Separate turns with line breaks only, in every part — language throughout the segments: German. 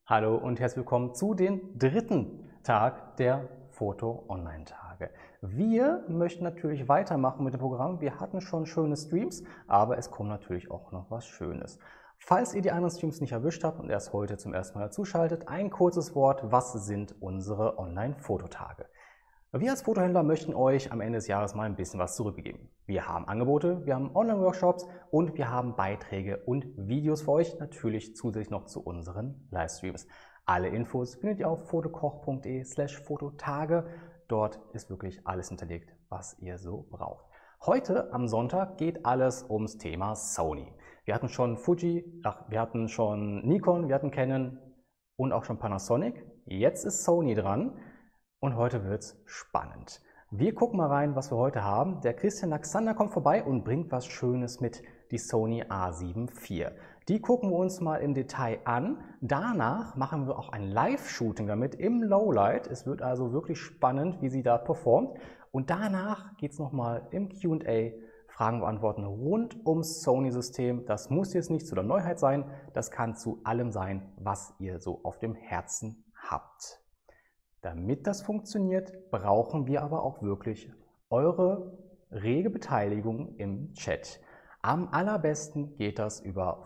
Hallo und herzlich willkommen zu dem dritten Tag der Foto-Online-Tage. Wir möchten natürlich weitermachen mit dem Programm. Wir hatten schon schöne Streams, aber es kommt natürlich auch noch was Schönes. Falls ihr die anderen Streams nicht erwischt habt und erst heute zum ersten Mal dazuschaltet, ein kurzes Wort: Was sind unsere Online-Fototage? Wir als Fotohändler möchten euch am Ende des Jahres mal ein bisschen was zurückgeben. Wir haben Angebote, wir haben Online-Workshops und wir haben Beiträge und Videos für euch, natürlich zusätzlich noch zu unseren Livestreams. Alle Infos findet ihr auf fotokoch.de/fototage. Dort ist wirklich alles hinterlegt, was ihr so braucht. Heute am Sonntag geht alles ums Thema Sony. Wir hatten schon Fuji, wir hatten schon Nikon, wir hatten Canon und auch schon Panasonic. Jetzt ist Sony dran. Und heute wird's spannend. Wir gucken mal rein, was wir heute haben. Der Christian Alexander kommt vorbei und bringt was Schönes mit, die Sony A7 IV. Die gucken wir uns mal im Detail an. Danach machen wir auch ein Live-Shooting damit im Lowlight. Es wird also wirklich spannend, wie sie da performt. Und danach geht es nochmal im Q&A, Fragen beantworten rund ums Sony-System. Das muss jetzt nicht zu der Neuheit sein, das kann zu allem sein, was ihr so auf dem Herzen habt. Damit das funktioniert, brauchen wir aber auch wirklich eure rege Beteiligung im Chat. Am allerbesten geht das über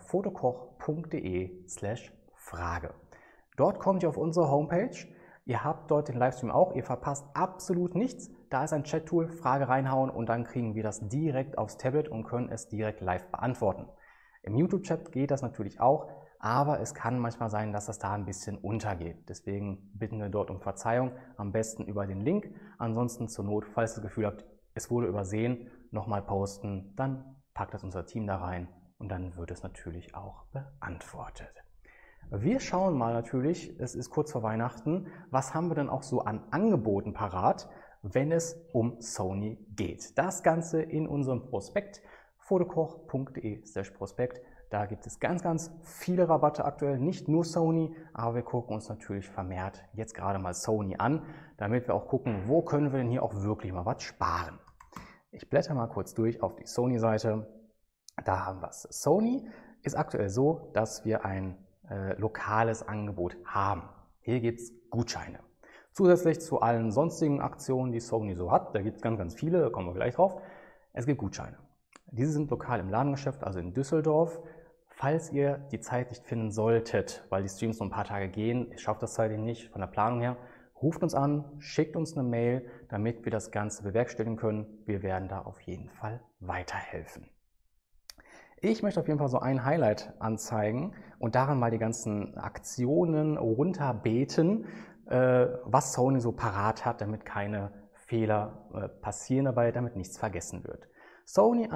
fotokoch.de/Frage. Dort kommt ihr auf unsere Homepage. Ihr habt dort den Livestream auch. Ihr verpasst absolut nichts. Da ist ein Chat-Tool, Frage reinhauen und dann kriegen wir das direkt aufs Tablet und können es direkt live beantworten. Im YouTube-Chat geht das natürlich auch. Aber es kann manchmal sein, dass das da ein bisschen untergeht. Deswegen bitten wir dort um Verzeihung, am besten über den Link. Ansonsten zur Not, falls ihr das Gefühl habt, es wurde übersehen, nochmal posten, dann packt das unser Team da rein und dann wird es natürlich auch beantwortet. Wir schauen mal natürlich, es ist kurz vor Weihnachten, was haben wir denn auch so an Angeboten parat, wenn es um Sony geht. Das Ganze in unserem Prospekt, fotokoch.de/Prospekt. Da gibt es ganz viele Rabatte aktuell, nicht nur Sony, aber wir gucken uns natürlich vermehrt jetzt gerade mal Sony an, damit wir auch gucken, wo können wir denn hier auch wirklich mal was sparen. Ich blätter mal kurz durch auf die Sony-Seite. Da haben wir es. Sony ist aktuell so, dass wir ein lokales Angebot haben. Hier gibt es Gutscheine. Zusätzlich zu allen sonstigen Aktionen, die Sony so hat, da gibt es ganz viele, da kommen wir gleich drauf. Es gibt Gutscheine. Diese sind lokal im Ladengeschäft, also in Düsseldorf. Falls ihr die Zeit nicht finden solltet, weil die Streams nur ein paar Tage gehen, ihr schafft das zeitlich nicht von der Planung her, ruft uns an, schickt uns eine Mail, damit wir das Ganze bewerkstelligen können. Wir werden da auf jeden Fall weiterhelfen. Ich möchte auf jeden Fall so ein Highlight anzeigen und daran mal die ganzen Aktionen runterbeten, was Sony so parat hat, damit keine Fehler passieren dabei, damit nichts vergessen wird. Sony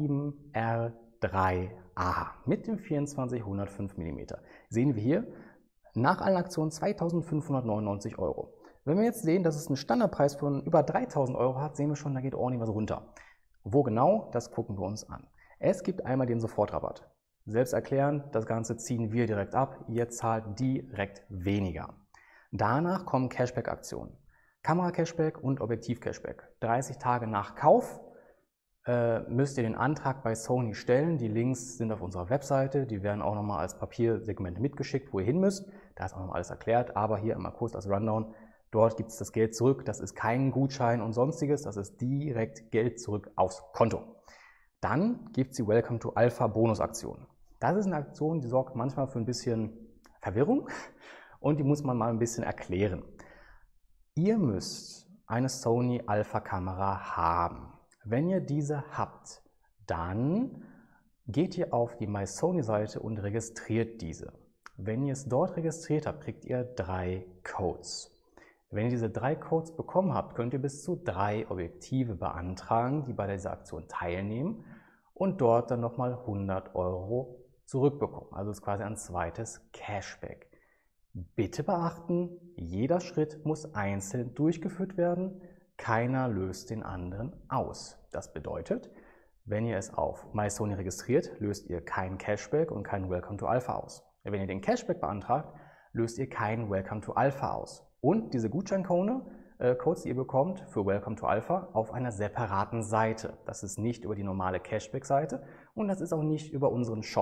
A7R3A mit dem 24-105 mm. Sehen wir hier, nach allen Aktionen 2.599 €. Wenn wir jetzt sehen, dass es einen Standardpreis von über 3.000 € hat, sehen wir schon, da geht ordentlich was runter. Wo genau, das gucken wir uns an. Es gibt einmal den Sofortrabatt. Selbst erklären, das Ganze ziehen wir direkt ab, ihr zahlt direkt weniger. Danach kommen Cashback-Aktionen. Kamera-Cashback und Objektiv-Cashback. 30 Tage nach Kauf müsst ihr den Antrag bei Sony stellen. Die Links sind auf unserer Webseite. Die werden auch nochmal als Papiersegmente mitgeschickt, wo ihr hin müsst. Da ist auch nochmal alles erklärt. Aber hier einmal kurz als Rundown. Dort gibt es das Geld zurück. Das ist kein Gutschein und sonstiges. Das ist direkt Geld zurück aufs Konto. Dann gibt es die Welcome to Alpha Bonusaktion. Das ist eine Aktion, die sorgt manchmal für ein bisschen Verwirrung und die muss man mal ein bisschen erklären. Ihr müsst eine Sony Alpha Kamera haben. Wenn ihr diese habt, dann geht ihr auf die My Sony Seite und registriert diese. Wenn ihr es dort registriert habt, kriegt ihr 3 Codes. Wenn ihr diese 3 Codes bekommen habt, könnt ihr bis zu 3 Objektive beantragen, die bei dieser Aktion teilnehmen und dort dann nochmal 100 € zurückbekommen. Also ist quasi ein zweites Cashback. Bitte beachten, jeder Schritt muss einzeln durchgeführt werden. Keiner löst den anderen aus. Das bedeutet, wenn ihr es auf My Sony registriert, löst ihr kein Cashback und kein Welcome to Alpha aus. Wenn ihr den Cashback beantragt, löst ihr kein Welcome to Alpha aus. Und diese Gutscheincodes, die ihr bekommt für Welcome to Alpha, auf einer separaten Seite. Das ist nicht über die normale Cashback-Seite und das ist auch nicht über unseren Shop.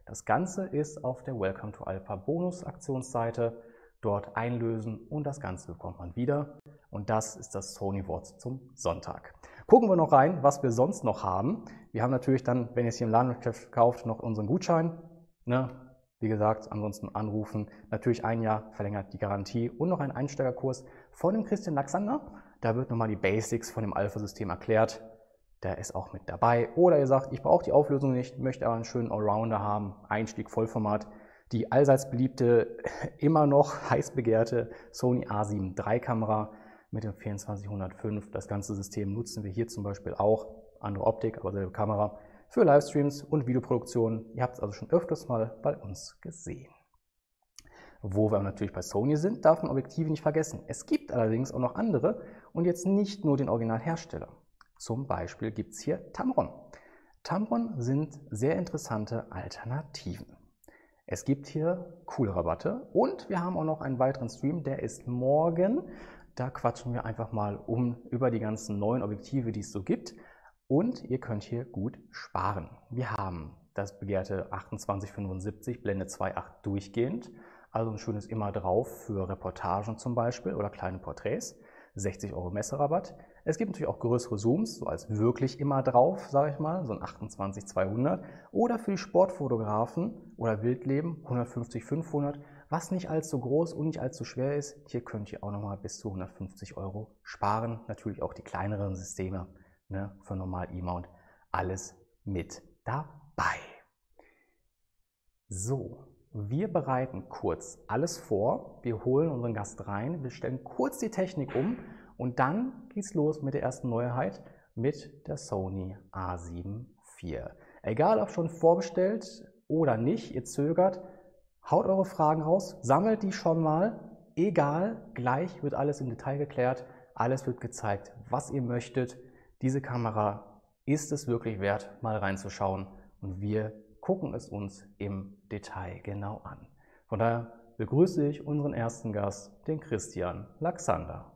Das Ganze ist auf der Welcome to Alpha Bonus-Aktionsseite. Dort einlösen und das Ganze bekommt man wieder. Und das ist das Sony Watch zum Sonntag. Gucken wir noch rein, was wir sonst noch haben. Wir haben natürlich dann, wenn ihr es hier im Ladengeschäft kauft, noch unseren Gutschein. Ne? Wie gesagt, ansonsten anrufen. Natürlich ein Jahr verlängert die Garantie und noch ein Einsteigerkurs von dem Christian Laxander. Da wird nochmal die Basics von dem Alpha-System erklärt. Der ist auch mit dabei. Oder ihr sagt, ich brauche die Auflösung nicht, möchte aber einen schönen Allrounder haben. Einstieg Vollformat. Die allseits beliebte, immer noch heiß begehrte Sony A7 III Kamera mit dem 2405. Das ganze System nutzen wir hier zum Beispiel auch. Andere Optik, aber selbe Kamera für Livestreams und Videoproduktionen. Ihr habt es also schon öfters mal bei uns gesehen. Wo wir natürlich bei Sony sind, darf man Objektive nicht vergessen. Es gibt allerdings auch noch andere und jetzt nicht nur den Originalhersteller. Zum Beispiel gibt es hier Tamron. Tamron sind sehr interessante Alternativen. Es gibt hier coole Rabatte und wir haben auch noch einen weiteren Stream, der ist morgen. Da quatschen wir einfach mal über die ganzen neuen Objektive, die es so gibt. Und ihr könnt hier gut sparen. Wir haben das begehrte 2875 Blende 2.8 durchgehend. Also ein schönes immer drauf für Reportagen zum Beispiel oder kleine Porträts. 60 € Messerabatt. Es gibt natürlich auch größere Zooms, so als wirklich immer drauf, sage ich mal, so ein 28-200. Oder für die Sportfotografen oder Wildleben 150-500, was nicht allzu groß und nicht allzu schwer ist. Hier könnt ihr auch nochmal bis zu 150 € sparen. Natürlich auch die kleineren Systeme, ne, für normal E-Mount. Alles mit dabei. So. Wir bereiten kurz alles vor, wir holen unseren Gast rein, wir stellen kurz die Technik um und dann geht's los mit der ersten Neuheit, mit der Sony A7 IV. Egal ob schon vorbestellt oder nicht, ihr zögert, haut eure Fragen raus, sammelt die schon mal, egal, gleich wird alles im Detail geklärt, alles wird gezeigt, was ihr möchtet. Diese Kamera ist es wirklich wert, mal reinzuschauen und wir gucken es uns im Detail genau an. Von daher begrüße ich unseren ersten Gast, den Christian Laxander.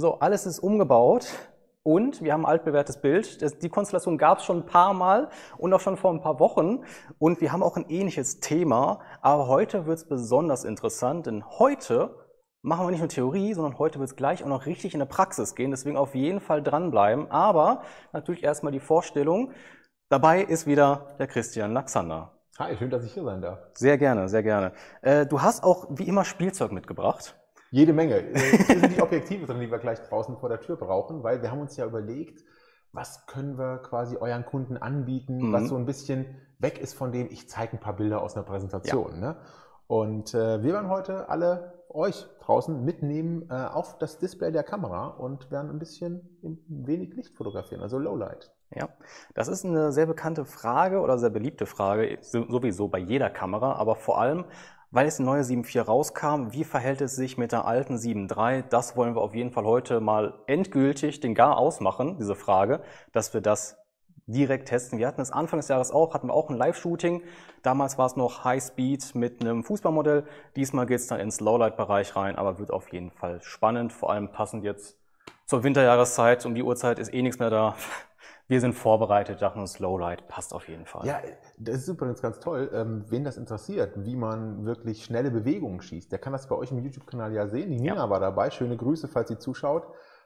So, alles ist umgebaut und wir haben ein altbewährtes Bild. Die Konstellation gab es schon ein paar Mal und auch schon vor ein paar Wochen. Und wir haben auch ein ähnliches Thema. Aber heute wird es besonders interessant, denn heute machen wir nicht nur Theorie, sondern heute wird es gleich auch noch richtig in der Praxis gehen. Deswegen auf jeden Fall dranbleiben. Aber natürlich erstmal die Vorstellung. Dabei ist wieder der Christian Laxander.
Hi, schön, dass ich hier sein darf.
Sehr gerne, sehr gerne. Du hast auch wie immer Spielzeug mitgebracht.
Jede Menge. Hier sind die Objektive drin, die wir gleich draußen vor der Tür brauchen, weil wir haben uns ja überlegt, was können wir quasi euren Kunden anbieten, was so ein bisschen weg ist von dem, ich zeige ein paar Bilder aus einer Präsentation. Ja. Ne? Und wir werden heute alle euch draußen mitnehmen auf das Display der Kamera und werden ein bisschen wenig Licht fotografieren, also Lowlight.
Ja, das ist eine sehr bekannte Frage oder sehr beliebte Frage, sowieso bei jeder Kamera, aber vor allem, weil es die neue 7.4 rauskam, wie verhält es sich mit der alten 7.3? Das wollen wir auf jeden Fall heute mal endgültig den Gar ausmachen, diese Frage, dass wir das direkt testen. Wir hatten es Anfang des Jahres auch, hatten wir auch ein Live-Shooting. Damals war es noch High-Speed mit einem Fußballmodell. Diesmal geht es dann ins Lowlight-Bereich rein, aber wird auf jeden Fall spannend, vor allem passend jetzt zur Winterjahreszeit. Um die Uhrzeit ist eh nichts mehr da. Wir sind vorbereitet, dachten uns, Lowlight passt auf jeden Fall.
Ja, das ist übrigens ganz toll. Wen das interessiert, wie man wirklich schnelle Bewegungen schießt, der kann das bei euch im YouTube-Kanal ja sehen. Die Nina war dabei. Schöne Grüße, falls sie zuschaut.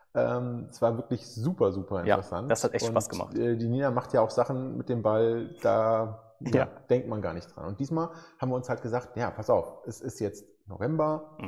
Es war wirklich super, super interessant.
Ja, das hat echt Spaß gemacht.
Die Nina macht ja auch Sachen mit dem Ball, da denkt man gar nicht dran. Und diesmal haben wir uns halt gesagt, ja, pass auf, es ist jetzt November,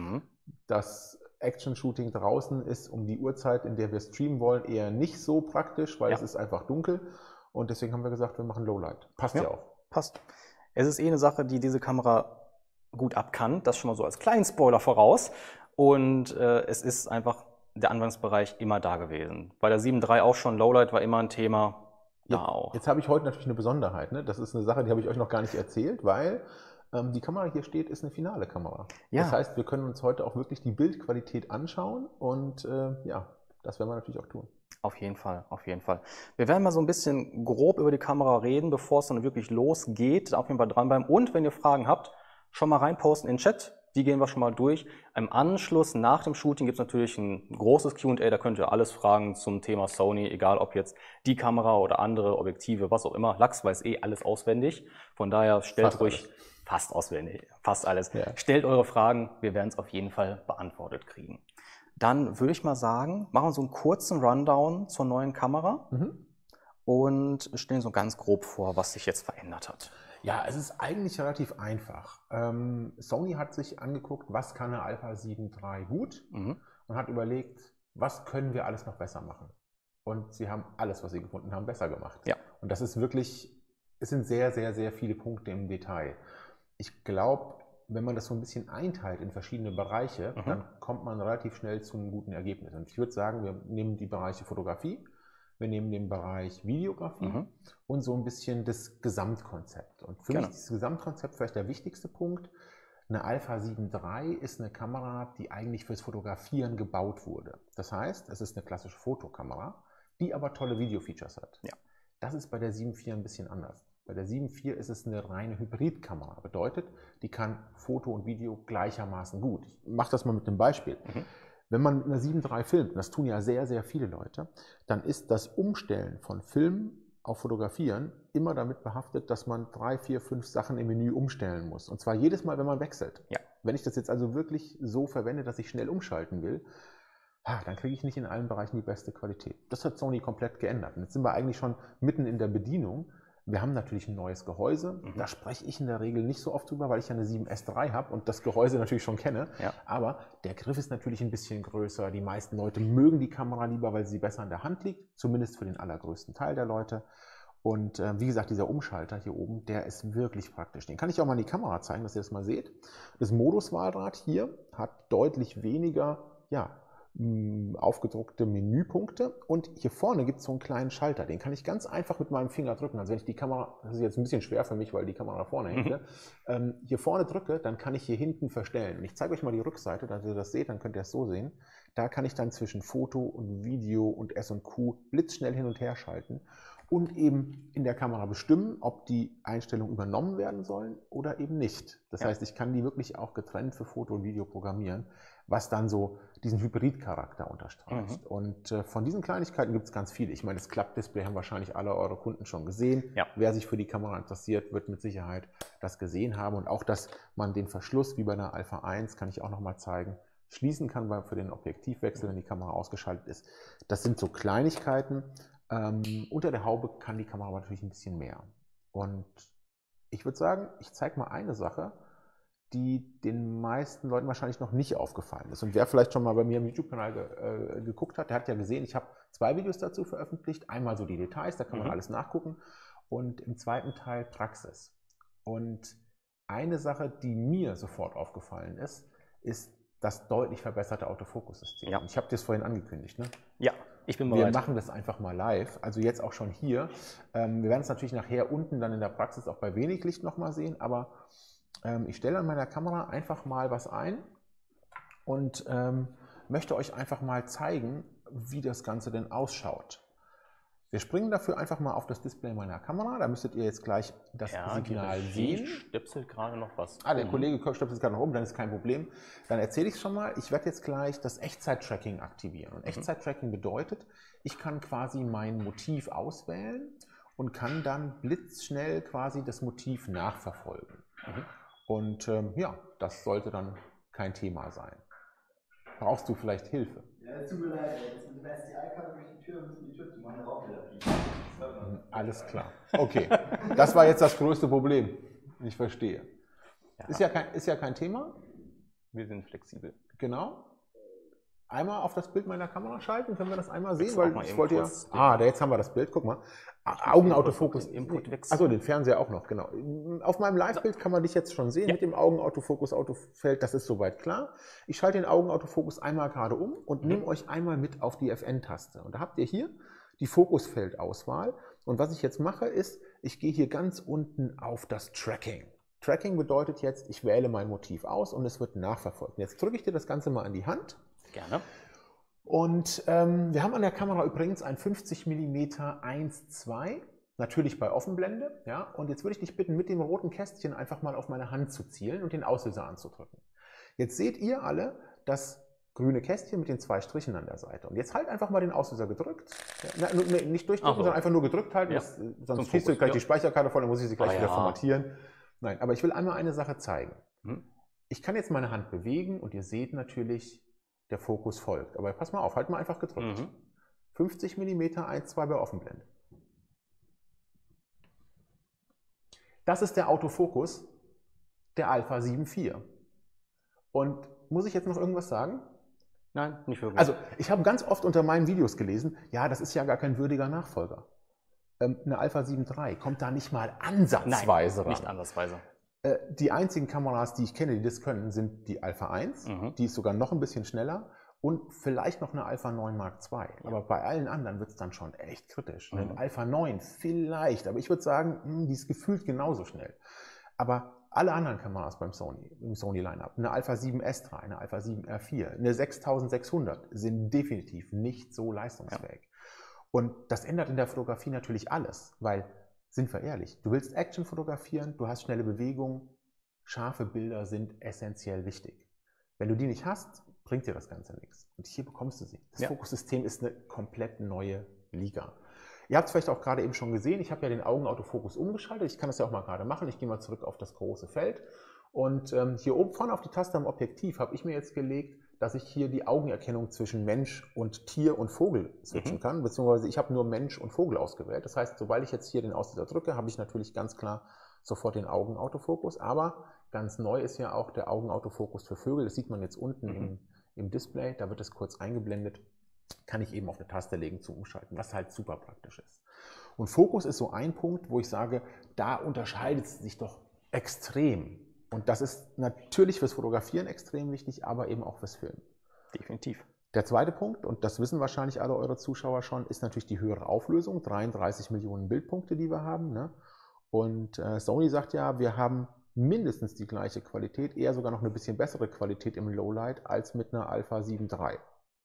das Action-Shooting draußen ist um die Uhrzeit, in der wir streamen wollen, eher nicht so praktisch, weil es ist einfach dunkel. Und deswegen haben wir gesagt, wir machen Lowlight. Passt ja auch.
Passt. Es ist eh eine Sache, die diese Kamera gut abkann. Das schon mal so als kleinen Spoiler voraus. Und es ist einfach der Anwendungsbereich immer da gewesen. Bei der 7.3 auch schon, Lowlight war immer ein Thema. Da auch.
Jetzt habe ich heute natürlich eine Besonderheit. Ne? Das ist eine Sache, die habe ich euch noch gar nicht erzählt, weil die Kamera hier steht, ist eine finale Kamera. Ja. Das heißt, wir können uns heute auch wirklich die Bildqualität anschauen und ja, das werden wir natürlich auch tun.
Auf jeden Fall, auf jeden Fall. Wir werden mal so ein bisschen grob über die Kamera reden, bevor es dann wirklich losgeht. Auf jeden Fall dranbleiben. Und wenn ihr Fragen habt, schon mal reinposten in den Chat. Die gehen wir schon mal durch. Im Anschluss, nach dem Shooting, gibt es natürlich ein großes Q&A. Da könnt ihr alles fragen zum Thema Sony, egal ob jetzt die Kamera oder andere Objektive, was auch immer. Lachs weiß eh alles auswendig. Von daher stellt
fast
ruhig,
alles.
Fast auswendig, fast alles. Ja. Stellt eure Fragen, wir werden es auf jeden Fall beantwortet kriegen. Dann würde ich mal sagen, machen wir so einen kurzen Rundown zur neuen Kamera und stellen so ganz grob vor, was sich jetzt verändert hat.
Ja, es ist eigentlich relativ einfach. Sony hat sich angeguckt, was kann eine Alpha 7 III gut und hat überlegt, was können wir alles noch besser machen. Und sie haben alles, was sie gefunden haben, besser gemacht. Ja. Und das ist wirklich, es sind sehr, sehr, sehr viele Punkte im Detail. Ich glaube, wenn man das so ein bisschen einteilt in verschiedene Bereiche, dann kommt man relativ schnell zu einem guten Ergebnis. Und ich würde sagen, wir nehmen die Bereiche Fotografie, wir nehmen den Bereich Videografie und so ein bisschen das Gesamtkonzept. Und für mich ist das Gesamtkonzept vielleicht der wichtigste Punkt. Eine Alpha 7 III ist eine Kamera, die eigentlich fürs Fotografieren gebaut wurde. Das heißt, es ist eine klassische Fotokamera, die aber tolle Video-Features hat. Ja. Das ist bei der 7.4 ein bisschen anders. Bei der 7.4 ist es eine reine Hybridkamera. Bedeutet, die kann Foto und Video gleichermaßen gut. Ich mache das mal mit einem Beispiel. Wenn man eine 7.3 filmt, und das tun ja sehr, sehr viele Leute, dann ist das Umstellen von Film auf Fotografieren immer damit behaftet, dass man 3, 4, 5 Sachen im Menü umstellen muss. Und zwar jedes Mal, wenn man wechselt. Ja. Wenn ich das jetzt also wirklich so verwende, dass ich schnell umschalten will, dann kriege ich nicht in allen Bereichen die beste Qualität. Das hat Sony komplett geändert. Und jetzt sind wir eigentlich schon mitten in der Bedienung. Wir haben natürlich ein neues Gehäuse. Da spreche ich in der Regel nicht so oft drüber, weil ich ja eine 7S III habe und das Gehäuse natürlich schon kenne. Ja. Aber der Griff ist natürlich ein bisschen größer. Die meisten Leute mögen die Kamera lieber, weil sie besser in der Hand liegt. Zumindest für den allergrößten Teil der Leute. Und wie gesagt, dieser Umschalter hier oben, der ist wirklich praktisch. Den kann ich auch mal in die Kamera zeigen, dass ihr das mal seht. Das Moduswahlrad hier hat deutlich weniger, aufgedruckte Menüpunkte und hier vorne gibt es so einen kleinen Schalter, den kann ich ganz einfach mit meinem Finger drücken. Also wenn ich die Kamera, das ist jetzt ein bisschen schwer für mich, weil die Kamera da vorne hängt, hier vorne drücke, dann kann ich hier hinten verstellen. Und ich zeige euch mal die Rückseite, dass ihr das seht, dann könnt ihr es so sehen. Da kann ich dann zwischen Foto und Video und S und Q blitzschnell hin und her schalten. und eben in der Kamera bestimmen, ob die Einstellungen übernommen werden sollen oder eben nicht. Das heißt, ich kann die wirklich auch getrennt für Foto und Video programmieren, was dann so diesen Hybrid-Charakter unterstreicht. Und von diesen Kleinigkeiten gibt es ganz viele. Ich meine, das Klappdisplay haben wahrscheinlich alle eure Kunden schon gesehen. Ja. Wer sich für die Kamera interessiert, wird mit Sicherheit das gesehen haben. Und auch, dass man den Verschluss, wie bei einer Alpha 1, kann ich auch noch mal zeigen, schließen kann für den Objektivwechsel, wenn die Kamera ausgeschaltet ist. Das sind so Kleinigkeiten. Unter der Haube kann die Kamera natürlich ein bisschen mehr. Und ich würde sagen, ich zeige mal eine Sache, die den meisten Leuten wahrscheinlich noch nicht aufgefallen ist. Und wer vielleicht schon mal bei mir im YouTube-Kanal geguckt hat, der hat ja gesehen, ich habe 2 Videos dazu veröffentlicht. Einmal so die Details, da kann man alles nachgucken. Und im zweiten Teil Praxis. Und eine Sache, die mir sofort aufgefallen ist das deutlich verbesserte Autofokus-System. Ja. Ich habe das vorhin angekündigt, ne? Ja, ich bin bereit. Wir machen das einfach mal live, also jetzt auch schon hier. Wir werden es natürlich nachher unten dann in der Praxis auch bei wenig Licht nochmal sehen, aber ich stelle an meiner Kamera einfach mal was ein und möchte euch einfach mal zeigen, wie das Ganze denn ausschaut. Wir springen dafür einfach mal auf das Display meiner Kamera. Da müsstet ihr jetzt gleich das Signal sehen.
Stöpselt gerade noch was.
Der Kollege stöpselt gerade noch um, dann ist kein Problem. Dann erzähle ich es schon mal. Ich werde jetzt gleich das Echtzeit-Tracking aktivieren. Und Echtzeit-Tracking bedeutet, ich kann quasi mein Motiv auswählen und kann dann blitzschnell quasi das Motiv nachverfolgen. Und ja, das sollte dann kein Thema sein. Brauchst du vielleicht Hilfe?
Ja, es tut mir leid, das mit dem SDI-Karte durch die Tür, müssen die Tür zu machen, auch wieder fliegen.
Alles klar. Okay, das war jetzt das größte Problem. Ich verstehe. Ja. Ist ja kein Thema.
Wir sind flexibel.
Genau. Einmal auf das Bild meiner Kamera schalten, können wir das einmal sehen? Weil ich wollte ja. Jetzt haben wir das Bild, guck mal. Augenautofokus.
Input wechseln.
Achso, den Fernseher auch noch, genau. Auf meinem Live-Bild kann man dich jetzt schon sehen mit dem Augenautofokus, Autofeld, das ist soweit klar. Ich schalte den Augenautofokus einmal gerade um und nehme euch einmal mit auf die FN-Taste. Und da habt ihr hier die Fokusfeldauswahl. Und was ich jetzt mache, ist, ich gehe hier ganz unten auf das Tracking. Tracking bedeutet jetzt, ich wähle mein Motiv aus und es wird nachverfolgt. Und jetzt drücke ich dir das Ganze mal an die Hand.
Gerne.
Und wir haben an der Kamera übrigens ein 50 mm 1.2, natürlich bei Offenblende. Ja? Und jetzt würde ich dich bitten, mit dem roten Kästchen einfach mal auf meine Hand zu zielen und den Auslöser anzudrücken. Jetzt seht ihr alle das grüne Kästchen mit den 2 Strichen an der Seite. Und jetzt halt einfach mal den Auslöser gedrückt. Ja, nicht durchdrücken, sondern einfach nur gedrückt halten. Ja. Sonst fließt gleich die Speicherkarte voll, dann muss ich sie gleich wieder formatieren. Nein, aber ich will einmal eine Sache zeigen. Ich kann jetzt meine Hand bewegen und ihr seht natürlich, der Fokus folgt. Aber pass mal auf, halt mal einfach gedrückt. 50 mm 1.2 bei Offenblende. Das ist der Autofokus der Alpha 7 IV. Und muss ich jetzt noch irgendwas sagen?
Nein, nicht wirklich.
Also, ich habe ganz oft unter meinen Videos gelesen, ja, das ist ja gar kein würdiger Nachfolger. Eine Alpha 7 III kommt da nicht mal ansatzweise ran.
Nicht ansatzweise.
Die einzigen Kameras, die ich kenne, die das können, sind die Alpha 1. Die ist sogar noch ein bisschen schneller. Und vielleicht noch eine Alpha 9 Mark II. Aber bei allen anderen wird es dann schon echt kritisch. Eine Alpha 9 vielleicht, aber ich würde sagen, die ist gefühlt genauso schnell. Aber alle anderen Kameras im Sony-Line-Up, eine Alpha 7S III, eine Alpha 7R4, eine 6600 sind definitiv nicht so leistungsfähig. Und das ändert in der Fotografie natürlich alles, weil, sind wir ehrlich, du willst Action fotografieren, du hast schnelle Bewegungen, scharfe Bilder sind essentiell wichtig. Wenn du die nicht hast, bringt dir das Ganze nichts. Und hier bekommst du sie. Das Fokussystem ist eine komplett neue Liga. Ihr habt es vielleicht auch gerade eben schon gesehen, ich habe ja den Augenautofokus umgeschaltet. Ich kann das ja auch mal gerade machen. Ich gehe mal zurück auf das große Feld. Und hier oben vorne auf die Taste am Objektiv habe ich mir jetzt gelegt, dass ich hier die Augenerkennung zwischen Mensch und Tier und Vogel switchen kann. Beziehungsweise ich habe nur Mensch und Vogel ausgewählt. Das heißt, sobald ich jetzt hier den Auslöser drücke, habe ich natürlich ganz klar sofort den Augenautofokus. Aber ganz neu ist ja auch der Augenautofokus für Vögel. Das sieht man jetzt unten im Display. Da wird es kurz eingeblendet. Kann ich eben auf eine Taste legen zum Umschalten, was halt super praktisch ist. Und Fokus ist so ein Punkt, wo ich sage, da unterscheidet es sich doch extrem. Und das ist natürlich fürs Fotografieren extrem wichtig, aber eben auch fürs Filmen.
Definitiv.
Der zweite Punkt, und das wissen wahrscheinlich alle eure Zuschauer schon, ist natürlich die höhere Auflösung. 33 Millionen Bildpunkte, die wir haben. Ne? Und Sony sagt ja, wir haben mindestens die gleiche Qualität, eher sogar noch eine bisschen bessere Qualität im Lowlight als mit einer Alpha 7 III.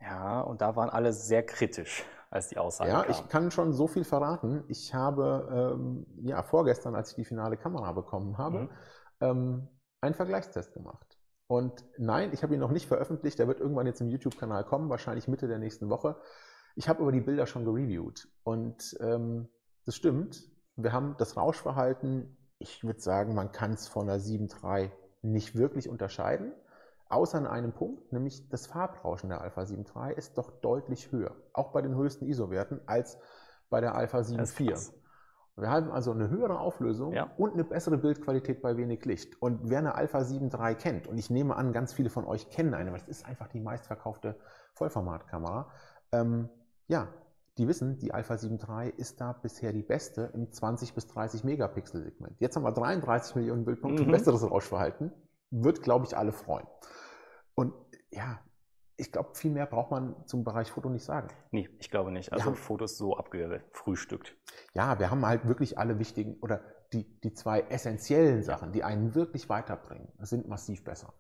Ja, und da waren alle sehr kritisch, als die Aussage
Ja,
kam.
ich kann schon so viel verraten. Ich habe ja, vorgestern, als ich die finale Kamera bekommen habe, einen Vergleichstest gemacht. Und nein, ich habe ihn noch nicht veröffentlicht. Der wird irgendwann jetzt im YouTube-Kanal kommen, wahrscheinlich Mitte der nächsten Woche. Ich habe aber die Bilder schon gereviewt. Und das stimmt. Wir haben das Rauschverhalten, ich würde sagen, man kann es von der 7.3 nicht wirklich unterscheiden. Außer an einem Punkt, nämlich das Farbrauschen der Alpha 7 III ist doch deutlich höher, auch bei den höchsten ISO-Werten, als bei der Alpha 7 IV. Wir haben also eine höhere Auflösung und eine bessere Bildqualität bei wenig Licht. Und wer eine Alpha 7 III kennt, und ich nehme an, ganz viele von euch kennen eine, weil es ist einfach die meistverkaufte Vollformatkamera, ja, die wissen, die Alpha 7 III ist da bisher die beste im 20 bis 30 Megapixel Segment. Jetzt haben wir 33 Millionen Bildpunkte, besseres Rauschverhalten, wird, glaube ich, alle freuen. Und ja, ich glaube, viel mehr braucht man zum Bereich Foto nicht sagen.
Nee, ich glaube nicht. Also Fotos so abgefrühstückt. Ja,
wir haben halt wirklich alle wichtigen oder die zwei essentiellen Sachen, die einen wirklich weiterbringen, sind massiv besser.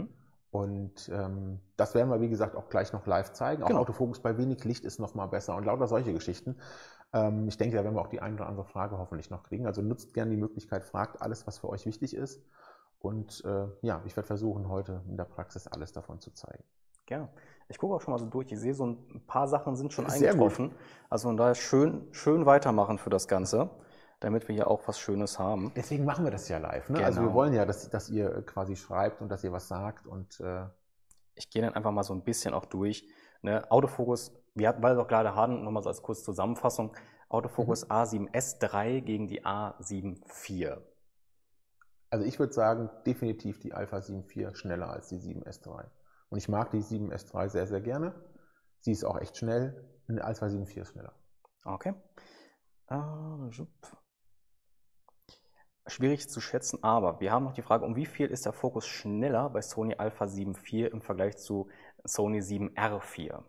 Und das werden wir, wie gesagt, auch gleich noch live zeigen. Auch Autofokus bei wenig Licht ist noch mal besser und lauter solche Geschichten. Ich denke, da werden wir auch die eine oder andere Frage hoffentlich noch kriegen. Also nutzt gerne die Möglichkeit, fragt alles, was für euch wichtig ist. Und ja, ich werde versuchen, heute in der Praxis alles davon zu zeigen.
Gerne. Ich gucke auch schon mal so durch. Ich sehe, so ein paar Sachen sind schon eingetroffen. Also von daher schön weitermachen für das Ganze, damit wir hier auch was Schönes haben.
Deswegen machen wir das ja live. Ne? Genau. Also wir wollen ja, dass ihr quasi schreibt und dass ihr was sagt. Und
ich gehe dann einfach mal so ein bisschen auch durch. Ne? Autofokus, wir hatten, weil wir auch gerade hatten, nochmal so als kurze Zusammenfassung, Autofokus A7S III gegen die A7 IV.
Also ich würde sagen, definitiv die Alpha 7 IV schneller als die 7S III. Und ich mag die 7S III sehr, sehr gerne. Sie ist auch echt schnell. Eine Alpha 7 IV ist schneller.
Okay. Schwierig zu schätzen, aber wir haben noch die Frage, um wie viel ist der Fokus schneller bei Sony Alpha 7 IV im Vergleich zu Sony 7R IV?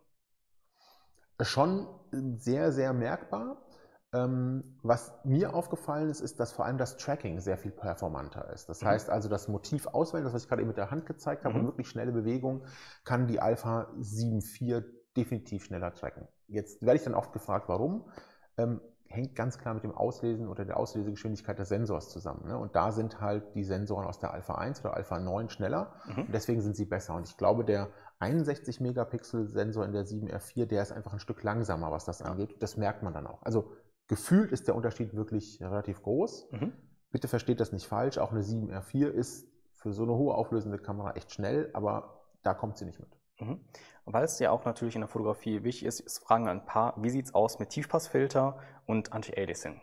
Schon sehr, sehr merkbar. Was mir aufgefallen ist, ist, dass vor allem das Tracking sehr viel performanter ist. Das heißt also, das Motiv auswählen, das was ich gerade eben mit der Hand gezeigt habe, und wirklich schnelle Bewegung, kann die Alpha 7 IV definitiv schneller tracken. Jetzt werde ich dann oft gefragt, warum. Hängt ganz klar mit dem Auslesen oder der Auslesegeschwindigkeit des Sensors zusammen. Ne? Und da sind halt die Sensoren aus der Alpha 1 oder Alpha 9 schneller und deswegen sind sie besser. Und ich glaube, der 61 Megapixel Sensor in der 7R4, der ist einfach ein Stück langsamer, was das angeht. Das merkt man dann auch. Also gefühlt ist der Unterschied wirklich relativ groß. Bitte versteht das nicht falsch. Auch eine 7R4 ist für so eine hohe auflösende Kamera echt schnell, aber da kommt sie nicht mit.
Weil es ja auch natürlich in der Fotografie wichtig ist, fragen ein paar, wie sieht es aus mit Tiefpassfilter und Anti-Aliasing?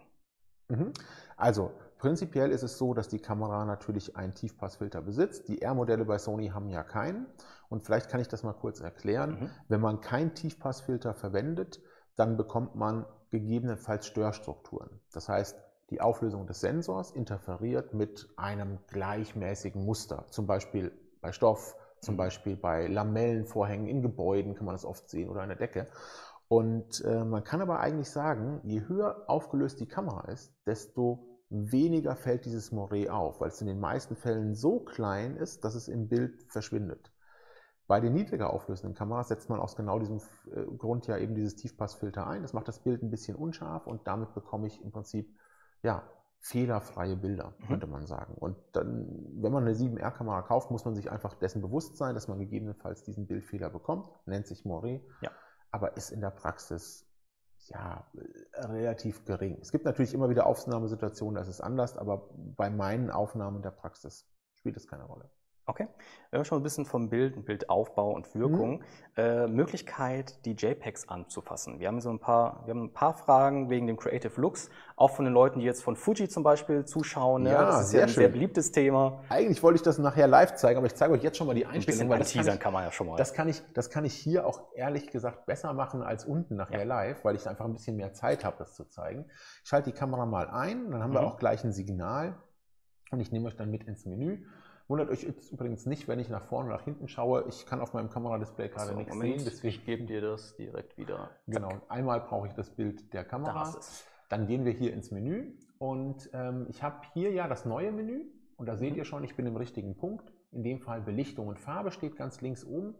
Also prinzipiell ist es so, dass die Kamera natürlich einen Tiefpassfilter besitzt. Die R-Modelle bei Sony haben ja keinen. Und vielleicht kann ich das mal kurz erklären. Wenn man keinen Tiefpassfilter verwendet, dann bekommt man gegebenenfalls Störstrukturen. Das heißt, die Auflösung des Sensors interferiert mit einem gleichmäßigen Muster. Zum Beispiel bei Stoff, zum Beispiel bei Lamellenvorhängen in Gebäuden kann man das oft sehen oder an der Decke. Und man kann aber eigentlich sagen, je höher aufgelöst die Kamera ist, desto weniger fällt dieses Moiré auf, weil es in den meisten Fällen so klein ist, dass es im Bild verschwindet. Bei den niedriger auflösenden Kameras setzt man aus genau diesem Grund ja eben dieses Tiefpassfilter ein. Das macht das Bild ein bisschen unscharf und damit bekomme ich im Prinzip ja, fehlerfreie Bilder, könnte man sagen. Und dann, wenn man eine 7R-Kamera kauft, muss man sich einfach dessen bewusst sein, dass man gegebenenfalls diesen Bildfehler bekommt. Nennt sich Moiré, aber ist in der Praxis ja relativ gering. Es gibt natürlich immer wieder Aufnahmesituationen, da ist es anders, aber bei meinen Aufnahmen in der Praxis spielt es keine Rolle.
Okay, wenn wir schon ein bisschen vom Bildaufbau und Wirkung, Möglichkeit, die JPEGs anzufassen. Wir haben so ein paar Fragen wegen dem Creative Looks, auch von den Leuten, die jetzt von Fuji zum Beispiel zuschauen.
Ja,
das ist ja ein sehr beliebtes Thema.
Eigentlich wollte ich das nachher live zeigen, aber ich zeige euch jetzt schon mal die Einstellung.
Ein bisschen teasern kann man ja schon mal.
Das kann ich hier auch ehrlich gesagt besser machen als unten nachher live, weil ich einfach ein bisschen mehr Zeit habe, das zu zeigen. Ich schalte die Kamera mal ein, dann haben wir auch gleich ein Signal und ich nehme euch dann mit ins Menü. Wundert euch jetzt übrigens nicht, wenn ich nach vorne oder nach hinten schaue. Ich kann auf meinem Kameradisplay gerade nichts sehen.
Deswegen geben dir das direkt wieder.
Genau, einmal brauche ich das Bild der Kamera. Dann gehen wir hier ins Menü und ich habe hier ja das neue Menü und da seht ihr schon, ich bin im richtigen Punkt. In dem Fall Belichtung und Farbe steht ganz links oben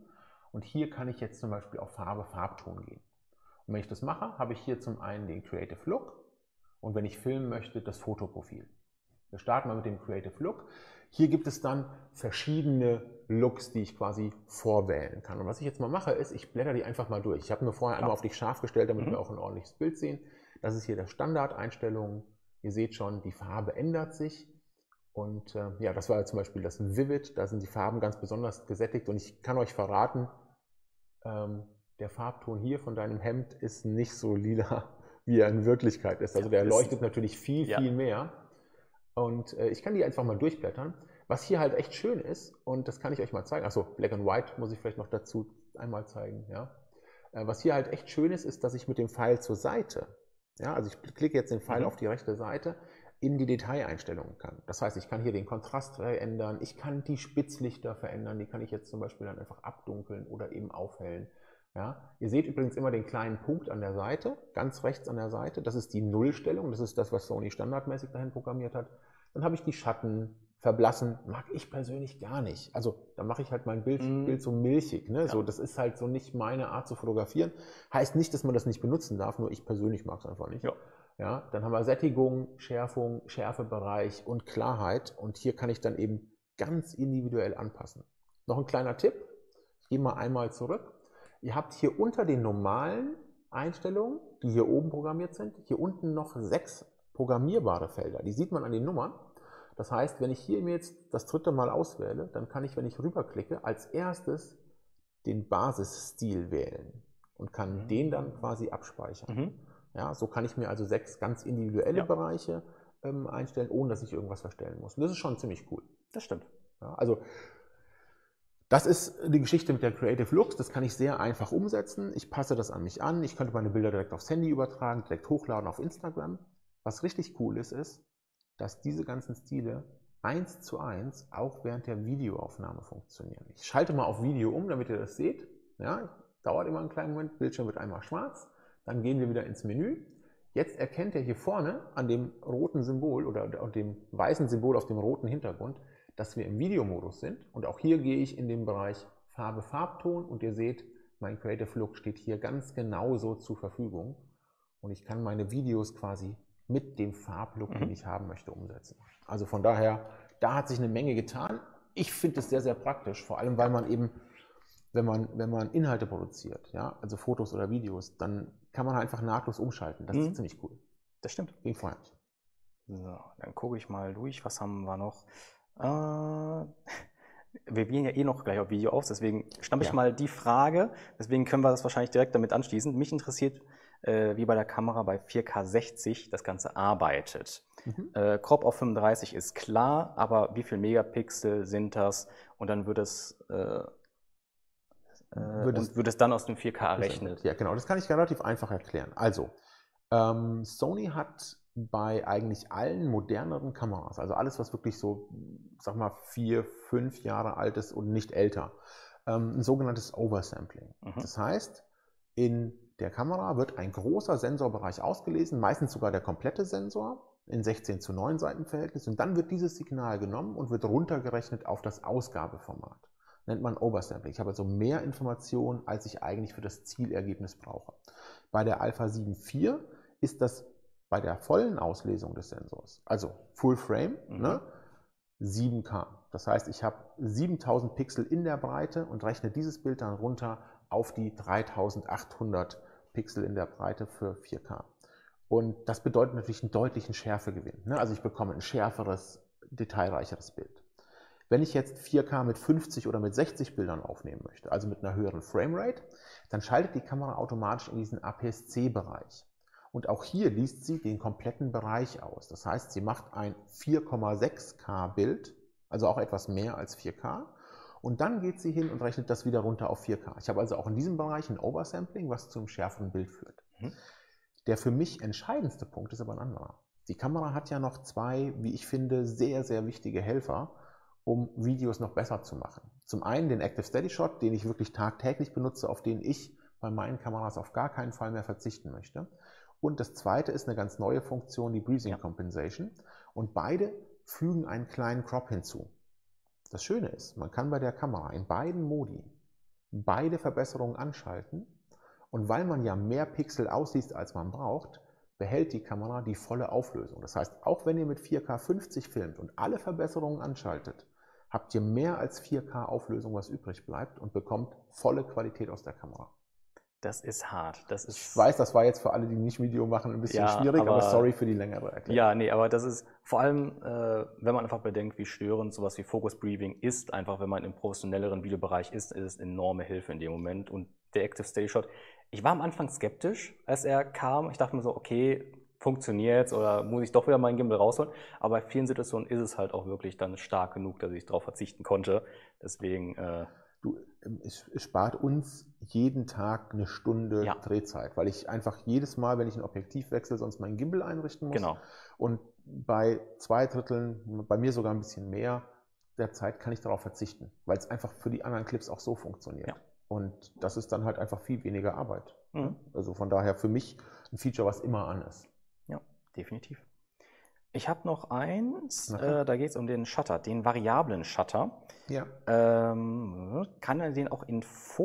Und hier kann ich jetzt zum Beispiel auf Farbe, Farbton gehen. Und wenn ich das mache, habe ich hier zum einen den Creative Look und wenn ich filmen möchte, das Fotoprofil. Wir starten mal mit dem Creative Look. Hier gibt es dann verschiedene Looks, die ich quasi vorwählen kann. Und was ich jetzt mal mache, ist, ich blätter die einfach mal durch. Ich habe nur vorher einmal auf dich scharf gestellt, damit wir auch ein ordentliches Bild sehen. Das ist hier der Standardeinstellung. Ihr seht schon, die Farbe ändert sich. Und ja, das war zum Beispiel das Vivid. Da sind die Farben ganz besonders gesättigt. Und ich kann euch verraten, der Farbton hier von deinem Hemd ist nicht so lila, wie er in Wirklichkeit ist. Also der leuchtet natürlich viel mehr. Und ich kann die einfach mal durchblättern. Was hier halt echt schön ist, und das kann ich euch mal zeigen, achso, Black and White muss ich vielleicht noch dazu einmal zeigen. Ja. Was hier halt echt schön ist, ist, dass ich mit dem Pfeil zur Seite, ja, also ich klicke jetzt den Pfeil auf die rechte Seite, in die Detaileinstellungen kann. Das heißt, ich kann hier den Kontrast verändern, ich kann die Spitzlichter verändern, die kann ich jetzt zum Beispiel dann einfach abdunkeln oder eben aufhellen. Ja. Ihr seht übrigens immer den kleinen Punkt an der Seite, ganz rechts an der Seite, das ist die Nullstellung, das ist das, was Sony standardmäßig dahin programmiert hat. Dann habe ich die Schatten, Verblassen, mag ich persönlich gar nicht. Also da mache ich halt mein Bild so milchig. Ne? Ja. So, das ist halt so nicht meine Art zu fotografieren. Heißt nicht, dass man das nicht benutzen darf, nur ich persönlich mag es einfach nicht. Ja. Ja, dann haben wir Sättigung, Schärfung, Schärfebereich und Klarheit. Und hier kann ich dann eben ganz individuell anpassen. Noch ein kleiner Tipp, ich gehe mal einmal zurück. Ihr habt hier unter den normalen Einstellungen, die hier oben programmiert sind, hier unten noch 6 programmierbare Felder. Die sieht man an den Nummern. Das heißt, wenn ich hier mir jetzt das dritte Mal auswähle, dann kann ich, wenn ich rüberklicke, als erstes den Basisstil wählen und kann den dann quasi abspeichern. Ja, so kann ich mir also 6 ganz individuelle Bereiche einstellen, ohne dass ich irgendwas verstellen muss. Und das ist schon ziemlich cool.
Das stimmt.
Ja, also das ist die Geschichte mit der Creative Looks. Das kann ich sehr einfach umsetzen. Ich passe das an mich an. Ich könnte meine Bilder direkt aufs Handy übertragen, direkt hochladen auf Instagram. Was richtig cool ist, dass diese ganzen Stile 1:1 auch während der Videoaufnahme funktionieren. Ich schalte mal auf Video um, damit ihr das seht. Ja, dauert immer einen kleinen Moment, Bildschirm wird einmal schwarz, dann gehen wir wieder ins Menü. Jetzt erkennt ihr hier vorne an dem roten Symbol oder dem weißen Symbol auf dem roten Hintergrund, dass wir im Videomodus sind. Und auch hier gehe ich in den Bereich Farbe, Farbton und ihr seht, mein Creative Look steht hier ganz genauso zur Verfügung. Und ich kann meine Videos quasi mit dem Farblook, den ich haben möchte, umsetzen. Also von daher, da hat sich eine Menge getan. Ich finde es sehr, sehr praktisch, vor allem weil man eben, wenn man Inhalte produziert, ja, also Fotos oder Videos, dann kann man einfach nahtlos umschalten. Das ist ziemlich cool.
Das stimmt.
Ging vorher nicht.
So, dann gucke ich mal durch. Was haben wir noch? Wir gehen ja eh noch gleich auf Video aus, deswegen stamme ich mal die Frage. Deswegen können wir das wahrscheinlich direkt damit anschließen. Mich interessiert, wie bei der Kamera bei 4K 60 das Ganze arbeitet. Crop auf 35 ist klar, aber wie viel Megapixel sind das? Und dann wird es dann aus dem 4K errechnet.
Ja, genau, das kann ich relativ einfach erklären. Also, Sony hat bei eigentlich allen moderneren Kameras, also alles, was wirklich so, sag mal, 4, 5 Jahre alt ist und nicht älter, ein sogenanntes Oversampling. Das heißt, in der Kamera wird ein großer Sensorbereich ausgelesen, meistens sogar der komplette Sensor in 16:9 Seitenverhältnis, und dann wird dieses Signal genommen und wird runtergerechnet auf das Ausgabeformat. Nennt man Oversampling. Ich habe also mehr Informationen, als ich eigentlich für das Zielergebnis brauche. Bei der Alpha 7 IV ist das bei der vollen Auslesung des Sensors, also Full Frame, 7K. Das heißt, ich habe 7000 Pixel in der Breite und rechne dieses Bild dann runter auf die 3800 Pixel in der Breite für 4K. Und das bedeutet natürlich einen deutlichen Schärfegewinn. Also ich bekomme ein schärferes, detailreicheres Bild. Wenn ich jetzt 4K mit 50 oder mit 60 Bildern aufnehmen möchte, also mit einer höheren Framerate, dann schaltet die Kamera automatisch in diesen APS-C-Bereich. Und auch hier liest sie den kompletten Bereich aus. Das heißt, sie macht ein 4,6K Bild, also auch etwas mehr als 4K. Und dann geht sie hin und rechnet das wieder runter auf 4K. Ich habe also auch in diesem Bereich ein Oversampling, was zum schärferen Bild führt. Der für mich entscheidendste Punkt ist aber ein anderer. Die Kamera hat ja noch 2, wie ich finde, sehr, sehr wichtige Helfer, um Videos noch besser zu machen. Zum einen den Active Steady Shot, den ich wirklich tagtäglich benutze, auf den ich bei meinen Kameras auf gar keinen Fall mehr verzichten möchte. Und das zweite ist eine ganz neue Funktion, die Breathing Compensation. Und beide fügen einen kleinen Crop hinzu. Das Schöne ist, man kann bei der Kamera in beiden Modi beide Verbesserungen anschalten und weil man ja mehr Pixel ausliest, als man braucht, behält die Kamera die volle Auflösung. Das heißt, auch wenn ihr mit 4K 50 filmt und alle Verbesserungen anschaltet, habt ihr mehr als 4K Auflösung, was übrig bleibt und bekommt volle Qualität aus der Kamera.
Das ist hart.
Ich weiß, das war jetzt für alle, die nicht Video machen, ein bisschen schwierig, aber sorry für die längere Erklärung.
Ja, nee, aber das ist vor allem, wenn man einfach bedenkt, wie störend sowas wie Focus Breathing ist, einfach wenn man im professionelleren Videobereich ist es eine enorme Hilfe in dem Moment. Und der Active Steady Shot, ich war am Anfang skeptisch, als er kam. Ich dachte mir so, okay, funktioniert's oder muss ich doch wieder meinen Gimbal rausholen? Aber bei vielen Situationen ist es halt auch wirklich dann stark genug, dass ich darauf verzichten konnte. Deswegen...
es spart uns jeden Tag eine Stunde Drehzeit, weil ich einfach jedes Mal, wenn ich ein Objektiv wechsle, sonst meinen Gimbal einrichten muss.
Genau.
Und bei 2/3, bei mir sogar ein bisschen mehr, der Zeit kann ich darauf verzichten, weil es einfach für die anderen Clips auch so funktioniert.
Ja.
Und das ist dann halt einfach viel weniger Arbeit.
Mhm.
Also von daher für mich ein Feature, was immer an ist.
Ja, definitiv. Ich habe noch eins, da geht es um den Shutter, den variablen Shutter.
Ja.
Kann er den auch in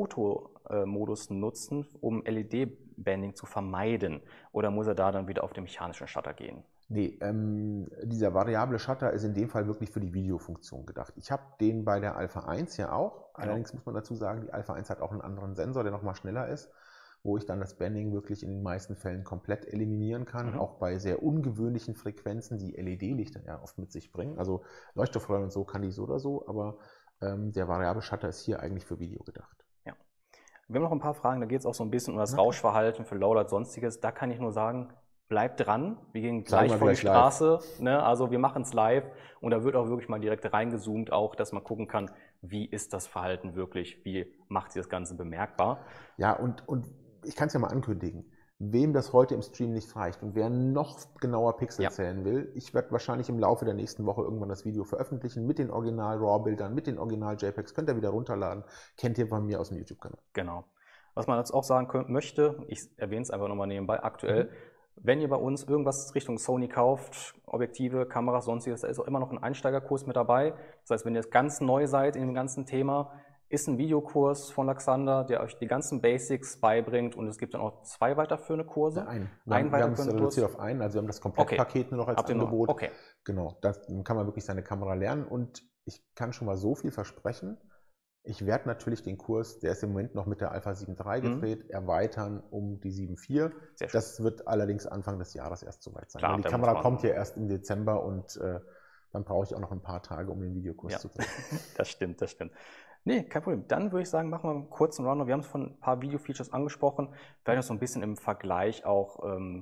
Fotomodus nutzen, um LED-Banding zu vermeiden? Oder muss er da dann wieder auf den mechanischen Shutter gehen?
Nee, dieser variable Shutter ist in dem Fall wirklich für die Videofunktion gedacht. Ich habe den bei der Alpha 1 ja auch. Genau. Allerdings muss man dazu sagen, die Alpha 1 hat auch einen anderen Sensor, der nochmal schneller ist, wo ich dann das Banding wirklich in den meisten Fällen komplett eliminieren kann, auch bei sehr ungewöhnlichen Frequenzen, die LED-Lichter ja oft mit sich bringen. Also Leuchtstoffröhren und so kann die so oder so, aber der variable Shutter ist hier eigentlich für Video gedacht.
Ja. Wir haben noch ein paar Fragen, da geht es auch so ein bisschen um das Rauschverhalten für Lowlight, sonstiges. Da kann ich nur sagen, bleibt dran, wir gehen gleich vor die Straße, ne? Also wir machen es live und da wird auch wirklich mal direkt reingezoomt, auch, dass man gucken kann, wie ist das Verhalten wirklich, wie macht sie das Ganze bemerkbar.
Ja, und ich kann es ja mal ankündigen, wem das heute im Stream nicht reicht und wer noch genauer Pixel zählen will, ich werde wahrscheinlich im Laufe der nächsten Woche irgendwann das Video veröffentlichen mit den Original-RAW-Bildern, mit den Original-JPEGs, könnt ihr wieder runterladen, kennt ihr von mir aus dem YouTube-Kanal.
Genau. Was man jetzt auch sagen möchte, ich erwähne es einfach nochmal nebenbei, aktuell, wenn ihr bei uns irgendwas Richtung Sony kauft, Objektive, Kameras, sonstiges, da ist auch immer noch ein Einsteigerkurs mit dabei. Das heißt, wenn ihr jetzt ganz neu seid in dem ganzen Thema, ist ein Videokurs von Laxander, der euch die ganzen Basics beibringt und es gibt dann auch 2 weiterführende Kurse.
Ja, wir haben es reduziert auf einen, also wir haben das Komplettpaket nur noch als Angebot.
Okay.
Genau, dann kann man wirklich seine Kamera lernen und ich kann schon mal so viel versprechen. Ich werde natürlich den Kurs, der ist im Moment noch mit der Alpha 7 III gedreht, erweitern um die 7 IV. Das wird allerdings Anfang des Jahres erst soweit sein. Klar, die Kamera kommt ja erst im Dezember und dann brauche ich auch noch ein paar Tage, um den Videokurs zu drehen.
Das stimmt, das stimmt. Nee, kein Problem. Dann würde ich sagen, machen wir einen kurzen Rundown. Wir haben es von ein paar Video-Features angesprochen. Vielleicht noch so ein bisschen im Vergleich auch,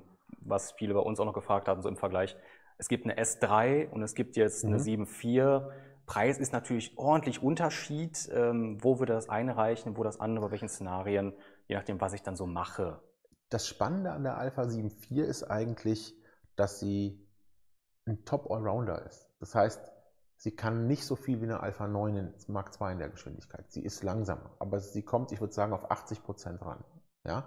was viele bei uns auch noch gefragt haben, so im Vergleich. Es gibt eine S3 und es gibt jetzt eine 7 IV. Preis ist natürlich ordentlich Unterschied. Wo würde das eine reichen, wo das andere, bei welchen Szenarien, je nachdem, was ich dann so mache.
Das Spannende an der Alpha 7 IV ist eigentlich, dass sie ein Top-Allrounder ist. Das heißt, sie kann nicht so viel wie eine Alpha 9 in Mark II in der Geschwindigkeit. Sie ist langsamer, aber sie kommt, ich würde sagen, auf 80% ran. Ja?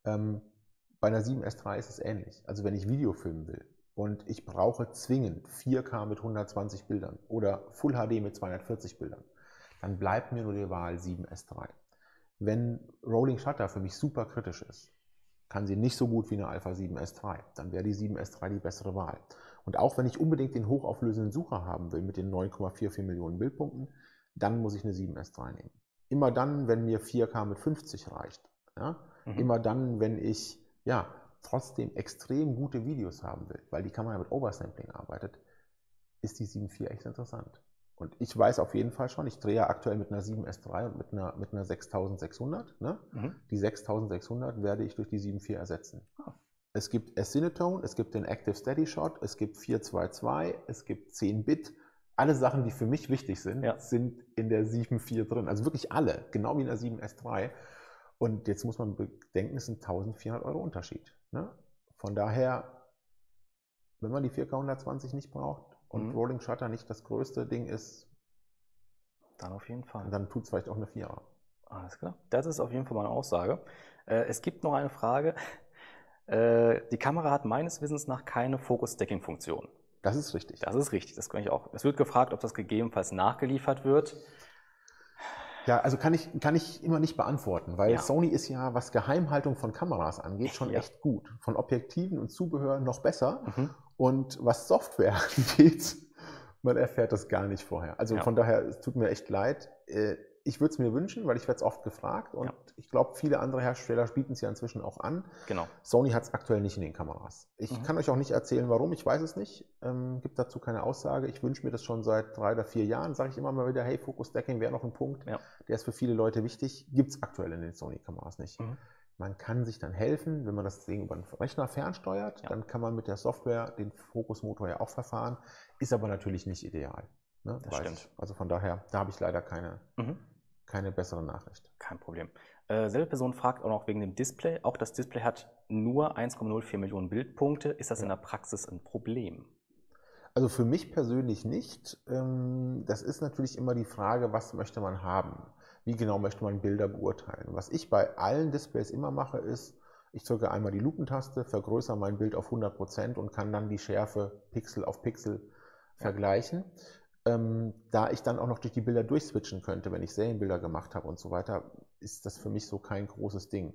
Bei einer 7S3 ist es ähnlich. Also wenn ich Video filmen will und ich brauche zwingend 4K mit 120 Bildern oder Full HD mit 240 Bildern, dann bleibt mir nur die Wahl 7S3. Wenn Rolling Shutter für mich super kritisch ist, kann sie nicht so gut wie eine Alpha 7S3, dann wäre die 7S3 die bessere Wahl. Und auch wenn ich unbedingt den hochauflösenden Sucher haben will mit den 9,44 Millionen Bildpunkten, dann muss ich eine 7S3 nehmen. Immer dann, wenn mir 4K mit 50 reicht. Ja? Immer dann, wenn ich trotzdem extrem gute Videos haben will, weil die Kamera mit Oversampling arbeitet, ist die 7.4 echt interessant. Und ich weiß auf jeden Fall schon, ich drehe ja aktuell mit einer 7S3 und mit einer 6600. Ne? Die 6600 werde ich durch die 7.4 ersetzen. Es gibt S-Cinetone, es gibt den Active Steady Shot, es gibt 422, es gibt 10-Bit. Alle Sachen, die für mich wichtig sind, sind in der 7.4 drin. Also wirklich alle, genau wie in der 7S3. Und jetzt muss man bedenken, es sind 1.400 € Unterschied. Ne? Von daher, wenn man die 4K 120 nicht braucht und Rolling Shutter nicht das größte Ding ist,
dann auf jeden Fall.
Dann tut es vielleicht auch eine 4er.
Alles klar. Das ist auf jeden Fall meine Aussage. Es gibt noch eine Frage. Die Kamera hat meines Wissens nach keine Focus-Stacking-Funktion.
Das ist richtig.
Das ist richtig, das kann ich auch. Es wird gefragt, ob das gegebenenfalls nachgeliefert wird.
Ja, also kann ich immer nicht beantworten, weil
Ja.
Sony ist ja, was Geheimhaltung von Kameras angeht, schon
Ja.
echt gut. Von Objektiven und Zubehör noch besser.
Mhm.
Und was Software angeht, man erfährt das gar nicht vorher. Also
Ja.
von daher, es tut mir echt leid. Ich würde es mir wünschen, weil ich werde es oft gefragt und
Ja.
ich glaube, viele andere Hersteller bieten es ja inzwischen auch an.
Genau.
Sony hat es aktuell nicht in den Kameras. Ich
Mhm.
kann euch auch nicht erzählen, warum, ich weiß es nicht. Gibt dazu keine Aussage. Ich wünsche mir das schon seit 3 oder 4 Jahren, sage ich immer mal wieder, hey, Focus Stacking wäre noch ein Punkt,
Ja.
der ist für viele Leute wichtig. Gibt es aktuell in den Sony-Kameras nicht.
Mhm.
Man kann sich dann helfen, wenn man das Ding über den Rechner fernsteuert,
Ja.
dann kann man mit der Software den Fokusmotor ja auch verfahren, ist aber natürlich nicht ideal. Ne?
Das
Weiß
stimmt.
ich. Also von daher, da habe ich leider
Mhm.
keine bessere Nachricht.
Kein Problem. Selbe Person fragt auch noch wegen dem Display. Auch das Display hat nur 1,04 Millionen Bildpunkte. Ist das in der Praxis ein Problem?
Also für mich persönlich nicht. Das ist natürlich immer die Frage, was möchte man haben? Wie genau möchte man Bilder beurteilen? Was ich bei allen Displays immer mache, ist, ich drücke einmal die Lupentaste, vergrößere mein Bild auf 100% und kann dann die Schärfe Pixel auf Pixel vergleichen. Da ich dann auch noch durch die Bilder durchswitchen könnte, wenn ich Serienbilder gemacht habe und so weiter, ist das für mich so kein großes Ding.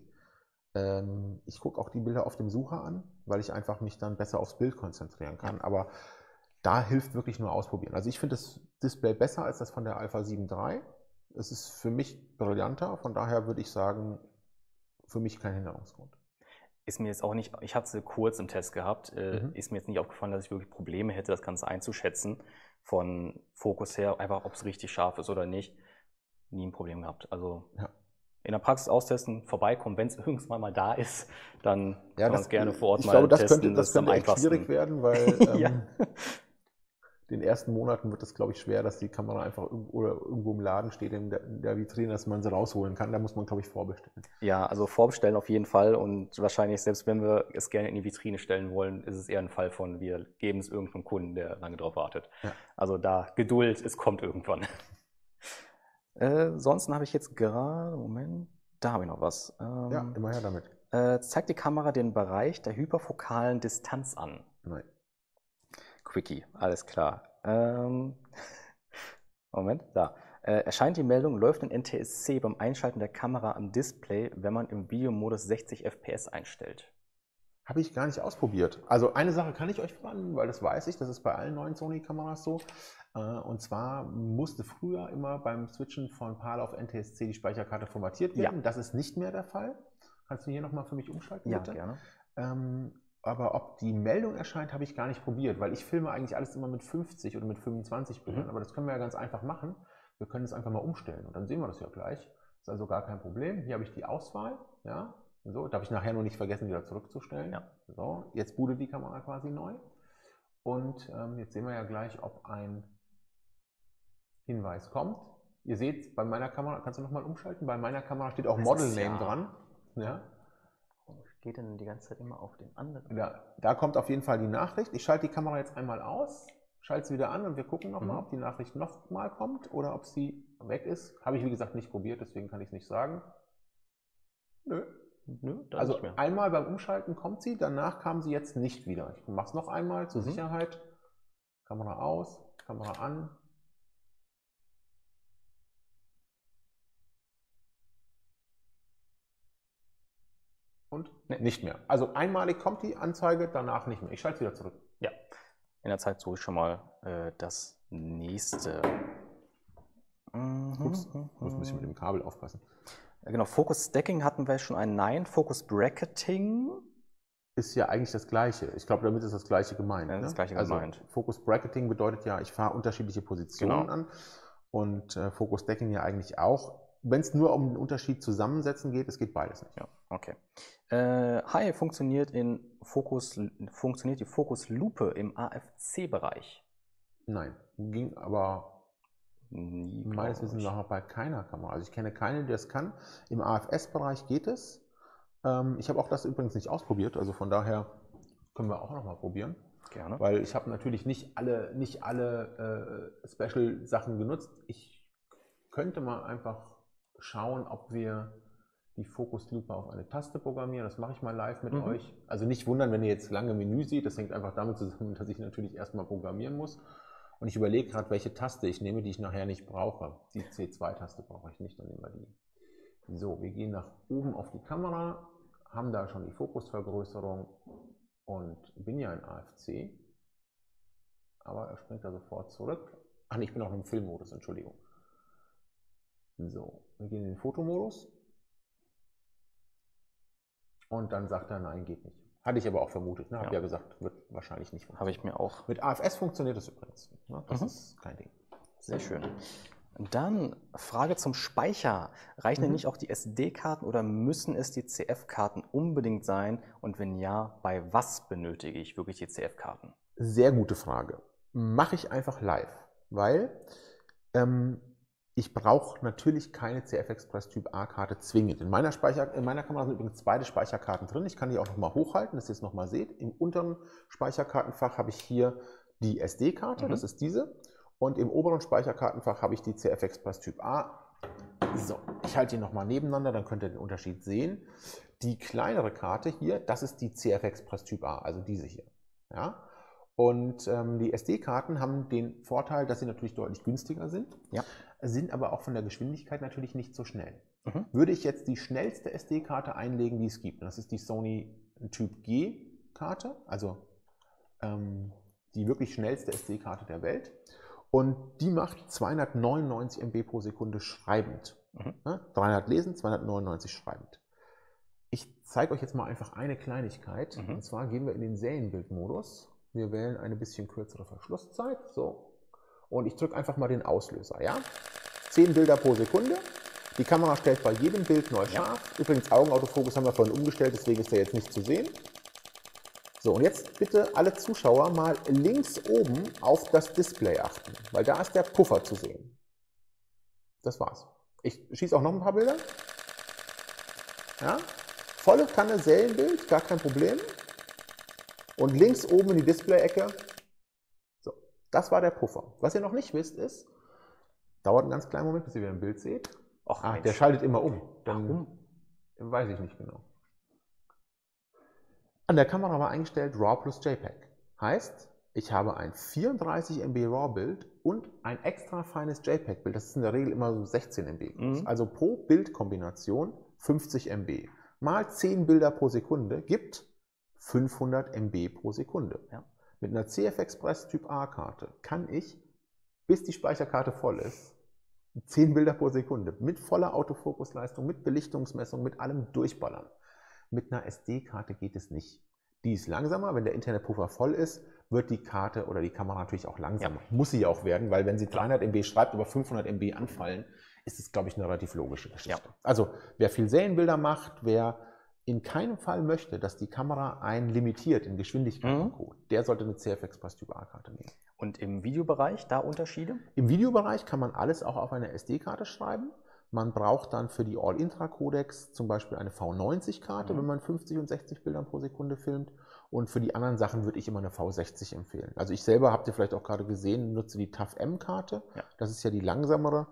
Ich gucke auch die Bilder auf dem Sucher an, weil ich einfach mich dann besser aufs Bild konzentrieren kann. Aber da hilft wirklich nur ausprobieren. Also ich finde das Display besser als das von der Alpha 7 III. Es ist für mich brillanter, von daher würde ich sagen, für mich kein Hinderungsgrund.
Ist mir jetzt auch nicht, ich hatte es kurz im Test gehabt, ist mir jetzt nicht aufgefallen, dass ich wirklich Probleme hätte, das Ganze einzuschätzen. Von Fokus her, einfach ob es richtig scharf ist oder nicht, nie ein Problem gehabt. Also
Ja.
in der Praxis austesten, vorbeikommen, wenn es irgendwann mal da ist, dann kann man es gerne vor Ort
ich
mal
glaube, das
testen.
das
ist am
könnte echt
einfachsten.
schwierig werden, weil
Ja.
den ersten Monaten wird es, glaube ich, schwer, dass die Kamera einfach irgendwo im Laden steht, in der Vitrine, dass man sie rausholen kann. Da muss man, glaube ich, vorbestellen.
Ja, also vorbestellen auf jeden Fall und wahrscheinlich, selbst wenn wir es gerne in die Vitrine stellen wollen, ist es eher ein Fall von, wir geben es irgendeinem Kunden, der lange drauf wartet.
Ja.
Also da Geduld, es kommt irgendwann. Sonst habe ich jetzt gerade, Moment, da habe ich noch was.
Ja, immer her damit.
Zeigt die Kamera den Bereich der hyperfokalen Distanz an?
Nein.
Quickie, alles klar. Moment, da. Erscheint die Meldung, läuft ein NTSC beim Einschalten der Kamera am Display, wenn man im Videomodus 60 FPS einstellt?
Habe ich gar nicht ausprobiert. Also eine Sache kann ich euch verraten, weil das weiß ich, das ist bei allen neuen Sony-Kameras so. Und zwar musste früher immer beim Switchen von PAL auf NTSC die Speicherkarte formatiert werden.
Ja.
Das ist nicht mehr der Fall. Kannst du hier nochmal für mich umschalten,
Ja,
bitte?
gerne.
Aber ob die Meldung erscheint, habe ich gar nicht probiert, weil ich filme eigentlich alles immer mit 50 oder mit 25 Bildern. Aber das können wir ja ganz einfach machen. Wir können es einfach mal umstellen und dann sehen wir das ja gleich. Ist also gar kein Problem. Hier habe ich die Auswahl. Ja, so, darf ich nachher nur nicht vergessen, wieder zurückzustellen.
Ja.
So, jetzt bootet die Kamera quasi neu. Und jetzt sehen wir ja gleich, ob ein Hinweis kommt. Ihr seht, bei meiner Kamera, kannst du nochmal umschalten? Bei meiner Kamera steht auch
Das
Model
ist
Name
ja-
dran. Ja.
Warum geht denn die ganze Zeit immer auf den anderen?
Da kommt auf jeden Fall die Nachricht. Ich schalte die Kamera jetzt einmal aus, schalte sie wieder an und wir gucken nochmal, ob die Nachricht nochmal kommt oder ob sie weg ist. Habe ich, wie gesagt, nicht probiert, deswegen kann ich es nicht sagen. Nö.
Nö, da
Also
nicht mehr.
einmal beim Umschalten kommt sie, danach kam sie jetzt nicht wieder. Ich mache es noch einmal zur Sicherheit. Kamera aus, Kamera an. Und nicht mehr. Also einmalig kommt die Anzeige, danach nicht mehr. Ich schalte sie wieder zurück.
Ja, in der Zeit suche ich schon mal das nächste.
Ups, muss ein bisschen mit dem Kabel aufpassen.
Genau, Focus Stacking hatten wir schon ein Nein. Focus Bracketing.
Ist ja eigentlich das Gleiche. Ich glaube, damit ist das Gleiche gemeint.
Ja, das
ne?
Gleiche
also
gemeint.
Focus Bracketing bedeutet ja, ich fahre unterschiedliche Positionen
Genau.
an. Und Focus Stacking ja eigentlich auch. Wenn es nur um den Unterschied zusammensetzen geht, es geht beides nicht.
Ja, okay. Hi, funktioniert die Fokuslupe im AFC-Bereich?
Nein, ging aber
Nie,
meines
glaub
Wissens
ich.
nach bei keiner Kamera. Also ich kenne keine, die das kann. Im AFS-Bereich geht es. Ich habe auch das übrigens nicht ausprobiert, also von daher können wir auch nochmal probieren.
Gerne.
Weil ich habe natürlich nicht alle Special-Sachen genutzt. Ich könnte mal einfach schauen, ob wir die Fokuslupe auf eine Taste programmieren. Das mache ich mal live mit euch. Also nicht wundern, wenn ihr jetzt lange Menü seht. Das hängt einfach damit zusammen, dass ich natürlich erstmal programmieren muss. Und ich überlege gerade, welche Taste ich nehme, die ich nachher nicht brauche. Die C2-Taste brauche ich nicht, dann nehmen wir die. So, wir gehen nach oben auf die Kamera, haben da schon die Fokusvergrößerung und bin ja in AFC. Aber er springt da sofort zurück. Ach nee, ich bin auch im Filmmodus, Entschuldigung. So, wir gehen in den Fotomodus. Und dann sagt er, nein, geht nicht. Hatte ich aber auch vermutet. Ne? Habe ja gesagt, wird wahrscheinlich nicht funktionieren.
Habe ich mir auch.
Mit AFS funktioniert das übrigens. Ne? Das ist kein Ding.
Sehr schön. Dann Frage zum Speicher. Reichen denn nicht auch die SD-Karten oder müssen es die CF-Karten unbedingt sein? Und wenn ja, bei was benötige ich wirklich die CF-Karten?
Sehr gute Frage. Mache ich einfach live, weil ich brauche natürlich keine CF Express Typ A-Karte zwingend. In meiner Kamera sind übrigens beide Speicherkarten drin. Ich kann die auch nochmal hochhalten, dass ihr es nochmal seht. Im unteren Speicherkartenfach habe ich hier die SD-Karte, das ist diese. Und im oberen Speicherkartenfach habe ich die CF Express Typ A. So, ich halte die nochmal nebeneinander, dann könnt ihr den Unterschied sehen. Die kleinere Karte hier, das ist die CF Express Typ A, also diese hier. Ja? Und die SD-Karten haben den Vorteil, dass sie natürlich deutlich günstiger sind, sind aber auch von der Geschwindigkeit natürlich nicht so schnell. Würde ich jetzt die schnellste SD-Karte einlegen, die es gibt, und das ist die Sony Typ G-Karte, also die wirklich schnellste SD-Karte der Welt, und die macht 299 MB pro Sekunde schreibend. 300 lesen, 299 schreibend. Ich zeige euch jetzt mal einfach eine Kleinigkeit, und zwar gehen wir in den Serienbildmodus. Wir wählen eine bisschen kürzere Verschlusszeit. So. Und ich drücke einfach mal den Auslöser. Ja? 10 Bilder pro Sekunde. Die Kamera stellt bei jedem Bild neu scharf. Übrigens, Augenautofokus haben wir vorhin umgestellt, deswegen ist der jetzt nicht zu sehen. So, und jetzt bitte alle Zuschauer mal links oben auf das Display achten, weil da ist der Puffer zu sehen. Das war's. Ich schieße auch noch ein paar Bilder. Ja? Volle Kanne Serienbild, gar kein Problem. Und links oben in die Display-Ecke, so, das war der Puffer. Was ihr noch nicht wisst ist, dauert einen ganz kleinen Moment, bis ihr wieder ein Bild seht. Der schaltet immer um. Warum? Weiß ich nicht genau. An der Kamera war eingestellt RAW plus JPEG. Heißt, ich habe ein 34 MB RAW-Bild und ein extra feines JPEG-Bild. Das ist in der Regel immer so 16 MB groß. Also pro Bildkombination 50 MB. Mal 10 Bilder pro Sekunde gibt 500 MB pro Sekunde. Ja. Mit einer CF Express Typ A-Karte kann ich, bis die Speicherkarte voll ist, 10 Bilder pro Sekunde mit voller Autofokusleistung, mit Belichtungsmessung, mit allem durchballern. Mit einer SD-Karte geht es nicht. Die ist langsamer, wenn der interne Puffer voll ist, wird die Karte oder die Kamera natürlich auch langsamer. Ja. Muss sie ja auch werden, weil wenn sie 300 MB schreibt, aber 500 MB anfallen, ist es, glaube ich, eine relativ logische Geschichte. Ja. Also wer viel Serienbilder macht, wer in keinem Fall möchte, dass die Kamera einen limitiert in Geschwindigkeit und Co., der sollte eine CF Express Typ A-Karte nehmen.
Und im Videobereich da Unterschiede?
Im Videobereich kann man alles auch auf eine SD-Karte schreiben. Man braucht dann für die All-Intra-Codecs zum Beispiel eine V90-Karte, wenn man 50 und 60 Bildern pro Sekunde filmt. Und für die anderen Sachen würde ich immer eine V60 empfehlen. Also ich selber, habt ihr vielleicht auch gerade gesehen, nutze die TAF-M-Karte. Ja. Das ist ja die langsamere.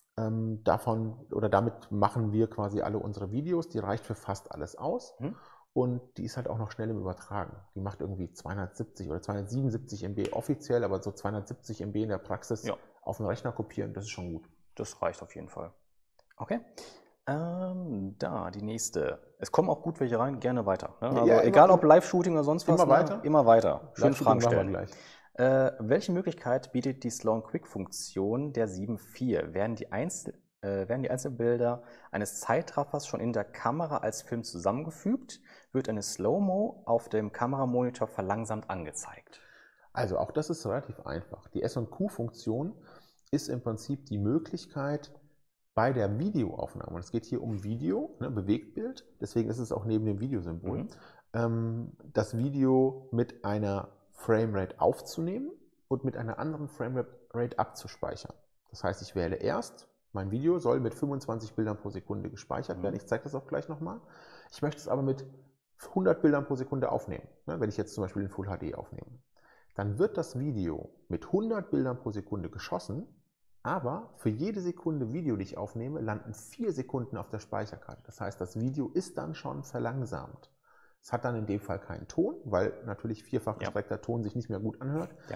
Damit machen wir quasi alle unsere Videos. Die reicht für fast alles aus. Und die ist halt auch noch schnell im Übertragen. Die macht irgendwie 270 oder 277 MB offiziell, aber so 270 MB in der Praxis auf den Rechner kopieren, das ist schon gut.
Das reicht auf jeden Fall. Okay. Da, die nächste. Es kommen auch gut welche rein, gerne weiter. Ne? Also egal ob Live-Shooting oder sonst was.
Immer weiter?
Immer weiter. Schön Fragen stellen.
Gleich.
Welche Möglichkeit bietet die Slow-and-Quick-Funktion der 7.4? Werden die Einzelbilder eines Zeitraffers schon in der Kamera als Film zusammengefügt? Wird eine Slow-Mo auf dem Kameramonitor verlangsamt angezeigt?
Also auch das ist relativ einfach. Die S&Q-Funktion ist im Prinzip die Möglichkeit, bei der Videoaufnahme, und es geht hier um Video, ne, Bewegtbild, deswegen ist es auch neben dem Videosymbol, das Video mit einer Framerate aufzunehmen und mit einer anderen Framerate abzuspeichern. Das heißt, ich wähle erst, mein Video soll mit 25 Bildern pro Sekunde gespeichert werden. Ich zeige das auch gleich nochmal. Ich möchte es aber mit 100 Bildern pro Sekunde aufnehmen, ne, wenn ich jetzt zum Beispiel in Full HD aufnehme. Dann wird das Video mit 100 Bildern pro Sekunde geschossen, aber für jede Sekunde Video, die ich aufnehme, landen 4 Sekunden auf der Speicherkarte. Das heißt, das Video ist dann schon verlangsamt. Es hat dann in dem Fall keinen Ton, weil natürlich vierfach gestreckter Ton sich nicht mehr gut anhört. Ja.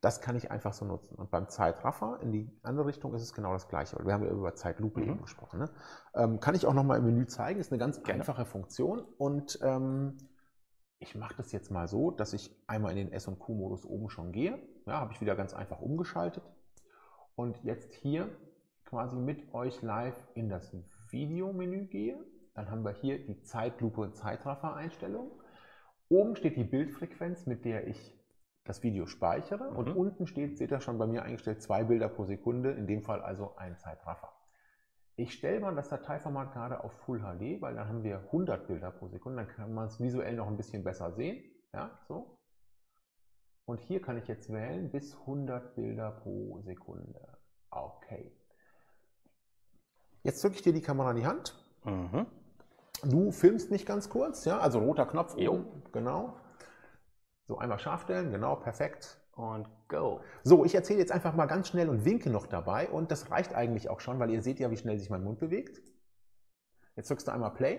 Das kann ich einfach so nutzen. Und beim Zeitraffer in die andere Richtung ist es genau das Gleiche. Wir haben ja über Zeitlupe eben gesprochen. Ne? Kann ich auch nochmal im Menü zeigen. Ist eine ganz einfache Funktion. Und ich mache das jetzt mal so, dass ich einmal in den S&Q-Modus oben schon gehe. Ja, habe ich wieder ganz einfach umgeschaltet. Und jetzt hier quasi mit euch live in das Videomenü gehe. Dann haben wir hier die Zeitlupe Zeitraffer-Einstellung. Oben steht die Bildfrequenz, mit der ich das Video speichere. Und unten steht, seht ihr schon bei mir eingestellt, 2 Bilder pro Sekunde, in dem Fall also ein Zeitraffer. Ich stelle mal das Dateiformat gerade auf Full HD, weil dann haben wir 100 Bilder pro Sekunde, dann kann man es visuell noch ein bisschen besser sehen. Ja, so. Und hier kann ich jetzt wählen bis 100 Bilder pro Sekunde. Okay. Jetzt drücke ich dir die Kamera in die Hand. Du filmst nicht ganz kurz, ja, also roter Knopf oben, genau. So, einmal scharf stellen, genau, perfekt.
Und go.
So, ich erzähle jetzt einfach mal ganz schnell und winke noch dabei und das reicht eigentlich auch schon, weil ihr seht ja, wie schnell sich mein Mund bewegt. Jetzt drückst du einmal Play.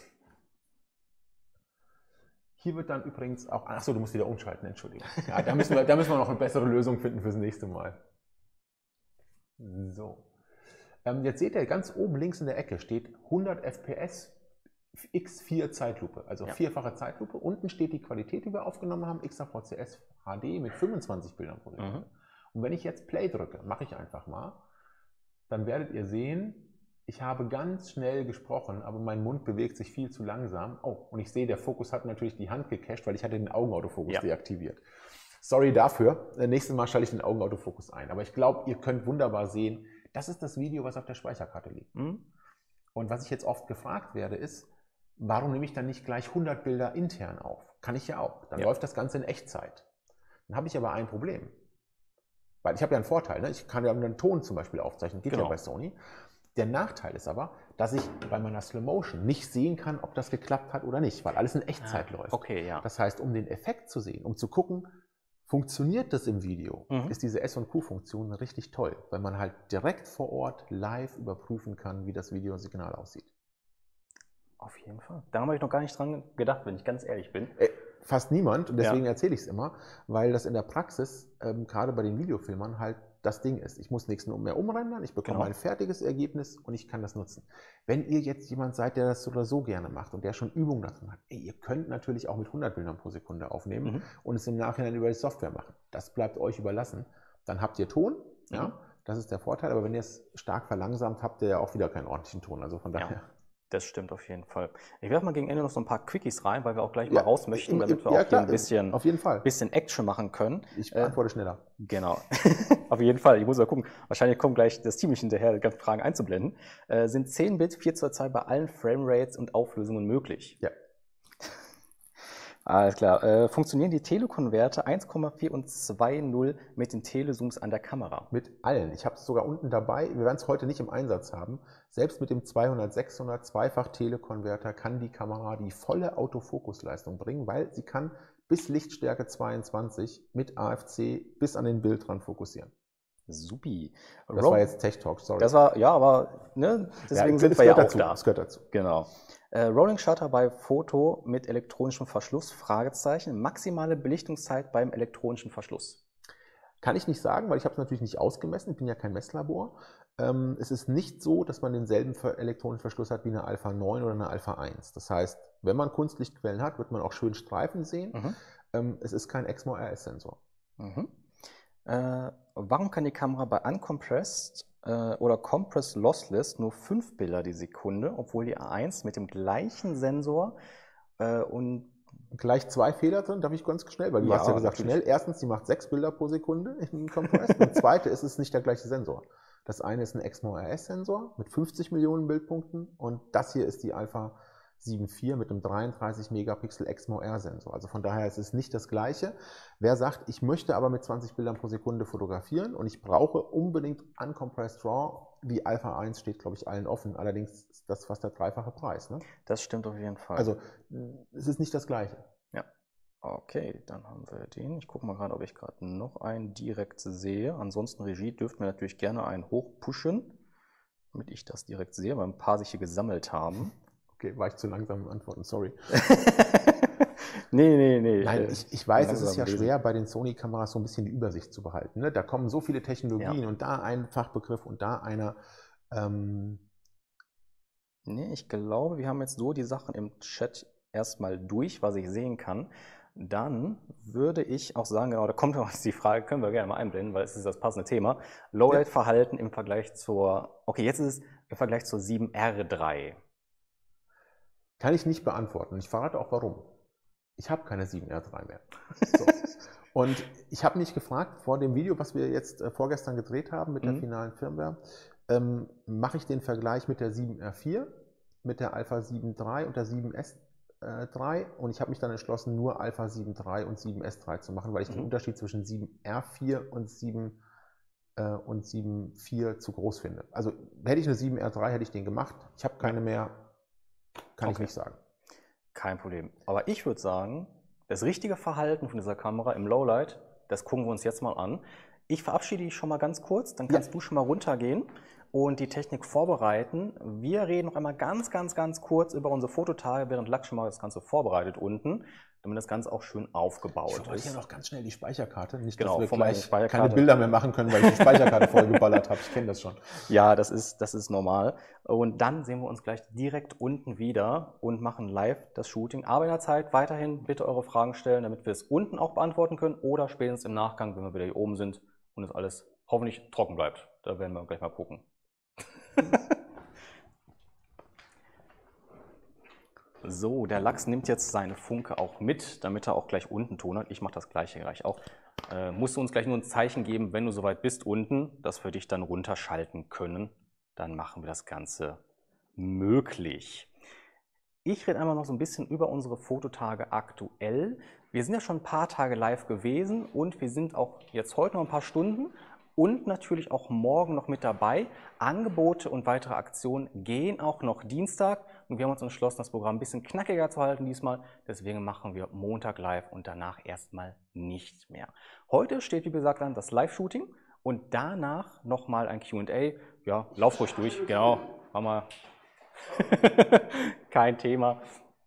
Hier wird dann übrigens auch, achso, du musst wieder umschalten, Entschuldigung. Ja, da müssen wir noch eine bessere Lösung finden fürs nächste Mal. So. Jetzt seht ihr, ganz oben links in der Ecke steht 100 FPS x4 Zeitlupe, also vierfache Zeitlupe. Unten steht die Qualität, die wir aufgenommen haben, XHVCS HD mit 25 Bildern pro Sekunde. Und wenn ich jetzt Play drücke, mache ich einfach mal, dann werdet ihr sehen, ich habe ganz schnell gesprochen, aber mein Mund bewegt sich viel zu langsam. Oh, und ich sehe, der Fokus hat natürlich die Hand gecached, weil ich hatte den Augenautofokus deaktiviert. Sorry dafür, nächstes Mal schalte ich den Augenautofokus ein. Aber ich glaube, ihr könnt wunderbar sehen, das ist das Video, was auf der Speicherkarte liegt. Und was ich jetzt oft gefragt werde, ist, warum nehme ich dann nicht gleich 100 Bilder intern auf? Kann ich ja auch. Dann läuft das Ganze in Echtzeit. Dann habe ich aber ein Problem. Weil ich habe ja einen Vorteil. Ne? Ich kann ja einen Ton zum Beispiel aufzeichnen. Geht ja bei Sony. Der Nachteil ist aber, dass ich bei meiner Slow Motion nicht sehen kann, ob das geklappt hat oder nicht, weil alles in Echtzeit läuft.
Okay, ja.
Das heißt, um den Effekt zu sehen, um zu gucken, funktioniert das im Video, ist diese S&Q-Funktion richtig toll, weil man halt direkt vor Ort live überprüfen kann, wie das Videosignal aussieht.
Auf jeden Fall. Da habe ich noch gar nicht dran gedacht, wenn ich ganz ehrlich bin.
Fast niemand, und deswegen erzähle ich es immer, weil das in der Praxis, gerade bei den Videofilmern, halt das Ding ist. Ich muss nichts mehr umrendern, ich bekomme ein fertiges Ergebnis und ich kann das nutzen. Wenn ihr jetzt jemand seid, der das oder so gerne macht und der schon Übung darin hat, ihr könnt natürlich auch mit 100 Bildern pro Sekunde aufnehmen und es im Nachhinein über die Software machen. Das bleibt euch überlassen. Dann habt ihr Ton, ja, das ist der Vorteil, aber wenn ihr es stark verlangsamt, habt ihr ja auch wieder keinen ordentlichen Ton. Also von daher.
Das stimmt auf jeden Fall. Ich werfe mal gegen Ende noch so ein paar Quickies rein, weil wir auch gleich mal raus möchten, damit wir auch hier ein bisschen,
auf jeden Fall.
bisschen Action machen können.
Ich antworte schneller.
Genau. Auf jeden Fall. Ich muss mal gucken. Wahrscheinlich kommt gleich das Team nicht hinterher, die ganzen Fragen einzublenden. Sind 10 Bit 4:2 bei allen Framerates und Auflösungen möglich?
Ja.
Alles klar. Funktionieren die Telekonverter 1,4 und 2.0 mit den Telezooms an der Kamera?
Mit allen. Ich habe es sogar unten dabei. Wir werden es heute nicht im Einsatz haben. Selbst mit dem 200/600 Zweifach-Telekonverter kann die Kamera die volle Autofokusleistung bringen, weil sie kann bis Lichtstärke 22 mit AFC bis an den Bildrand fokussieren.
Supi.
Das war jetzt Tech Talk, sorry.
Das war, ja, aber ne, deswegen sind wir ja auch da.
Das gehört dazu.
Genau. Rolling Shutter bei Foto mit elektronischem Verschluss? Fragezeichen. Maximale Belichtungszeit beim elektronischen Verschluss?
Kann ich nicht sagen, weil ich habe es natürlich nicht ausgemessen. Ich bin ja kein Messlabor. Es ist nicht so, dass man denselben elektronischen Verschluss hat wie eine Alpha 9 oder eine Alpha 1. Das heißt, wenn man Kunstlichtquellen hat, wird man auch schön Streifen sehen. Es ist kein Exmor RS-Sensor.
Warum kann die Kamera bei Uncompressed oder Compressed Lossless nur 5 Bilder die Sekunde, obwohl die A1 mit dem gleichen Sensor und
gleich 2 Fehler drin, darf ich ganz schnell, weil du hast ja gesagt schnell. Erstens, die macht 6 Bilder pro Sekunde in Compressed und zweite ist es nicht der gleiche Sensor. Das eine ist ein Exmor RS-Sensor mit 50 Millionen Bildpunkten und das hier ist die Alpha 7.4 mit einem 33 Megapixel Exmor R-Sensor. Also von daher ist es nicht das gleiche. Wer sagt, ich möchte aber mit 20 Bildern pro Sekunde fotografieren und ich brauche unbedingt Uncompressed RAW, die Alpha 1 steht, glaube ich, allen offen. Allerdings ist das fast der dreifache Preis. Ne?
Das stimmt auf jeden Fall.
Also es ist nicht das gleiche.
Ja. Okay, dann haben wir den. Ich gucke mal gerade, ob ich gerade noch einen direkt sehe. Ansonsten, Regie, dürft mir natürlich gerne einen hochpushen, damit ich das direkt sehe, weil ein paar sich hier gesammelt haben.
Okay, war ich zu langsam im Antworten, sorry.
Nee.
Nein, ich weiß, es ist ja schwer, bei den Sony-Kameras so ein bisschen die Übersicht zu behalten. Ne? Da kommen so viele Technologien und da ein Fachbegriff und da einer.
Nee, ich glaube, wir haben jetzt so die Sachen im Chat erstmal durch, was ich sehen kann. Dann würde ich auch sagen, genau, da kommt noch die Frage, können wir gerne mal einblenden, weil es ist das passende Thema. Lowlight-Verhalten im Vergleich zur, okay, jetzt ist es im Vergleich zur 7R3.
Kann ich nicht beantworten. Ich verrate auch warum. Ich habe keine 7R3 mehr. So. Und ich habe mich gefragt, vor dem Video, was wir jetzt vorgestern gedreht haben mit der finalen Firmware, mache ich den Vergleich mit der 7R4, mit der Alpha 7 III und der 7S3 und ich habe mich dann entschlossen, nur Alpha 7 III und 7S3 zu machen, weil ich den Unterschied zwischen 7R4 und 7.4 zu groß finde. Also hätte ich eine 7R3, hätte ich den gemacht. Ich habe keine mehr, kann ich nicht sagen.
Kein Problem. Aber ich würde sagen, das richtige Verhalten von dieser Kamera im Lowlight, das gucken wir uns jetzt mal an. Ich verabschiede dich schon mal ganz kurz, dann kannst du schon mal runtergehen und die Technik vorbereiten. Wir reden noch einmal ganz kurz über unsere Fototage, während Lak schon mal das Ganze vorbereitet unten, damit das Ganze auch schön aufgebaut ist.
Ich hier noch ganz schnell die Speicherkarte, nicht,
genau,
dass wir gleich keine Bilder mehr machen können, weil ich die Speicherkarte vollgeballert habe. Ich kenne das schon.
Ja, das ist normal. Und dann sehen wir uns gleich direkt unten wieder und machen live das Shooting. Aber in der Zeit weiterhin bitte eure Fragen stellen, damit wir es unten auch beantworten können oder spätestens im Nachgang, wenn wir wieder hier oben sind und es alles hoffentlich trocken bleibt. Da werden wir gleich mal gucken. So, der Lachs nimmt jetzt seine Funke auch mit, damit er auch gleich unten Ton hat. Ich mache das gleiche gleich auch. Musst du uns gleich nur ein Zeichen geben, wenn du soweit bist unten, dass wir dich dann runterschalten können. Dann machen wir das Ganze möglich. Ich rede einmal noch so ein bisschen über unsere Fototage aktuell. Wir sind ja schon ein paar Tage live gewesen und wir sind auch jetzt heute noch ein paar Stunden und natürlich auch morgen noch mit dabei. Angebote und weitere Aktionen gehen auch noch Dienstag und wir haben uns entschlossen, das Programm ein bisschen knackiger zu halten diesmal. Deswegen machen wir Montag live und danach erstmal nicht mehr. Heute steht, wie gesagt, an das Live-Shooting und danach nochmal ein Q&A. Ja, lauf ruhig durch, genau, machen wir. Kein Thema.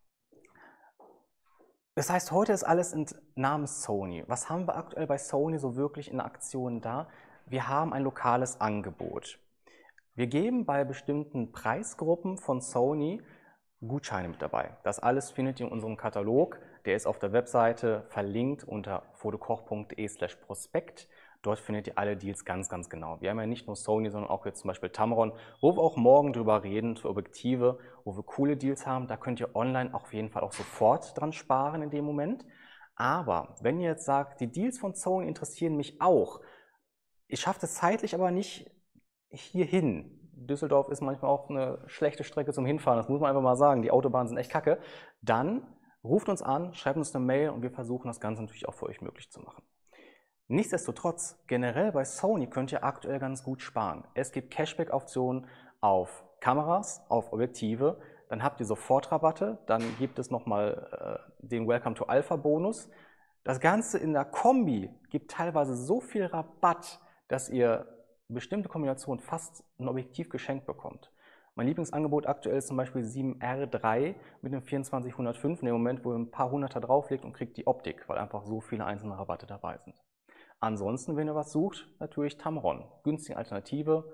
Das heißt, heute ist alles im Namen Sony. Was haben wir aktuell bei Sony so wirklich in Aktionen da? Wir haben ein lokales Angebot. Wir geben bei bestimmten Preisgruppen von Sony Gutscheine mit dabei. Das alles findet ihr in unserem Katalog. Der ist auf der Webseite verlinkt unter fotokoch.de/prospekt. Dort findet ihr alle Deals ganz genau. Wir haben ja nicht nur Sony, sondern auch jetzt zum Beispiel Tamron, wo wir auch morgen drüber reden, für Objektive, wo wir coole Deals haben. Da könnt ihr online auf jeden Fall auch sofort dran sparen in dem Moment. Aber wenn ihr jetzt sagt, die Deals von Sony interessieren mich auch, ich schaffe es zeitlich aber nicht hierhin. Düsseldorf ist manchmal auch eine schlechte Strecke zum Hinfahren, das muss man einfach mal sagen. Die Autobahnen sind echt kacke. Dann ruft uns an, schreibt uns eine Mail und wir versuchen das Ganze natürlich auch für euch möglich zu machen. Nichtsdestotrotz, generell bei Sony könnt ihr aktuell ganz gut sparen. Es gibt Cashback-Optionen auf Kameras, auf Objektive, dann habt ihr Sofortrabatte, dann gibt es nochmal den Welcome to Alpha Bonus. Das Ganze in der Kombi gibt teilweise so viel Rabatt, dass ihr bestimmte Kombinationen fast ein Objektiv geschenkt bekommt. Mein Lieblingsangebot aktuell ist zum Beispiel 7R3 mit einem 2405 in dem Moment, wo ihr ein paar Hunderter drauflegt und kriegt die Optik, weil einfach so viele einzelne Rabatte dabei sind. Ansonsten, wenn ihr was sucht, natürlich Tamron. Günstige Alternative,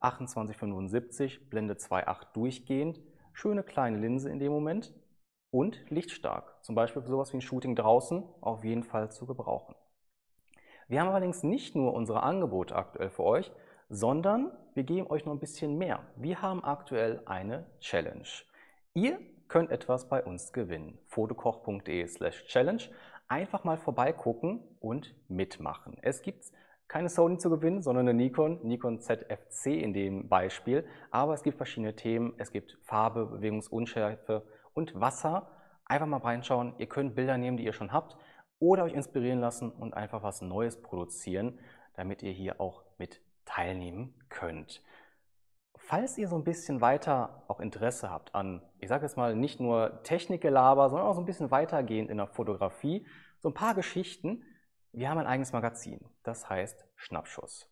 2875, Blende 2.8 durchgehend, schöne kleine Linse in dem Moment und lichtstark. Zum Beispiel für sowas wie ein Shooting draußen auf jeden Fall zu gebrauchen. Wir haben allerdings nicht nur unsere Angebote aktuell für euch, sondern wir geben euch noch ein bisschen mehr. Wir haben aktuell eine Challenge. Ihr könnt etwas bei uns gewinnen. fotokoch.de/challenge. Einfach mal vorbeigucken und mitmachen. Es gibt keine Sony zu gewinnen, sondern eine Nikon ZFC in dem Beispiel. Aber es gibt verschiedene Themen. Es gibt Farbe, Bewegungsunschärfe und Wasser. Einfach mal reinschauen. Ihr könnt Bilder nehmen, die ihr schon habt, oder euch inspirieren lassen und einfach was Neues produzieren, damit ihr hier auch mit teilnehmen könnt. Falls ihr so ein bisschen weiter auch Interesse habt an, ich sage jetzt mal, nicht nur Technikgelaber, sondern auch so ein bisschen weitergehend in der Fotografie, so ein paar Geschichten, wir haben ein eigenes Magazin, das heißt Schnappschuss.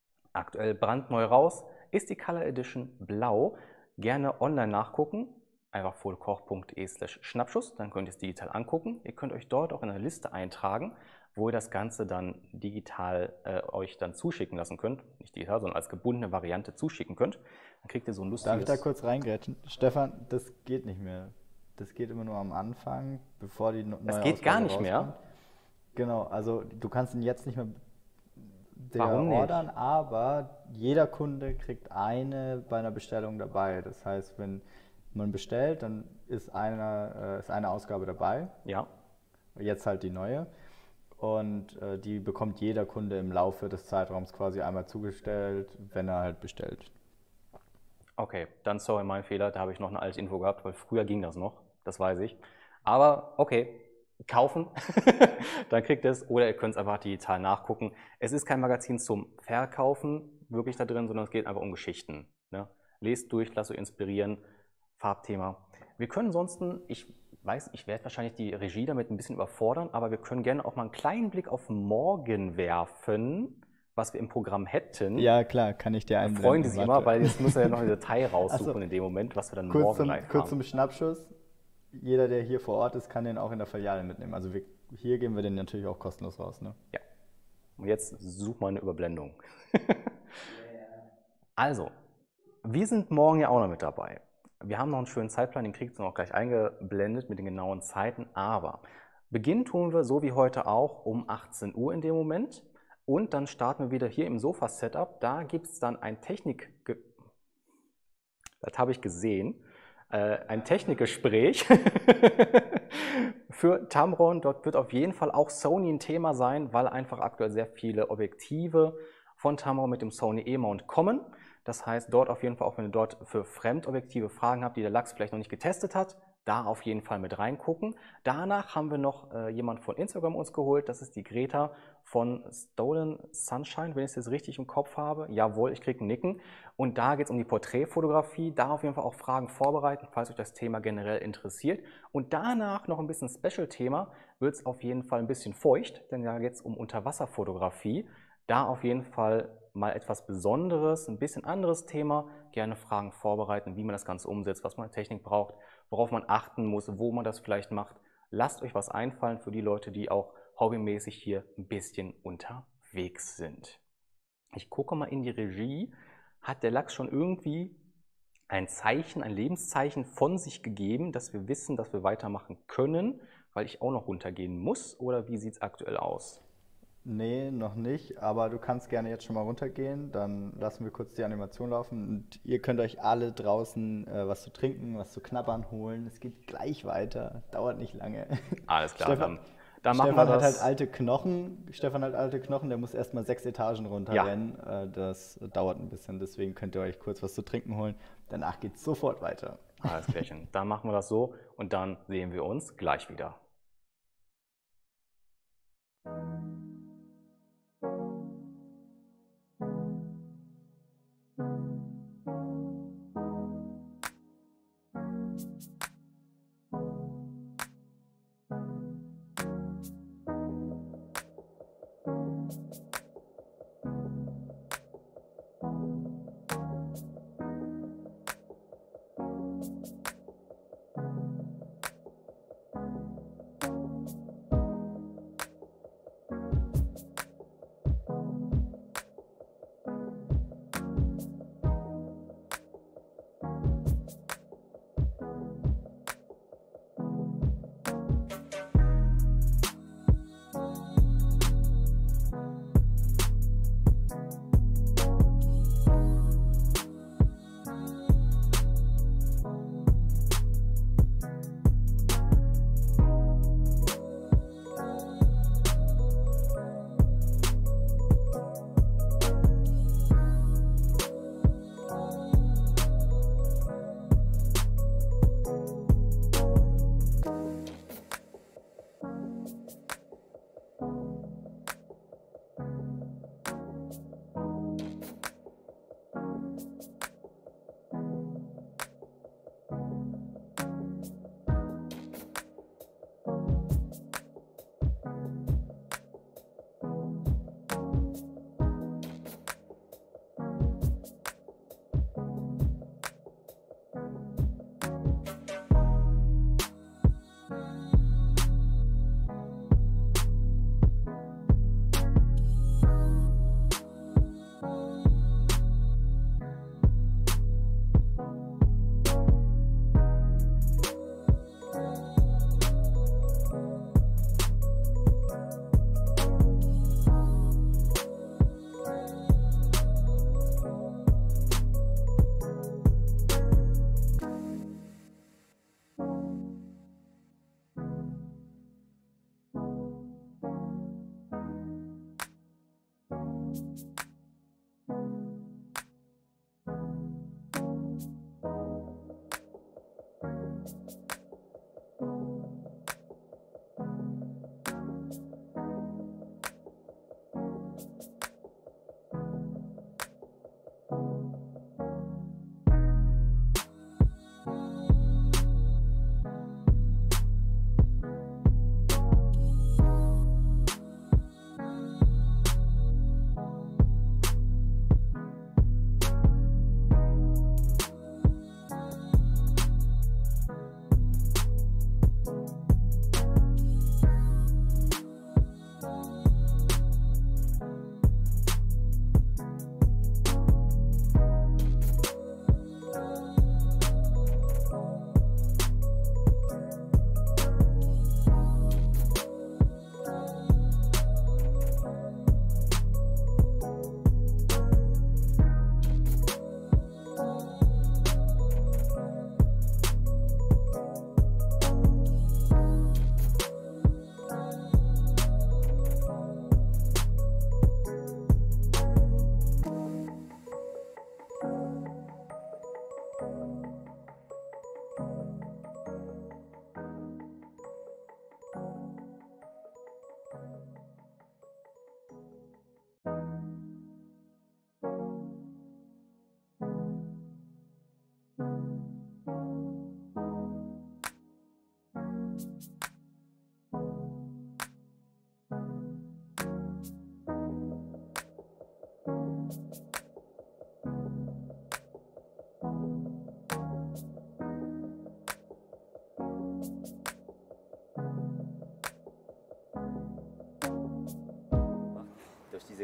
Aktuell brandneu raus ist die Color Edition Blau. Gerne online nachgucken. einfach fohlekoch.de/Schnappschuss, dann könnt ihr es digital angucken. Ihr könnt euch dort auch in eine Liste eintragen, wo ihr das Ganze dann digital euch dann zuschicken lassen könnt. Nicht digital, sondern als gebundene Variante zuschicken könnt. Dann kriegt ihr so ein lustiges...
Darf ich da kurz reingrätschen? Stefan, das geht nicht mehr. Das geht immer nur am Anfang, bevor die neue
Das geht gar nicht mehr?
Genau, also du kannst ihn jetzt nicht mehr
Warum nicht?
ordern, aber jeder Kunde kriegt eine bei einer Bestellung dabei. Das heißt, wenn man bestellt, dann ist eine Ausgabe dabei.
Ja.
Jetzt halt die neue. Und die bekommt jeder Kunde im Laufe des Zeitraums quasi einmal zugestellt, wenn er halt bestellt.
Okay, dann sorry, mein Fehler. Da habe ich noch eine alte Info gehabt, weil früher ging das noch. Das weiß ich. Aber okay, kaufen, dann kriegt ihr es. Oder ihr könnt es einfach digital nachgucken. Es ist kein Magazin zum Verkaufen wirklich da drin, sondern es geht einfach um Geschichten. Ne? Lest durch, lasst euch inspirieren. Farbthema. Wir können ansonsten, ich weiß, ich werde wahrscheinlich die Regie damit ein bisschen überfordern, aber wir können gerne auch mal einen kleinen Blick auf morgen werfen, was wir im Programm hätten.
Ja, klar, kann ich dir
einblenden. Freuen die sich immer, weil jetzt müssen wir ja noch ein Detail raussuchen in dem Moment, was wir dann morgen live haben.
Kurz zum Schnappschuss. Jeder, der hier vor Ort ist, kann den auch in der Filiale mitnehmen. Also hier geben wir den natürlich auch kostenlos raus. Ne?
Ja. Und jetzt such mal eine Überblendung. Also, wir sind morgen ja auch noch mit dabei. Wir haben noch einen schönen Zeitplan, den kriegt ihr noch gleich eingeblendet mit den genauen Zeiten. Aber beginnen tun wir, so wie heute auch, um 18 Uhr in dem Moment. Und dann starten wir wieder hier im Sofa-Setup. Da gibt es dann ein das habe ich gesehen, ein Technikgespräch für Tamron. Dort wird auf jeden Fall auch Sony ein Thema sein, weil einfach aktuell sehr viele Objektive von Tamron mit dem Sony E-Mount kommen. Das heißt, dort auf jeden Fall, auch wenn ihr dort für Fremdobjektive Fragen habt, die der Lachs vielleicht noch nicht getestet hat, da auf jeden Fall mit reingucken. Danach haben wir noch jemand von Instagram uns geholt, das ist die Greta von Stolen Sunshine, wenn ich es jetzt richtig im Kopf habe. Jawohl, ich kriege ein Nicken. Und da geht es um die Porträtfotografie, da auf jeden Fall auch Fragen vorbereiten, falls euch das Thema generell interessiert. Und danach noch ein bisschen Special-Thema, wird es auf jeden Fall ein bisschen feucht, denn da geht es um Unterwasserfotografie. Da auf jeden Fall mal etwas Besonderes, ein bisschen anderes Thema, gerne Fragen vorbereiten, wie man das Ganze umsetzt, was man an Technik braucht, worauf man achten muss, wo man das vielleicht macht. Lasst euch was einfallen für die Leute, die auch hobbymäßig hier ein bisschen unterwegs sind. Ich gucke mal in die Regie. Hat der Lachs schon irgendwie ein Zeichen, ein Lebenszeichen von sich gegeben, dass wir wissen, dass wir weitermachen können, weil ich auch noch runtergehen muss? Oder wie sieht es aktuell aus?
Nee, noch nicht, aber du kannst gerne jetzt schon mal runtergehen, dann lassen wir kurz die Animation laufen und ihr könnt euch alle draußen was zu trinken, was zu knabbern holen. Es geht gleich weiter, dauert nicht lange.
Alles klar,
Stefan,
dann machen
Stefan
wir das.
Hat halt alte Knochen. Stefan hat alte Knochen, der muss erstmal 6 Etagen runterrennen. Ja. Das dauert ein bisschen, deswegen könnt ihr euch kurz was zu trinken holen. Danach geht es sofort weiter.
Alles klärchen. Dann machen wir das so und dann sehen wir uns gleich wieder.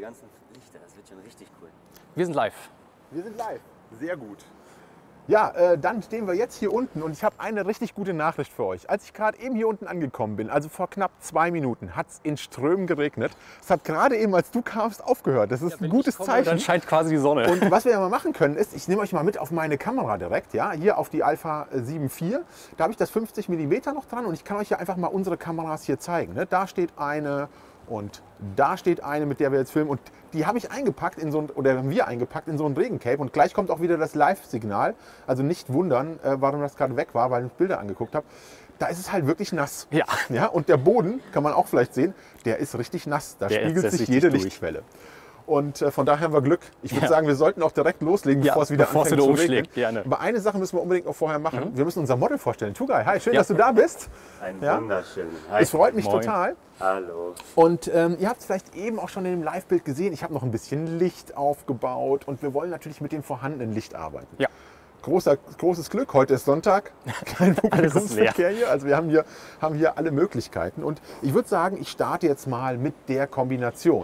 ganzen Lichter. Das wird schon richtig cool.
Wir sind live.
Wir sind live. Sehr gut. Ja, dann stehen wir jetzt hier unten und ich habe eine richtig gute Nachricht für euch. Als ich gerade eben hier unten angekommen bin, also vor knapp 2 Minuten, hat es in Strömen geregnet. Es hat gerade eben, als du kamst, aufgehört. Das ist ein gutes Zeichen.
Dann scheint quasi die Sonne.
Und was wir ja mal machen können, ist, ich nehme euch mal mit auf meine Kamera direkt, ja, hier auf die Alpha 7 IV. Da habe ich das 50 mm noch dran und ich kann euch ja einfach mal unsere Kameras hier zeigen. Ne? Da steht eine und da steht eine, mit der wir jetzt filmen. Und die habe ich eingepackt in so ein, oder haben wir eingepackt in so ein Regencape. Und gleich kommt auch wieder das Live-Signal. Also nicht wundern, warum das gerade weg war, weil ich Bilder angeguckt habe. Da ist es halt wirklich nass.
Ja.
Ja. Und der Boden, kann man auch vielleicht sehen, der ist richtig nass. Da spiegelt sich jede Lichtquelle. Und von daher haben wir Glück. Ich würde sagen, wir sollten auch direkt loslegen, bevor es wieder anfängt zu regnen.
Gerne.
Aber eine Sache müssen wir unbedingt noch vorher machen. Wir müssen unser Model vorstellen. Tugay, hi, schön, dass du da bist.
Ein
Ja?
wunderschönen. Hi.
Das freut mich
Moin.
total.
Hallo.
Und ihr habt es vielleicht eben auch schon in dem Live-Bild gesehen. Ich habe noch ein bisschen Licht aufgebaut und wir wollen natürlich mit dem vorhandenen Licht arbeiten.
Ja.
Großes Glück, heute ist Sonntag, kein Publikumsverkehr hier. Also wir haben hier alle Möglichkeiten. Und ich würde sagen, ich starte jetzt mal mit der Kombination.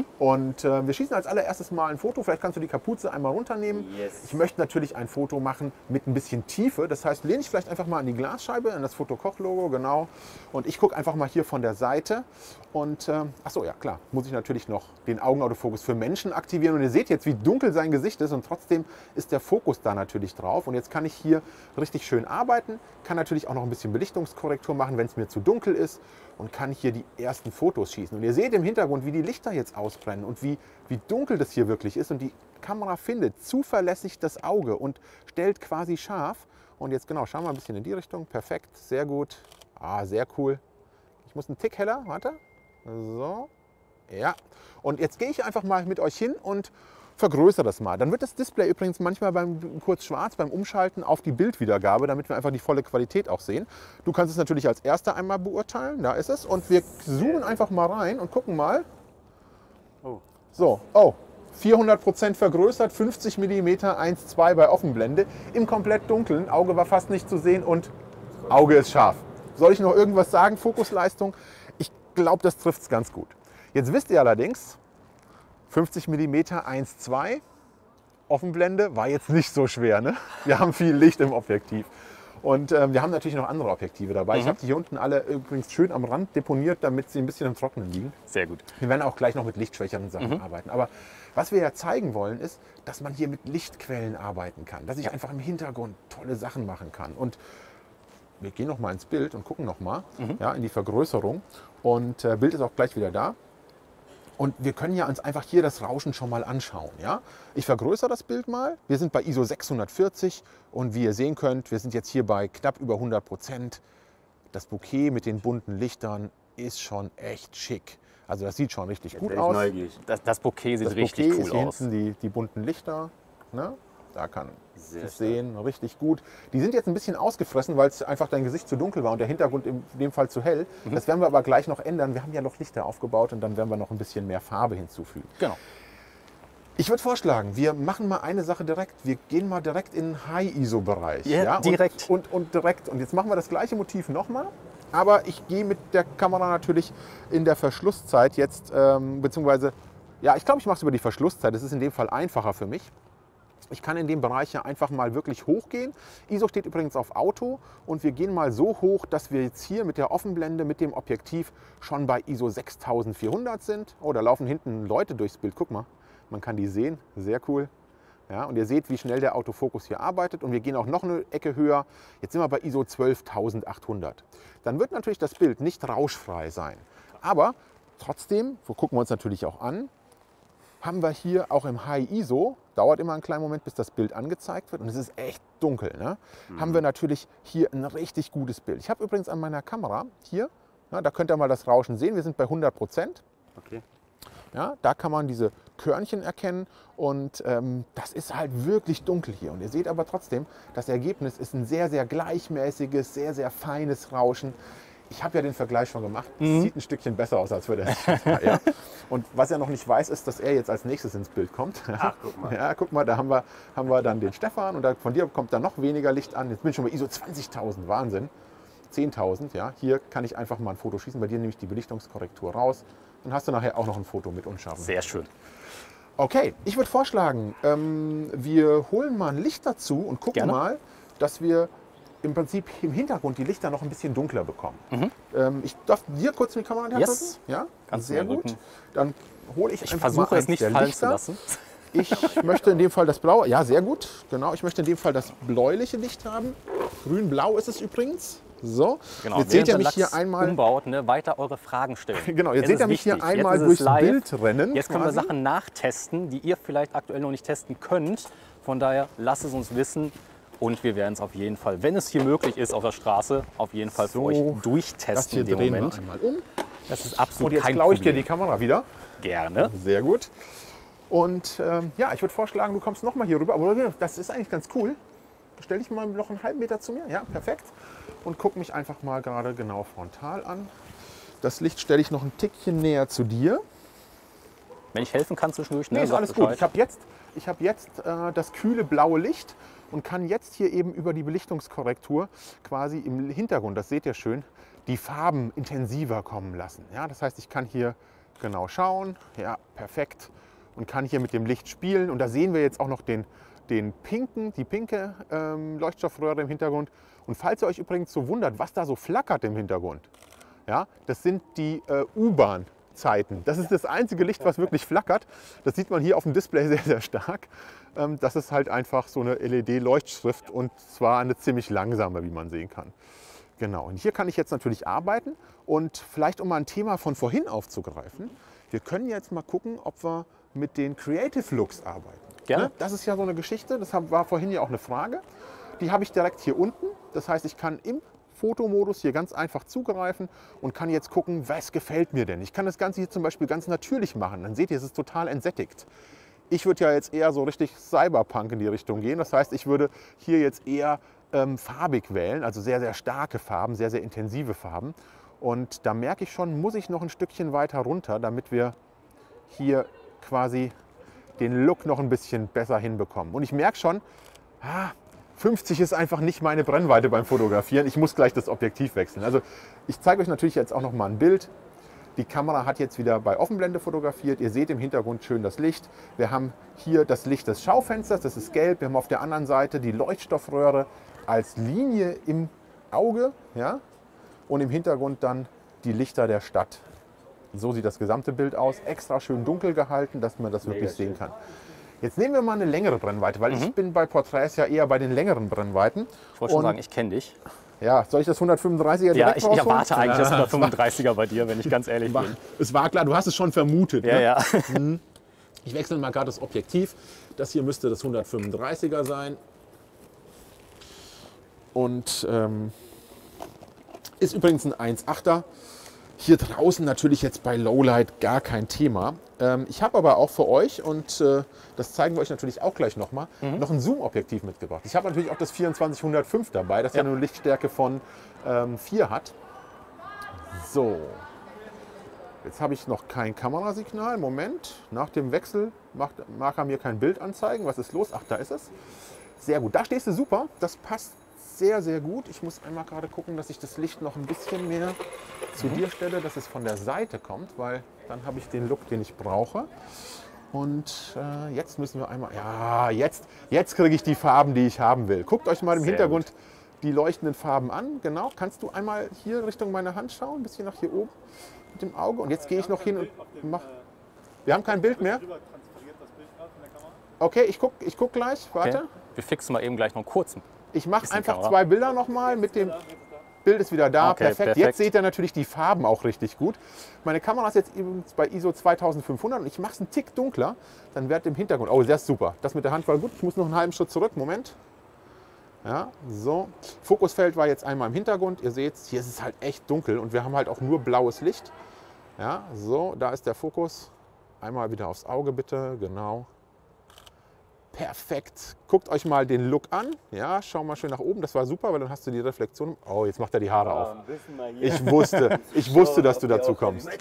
Und wir schießen als allererstes mal ein Foto. Vielleicht kannst du die Kapuze einmal runternehmen.
Yes.
Ich möchte natürlich ein Foto machen mit ein bisschen Tiefe. Das heißt, lehne ich vielleicht einfach mal an die Glasscheibe, an das Foto-Koch-Logo, genau. Und ich gucke einfach mal hier von der Seite. Und achso, ja klar, muss ich natürlich noch den Augenautofokus für Menschen aktivieren. Und ihr seht jetzt, wie dunkel sein Gesicht ist. Und trotzdem ist der Fokus da natürlich drauf. Und jetzt kann ich hier richtig schön arbeiten. Kann natürlich auch noch ein bisschen Belichtungskorrektur machen, wenn es mir zu dunkel ist. Und kann hier die ersten Fotos schießen. Und ihr seht im Hintergrund, wie die Lichter jetzt ausbrennen und wie dunkel das hier wirklich ist. Und die Kamera findet zuverlässig das Auge und stellt quasi scharf. Und jetzt genau, schauen wir ein bisschen in die Richtung. Perfekt, sehr gut. Ah, sehr cool. Ich muss einen Tick heller, warte. So, ja. Und jetzt gehe ich einfach mal mit euch hin und vergrößere das mal. Dann wird das Display übrigens manchmal kurz schwarz beim Umschalten auf die Bildwiedergabe, damit wir einfach die volle Qualität auch sehen. Du kannst es natürlich als erster einmal beurteilen, da ist es. Und wir zoomen einfach mal rein und gucken mal. So, 400% vergrößert, 50 mm 1,2 bei Offenblende. Im komplett dunklen, Auge war fast nicht zu sehen und Auge ist scharf. Soll ich noch irgendwas sagen? Fokusleistung? Ich glaube, das trifft es ganz gut. Jetzt wisst ihr allerdings, 50 mm 1,2 Offenblende war jetzt nicht so schwer. Ne? Wir haben viel Licht im Objektiv. Und wir haben natürlich noch andere Objektive dabei. Ich habe die hier unten alle übrigens schön am Rand deponiert, damit sie ein bisschen im Trockenen liegen.
Sehr gut.
Wir werden auch gleich noch mit lichtschwächeren Sachen arbeiten. Aber was wir ja zeigen wollen, ist, dass man hier mit Lichtquellen arbeiten kann. Dass ich einfach im Hintergrund tolle Sachen machen kann. Und wir gehen noch mal ins Bild und gucken noch mal ja, in die Vergrößerung. Und Bild ist auch gleich wieder da. Und wir können ja uns einfach hier das Rauschen schon mal anschauen. Ja? Ich vergrößere das Bild mal. Wir sind bei ISO 640 und wie ihr sehen könnt, wir sind jetzt hier bei knapp über 100%. Das Bouquet mit den bunten Lichtern ist schon echt schick. Also das sieht schon richtig gut aus.
Neugierig.
Das Bouquet sieht
Das
richtig
Bouquet
cool
ist hier
aus.
hinten die bunten Lichter. Ne? Da kann
Sehr
das
stark.
sehen, richtig gut. Die sind jetzt ein bisschen ausgefressen, weil es einfach dein Gesicht zu dunkel war und der Hintergrund in dem Fall zu hell. Das werden wir aber gleich noch ändern. Wir haben ja noch Lichter aufgebaut und dann werden wir noch ein bisschen mehr Farbe hinzufügen.
Genau.
Ich würde vorschlagen, wir machen mal eine Sache direkt. Wir gehen mal direkt in den High-ISO-Bereich.
Ja, direkt.
Und direkt. Und jetzt machen wir das gleiche Motiv nochmal. Aber ich gehe mit der Kamera natürlich in der Verschlusszeit jetzt, beziehungsweise, ja, ich glaube, ich mache es über die Verschlusszeit. Das ist in dem Fall einfacher für mich. Ich kann in dem Bereich ja einfach mal wirklich hochgehen. ISO steht übrigens auf Auto und wir gehen mal so hoch, dass wir jetzt hier mit der Offenblende, mit dem Objektiv schon bei ISO 6400 sind. Oh, da laufen hinten Leute durchs Bild. Guck mal, man kann die sehen. Sehr cool. Ja, und ihr seht, wie schnell der Autofokus hier arbeitet. Und wir gehen auch noch eine Ecke höher. Jetzt sind wir bei ISO 12800. Dann wird natürlich das Bild nicht rauschfrei sein. Aber trotzdem, so gucken wir uns natürlich auch an, haben wir hier auch im High ISO, dauert immer einen kleinen Moment, bis das Bild angezeigt wird und es ist echt dunkel, ne? Haben wir natürlich hier ein richtig gutes Bild. Ich habe übrigens an meiner Kamera hier, na, da könnt ihr mal das Rauschen sehen, wir sind bei 100%.
Okay.
Ja, da kann man diese Körnchen erkennen und das ist halt wirklich dunkel hier. Und ihr seht aber trotzdem, das Ergebnis ist ein sehr, sehr gleichmäßiges, sehr, sehr feines Rauschen. Ich habe ja den Vergleich schon gemacht. Es sieht ein Stückchen besser aus, als wir das. Ja. Und was er noch nicht weiß, ist, dass er jetzt als nächstes ins Bild kommt.
Ach, guck mal.
Ja, guck mal, da haben wir dann den Stefan und von dir kommt dann noch weniger Licht an. Jetzt bin ich schon bei ISO 20.000, Wahnsinn. 10.000, ja. Hier kann ich einfach mal ein Foto schießen. Bei dir nehme ich die Belichtungskorrektur raus. Dann hast du nachher auch noch ein Foto mit unscharfen.
Sehr schön.
Okay, ich würde vorschlagen, wir holen mal ein Licht dazu und gucken
Gerne.
mal, dass wir im Prinzip im Hintergrund die Lichter noch ein bisschen dunkler bekommen. Ich darf dir kurz die Kamera in die Hand
Yes.
drücken? Ja,
Kannst du
sehr
mir
gut.
drücken.
Dann hole ich
Ich
einfach
versuche
mal
es nicht
eins der
fallen zu
Lichter.
lassen.
Ich möchte in dem Fall das Blaue, ja sehr gut, genau. Ich möchte in dem Fall das bläuliche Licht haben. Grün-blau ist es übrigens. So,
Genau,
jetzt seht ihr
während
mich
der
hier einmal.
umbaut, ne, weiter eure Fragen stellen.
Genau, jetzt
Es
seht
ist
ihr mich hier
wichtig.
einmal
Jetzt ist
durchs
es live.
Bild rennen.
Jetzt können wir
quasi.
Sachen nachtesten, die ihr vielleicht aktuell noch nicht testen könnt. Von daher lasst es uns wissen und wir werden es auf jeden Fall, wenn es hier möglich ist auf der Straße, auf jeden Fall für
So,
euch
Das
durchtesten
hier
in dem
drehen
Moment.
wir einmal um.
Das ist
Und
absolut
jetzt
kein
klaue ich dir
Problem.
die Kamera wieder.
Gerne.
Sehr gut. Und ja, ich würde vorschlagen, du kommst noch mal hier rüber. Aber das ist eigentlich ganz cool. Stell dich mal noch einen halben Meter zu mir. Ja, perfekt. Und guck mich einfach mal gerade genau frontal an. Das Licht stelle ich noch ein Tickchen näher zu dir.
Wenn ich helfen kann zwischendurch, ne,
Nee, ist
sagt
alles gut.
Bescheid.
Ich habe jetzt das kühle blaue Licht und kann jetzt hier eben über die Belichtungskorrektur quasi im Hintergrund, das seht ihr schön, die Farben intensiver kommen lassen. Ja, das heißt, ich kann hier genau schauen, ja, perfekt, und kann hier mit dem Licht spielen. Und da sehen wir jetzt auch noch die pinke Leuchtstoffröhre im Hintergrund. Und falls ihr euch übrigens so wundert, was da so flackert im Hintergrund, ja, das sind die U-Bahn-Zeiten. Das ist das einzige Licht, was wirklich flackert. Das sieht man hier auf dem Display sehr, sehr stark. Das ist halt einfach so eine LED-Leuchtschrift und zwar eine ziemlich langsame, wie man sehen kann. Genau, und hier kann ich jetzt natürlich arbeiten und vielleicht, um mal ein Thema von vorhin aufzugreifen, wir können jetzt mal gucken, ob wir mit den Creative Looks arbeiten.
Gerne.
Ne? Das ist ja so eine Geschichte, das war vorhin ja auch eine Frage. Die habe ich direkt hier unten. Das heißt, ich kann im Fotomodus hier ganz einfach zugreifen und kann jetzt gucken, was gefällt mir denn. Ich kann das Ganze hier zum Beispiel ganz natürlich machen. Dann seht ihr, es ist total entsättigt. Ich würde ja jetzt eher so richtig Cyberpunk in die Richtung gehen. Das heißt, ich würde hier jetzt eher farbig wählen, also sehr, sehr starke Farben, sehr, sehr intensive Farben. Und da merke ich schon, muss ich noch ein Stückchen weiter runter, damit wir hier quasi den Look noch ein bisschen besser hinbekommen. Und ich merke schon, 50 ist einfach nicht meine Brennweite beim Fotografieren. Ich muss gleich das Objektiv wechseln. Also ich zeige euch natürlich jetzt auch noch mal ein Bild. Die Kamera hat jetzt wieder bei Offenblende fotografiert. Ihr seht im Hintergrund schön das Licht. Wir haben hier das Licht des Schaufensters, das ist gelb. Wir haben auf der anderen Seite die Leuchtstoffröhre als Linie im Auge. Ja? Und im Hintergrund dann die Lichter der Stadt. So sieht das gesamte Bild aus. Extra schön dunkel gehalten, dass man das wirklich sehen kann. Jetzt nehmen wir mal eine längere Brennweite, weil ich bin bei Porträts ja eher bei den längeren Brennweiten.
Ich wollte schon
Und
sagen, ich kenne dich.
ja, soll ich das 135er
Ja,
direkt
ich
rausholen?
erwarte eigentlich das 135er bei dir, wenn ich ganz ehrlich bin.
Es war klar, du hast es schon vermutet.
Ja,
ne?
ja.
Ich wechsle mal gerade das Objektiv. Das hier müsste das 135er sein. Und ist übrigens ein 1,8er. Hier draußen natürlich jetzt bei Lowlight gar kein Thema. Ich habe aber auch für euch, und das zeigen wir euch natürlich auch gleich nochmal, noch ein Zoom-Objektiv mitgebracht. Ich habe natürlich auch das 2405 dabei, das ja nur eine Lichtstärke von 4 hat. So, jetzt habe ich noch kein Kamerasignal. Moment, nach dem Wechsel mag er mir kein Bild anzeigen. Was ist los? Ach, da ist es. Sehr gut, da stehst du super. Das passt sehr, sehr gut. Ich muss einmal gerade gucken, dass ich das Licht noch ein bisschen mehr zu dir stelle, dass es von der Seite kommt, weil dann habe ich den Look, den ich brauche. Und jetzt müssen wir einmal, ja, jetzt kriege ich die Farben, die ich haben will. Guckt euch mal im
Sehr
Hintergrund die leuchtenden Farben an. Genau, kannst du einmal hier Richtung meiner Hand schauen, ein bisschen nach hier oben mit dem Auge. Und jetzt gehe ich noch hin und mache. Wir haben kein Bild mehr. Okay, ich guck gleich, warte.
Okay. Wir fixen mal eben gleich noch kurz.
Ich mache
Bisschen
einfach
Kamera.
2 Bilder nochmal mit dem Bild ist wieder da.
Okay,
perfekt.
perfekt.
Jetzt seht ihr natürlich die Farben auch richtig gut. Meine Kamera ist jetzt übrigens bei ISO 2500 und ich mache es einen Tick dunkler. Dann wird im Hintergrund, oh, das ist super. Das mit der Hand war gut. Ich muss noch einen halben Schritt zurück. Moment. Ja, so. Fokusfeld war jetzt einmal im Hintergrund. Ihr seht, hier ist es halt echt dunkel und wir haben halt auch nur blaues Licht. Ja, so, da ist der Fokus. Einmal wieder aufs Auge bitte, genau. Perfekt. Guckt euch mal den Look an. Ja, schau mal schön nach oben. Das war super, weil dann hast du die Reflexion. Oh, jetzt macht er die Haare auf. Ich wusste, dass du dazu kommst.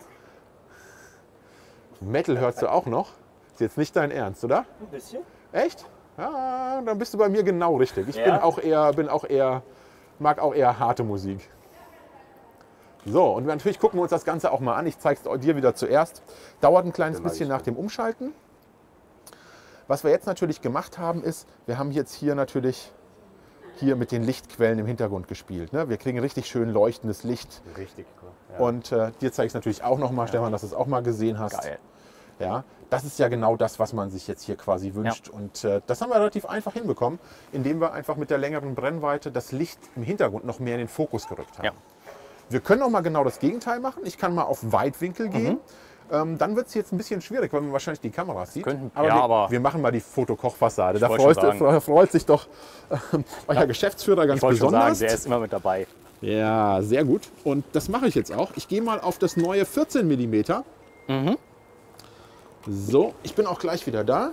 Metal hörst du auch noch? Ist jetzt nicht dein Ernst, oder?
Ein bisschen.
Echt? Ja, dann bist du bei mir genau richtig. Ich
Ja.
mag auch eher harte Musik. So, und natürlich gucken wir uns das Ganze auch mal an. Ich zeige es dir wieder zuerst. Dauert ein kleines bisschen nach dem Umschalten. Was wir jetzt natürlich gemacht haben, ist, wir haben jetzt hier natürlich mit den Lichtquellen im Hintergrund gespielt. Ne? Wir kriegen richtig schön leuchtendes Licht.
Richtig cool. Ja.
Und dir zeige ich es natürlich auch nochmal, Stefan, dass du es auch mal gesehen hast.
Geil.
Ja, das ist ja genau das, was man sich jetzt hier quasi wünscht.
Ja.
Und das haben wir relativ einfach hinbekommen, indem wir einfach mit der längeren Brennweite das Licht im Hintergrund noch mehr in den Fokus gerückt haben.
Ja.
Wir können auch mal genau das Gegenteil machen. Ich kann mal auf Weitwinkel gehen. Dann wird es jetzt ein bisschen schwierig, weil man wahrscheinlich die Kamera sieht.
Aber
wir machen mal die Fotokoch-Fassade. Da
wollte schon
freut sich doch euer Geschäftsführer ganz
ich wollte schon sagen,
besonders.
der ist immer mit dabei.
Ja, sehr gut. Und das mache ich jetzt auch. Ich gehe mal auf das neue 14 mm. So, ich bin auch gleich wieder da.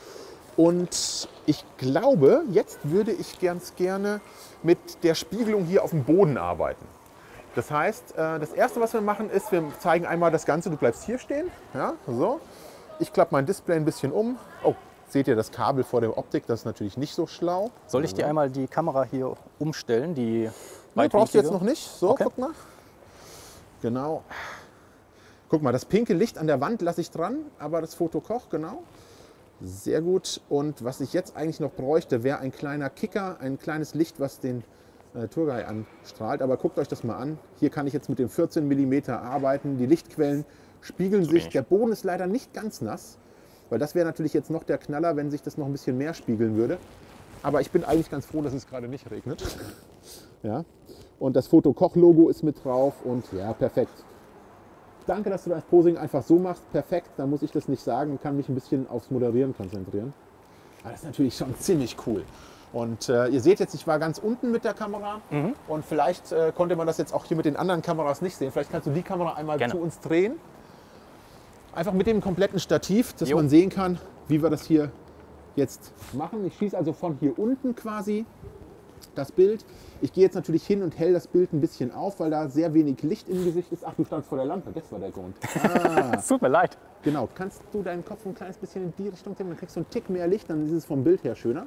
Und ich glaube, jetzt würde ich ganz gerne mit der Spiegelung hier auf dem Boden arbeiten. Das heißt, das Erste, was wir machen, ist, wir zeigen einmal das Ganze. Du bleibst hier stehen. Ja, so. Ich klappe mein Display ein bisschen um. Oh, seht ihr das Kabel vor der Optik? Das ist natürlich nicht so schlau.
Soll ich dir einmal die Kamera hier umstellen? Die
Nee, brauchst du jetzt noch
weitwinklige?
nicht. So,
Okay.
guck mal. Genau. Guck mal, das pinke Licht an der Wand lasse ich dran, aber das Fotokoch, genau. Sehr gut. Und was ich jetzt eigentlich noch bräuchte, wäre ein kleiner Kicker, ein kleines Licht, was den Turgai anstrahlt. Aber guckt euch das mal an. Hier kann ich jetzt mit dem 14 mm arbeiten. Die Lichtquellen spiegeln sich.
wenig.
Der Boden ist leider nicht ganz nass, weil das wäre natürlich jetzt noch der Knaller, wenn sich das noch ein bisschen mehr spiegeln würde. Aber ich bin eigentlich ganz froh, dass es gerade nicht regnet. Ja. Und das Fotokoch-Logo ist mit drauf und ja, perfekt. Danke, dass du das Posing einfach so machst. Perfekt, dann muss ich das nicht sagen, kann mich ein bisschen aufs Moderieren konzentrieren. Aber das ist natürlich schon ziemlich cool. Und ihr seht jetzt, ich war ganz unten mit der Kamera und vielleicht konnte man das jetzt auch hier mit den anderen Kameras nicht sehen. Vielleicht kannst du die Kamera einmal
Gerne.
zu uns drehen. Einfach mit dem kompletten Stativ, dass
Jo.
man sehen kann, wie wir das hier jetzt machen. Ich schieße also von hier unten quasi das Bild. Ich gehe jetzt natürlich hin und hell das Bild ein bisschen auf, weil da sehr wenig Licht im Gesicht ist. Ach, du standst vor der Lampe, das war der Grund. Ah,
Es tut mir leid.
genau. Kannst du deinen Kopf ein kleines bisschen in die Richtung drehen, dann kriegst du einen Tick mehr Licht, dann ist es vom Bild her schöner.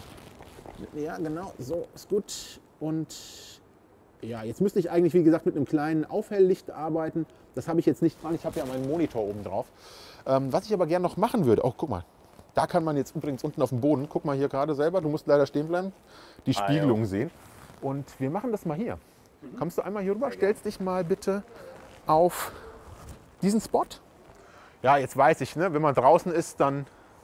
Ja, genau, so ist gut. Und ja, jetzt müsste ich eigentlich, wie gesagt, mit einem kleinen Aufhelllicht arbeiten. Das habe ich jetzt nicht dran, ich habe ja meinen Monitor oben drauf. Was ich aber gerne noch machen würde, oh, guck mal, da kann man jetzt übrigens unten auf dem Boden, guck mal hier gerade selber, du musst leider stehen bleiben, die Spiegelung sehen. Und wir machen das mal hier. Kommst du einmal hier rüber, stellst dich mal bitte auf diesen Spot. Ja, jetzt weiß ich, ne, wenn man draußen ist, dann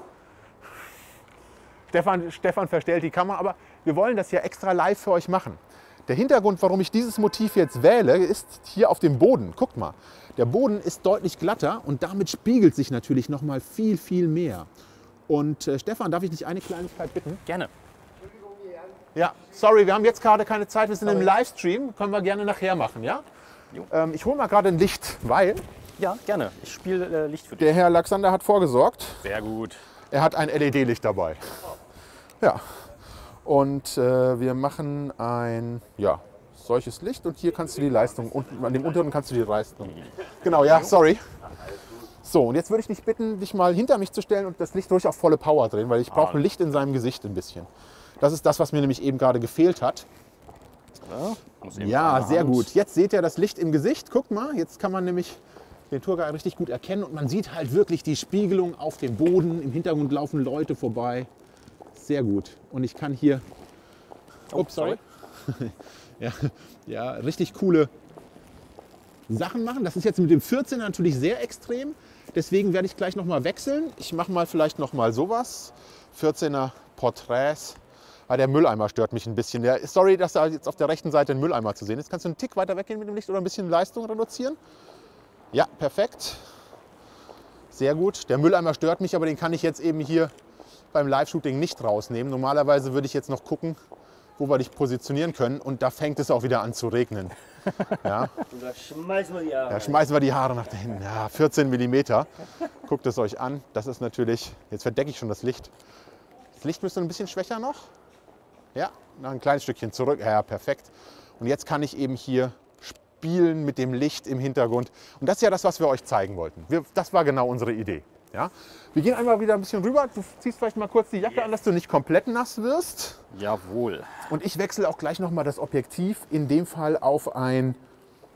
Stefan verstellt die Kamera, aber wir wollen das ja extra live für euch machen. Der Hintergrund, warum ich dieses Motiv jetzt wähle, ist hier auf dem Boden. Guckt mal, der Boden ist deutlich glatter und damit spiegelt sich natürlich noch mal viel, viel mehr. Und Stefan, darf ich dich eine Kleinigkeit bitten?
Gerne.
Ja, sorry, wir haben jetzt gerade keine Zeit, wir sind im Livestream, können wir gerne nachher machen, ja?
Jo.
Ich hole mal gerade ein Licht, weil
Ja, gerne. Ich spiele Licht für dich.
der Herr Laxander hat vorgesorgt.
Sehr gut.
Er hat ein LED-Licht dabei. Ja. Und wir machen ein solches Licht und hier kannst du die Leistung, unten, an dem unteren kannst du die Leistung. Genau, ja, sorry. So, und jetzt würde ich dich bitten, dich mal hinter mich zu stellen und das Licht ruhig auf volle Power drehen, weil ich brauche ein Licht in seinem Gesicht ein bisschen. Das ist das, was mir nämlich eben gerade gefehlt hat. Ja, sehr gut. Jetzt seht ihr das Licht im Gesicht. Guckt mal, jetzt kann man nämlich den Tourguide richtig gut erkennen und man sieht halt wirklich die Spiegelung auf dem Boden. Im Hintergrund laufen Leute vorbei. Sehr gut. Und ich kann hier, ups, sorry. ja, richtig coole Sachen machen. Das ist jetzt mit dem 14er natürlich sehr extrem. Deswegen werde ich gleich noch mal wechseln. Ich mache mal vielleicht noch mal sowas. 14er Porträts. Ah, der Mülleimer stört mich ein bisschen. Sorry, dass da jetzt auf der rechten Seite ein Mülleimer zu sehen ist. Kannst du einen Tick weiter weggehen mit dem Licht oder ein bisschen Leistung reduzieren? Ja, perfekt. Sehr gut. Der Mülleimer stört mich, aber den kann ich jetzt eben hier beim Live-Shooting nicht rausnehmen. Normalerweise würde ich jetzt noch gucken, wo wir dich positionieren können. Und da fängt es auch wieder an zu regnen. Ja.
Und da schmeißen wir die Haare.
Da schmeißen wir die Haare nach da hinten. Ja, 14 mm. Guckt es euch an. Das ist natürlich, jetzt verdecke ich schon das Licht. Das Licht müsste ein bisschen schwächer noch. Ja, noch ein kleines Stückchen zurück. Ja, perfekt. Und jetzt kann ich eben hier spielen mit dem Licht im Hintergrund. Und das ist ja das, was wir euch zeigen wollten. Das war genau unsere Idee. Ja? Wir gehen einmal wieder ein bisschen rüber. Du ziehst vielleicht mal kurz die Jacke an, dass du nicht komplett nass wirst.
Jawohl.
Und ich wechsle auch gleich noch mal das Objektiv, in dem Fall auf ein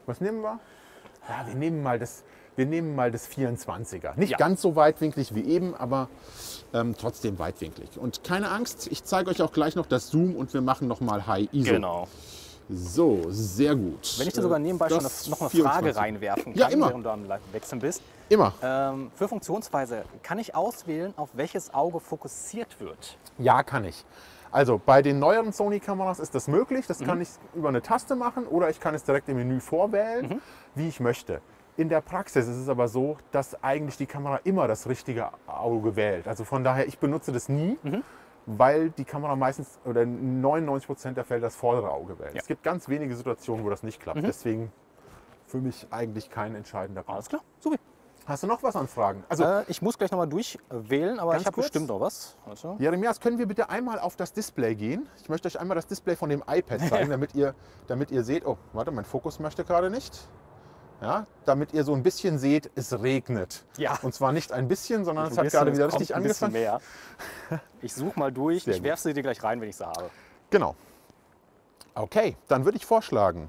Was nehmen wir? Ja, wir nehmen mal das 24er. Nicht
Ja.
ganz so weitwinklig wie eben, aber trotzdem weitwinklig. Und keine Angst, ich zeige euch auch gleich noch das Zoom und wir machen nochmal High ISO.
Genau.
So, sehr gut.
Wenn ich dir sogar nebenbei schon
Das
noch eine
24.
Frage reinwerfen kann,
Ja, immer.
während du am Wechseln bist.
Immer.
Für Funktionsweise kann ich auswählen, auf welches Auge fokussiert wird.
Ja, kann ich. Also bei den neueren Sony-Kameras ist das möglich. Das kann ich über eine Taste machen oder ich kann es direkt im Menü vorwählen, wie ich möchte. In der Praxis ist es aber so, dass eigentlich die Kamera immer das richtige Auge wählt. Also von daher, ich benutze das nie, weil die Kamera meistens oder 99% der Fälle das vordere Auge wählt.
Ja.
Es gibt ganz wenige Situationen, wo das nicht klappt. Deswegen für mich eigentlich kein entscheidender Punkt.
Alles klar, super.
Hast du noch was an Fragen? Also
Ich muss gleich nochmal durchwählen, aber
Ganz
ich habe
kurz?
bestimmt noch was. Warte.
Jeremias, können wir bitte einmal auf das Display gehen? Ich möchte euch einmal das Display von dem iPad zeigen, damit ihr seht. Oh, warte, mein Fokus möchte gerade nicht. Ja, damit ihr so ein bisschen seht, es regnet.
Ja.
Und zwar nicht ein bisschen, sondern es
Ein
hat
bisschen,
gerade wieder
es kommt
richtig
ein bisschen
angefangen.
mehr. Ich suche mal durch.
Sehr
Ich werfe sie dir gleich rein, wenn ich sie habe.
Genau. Okay, dann würde ich vorschlagen.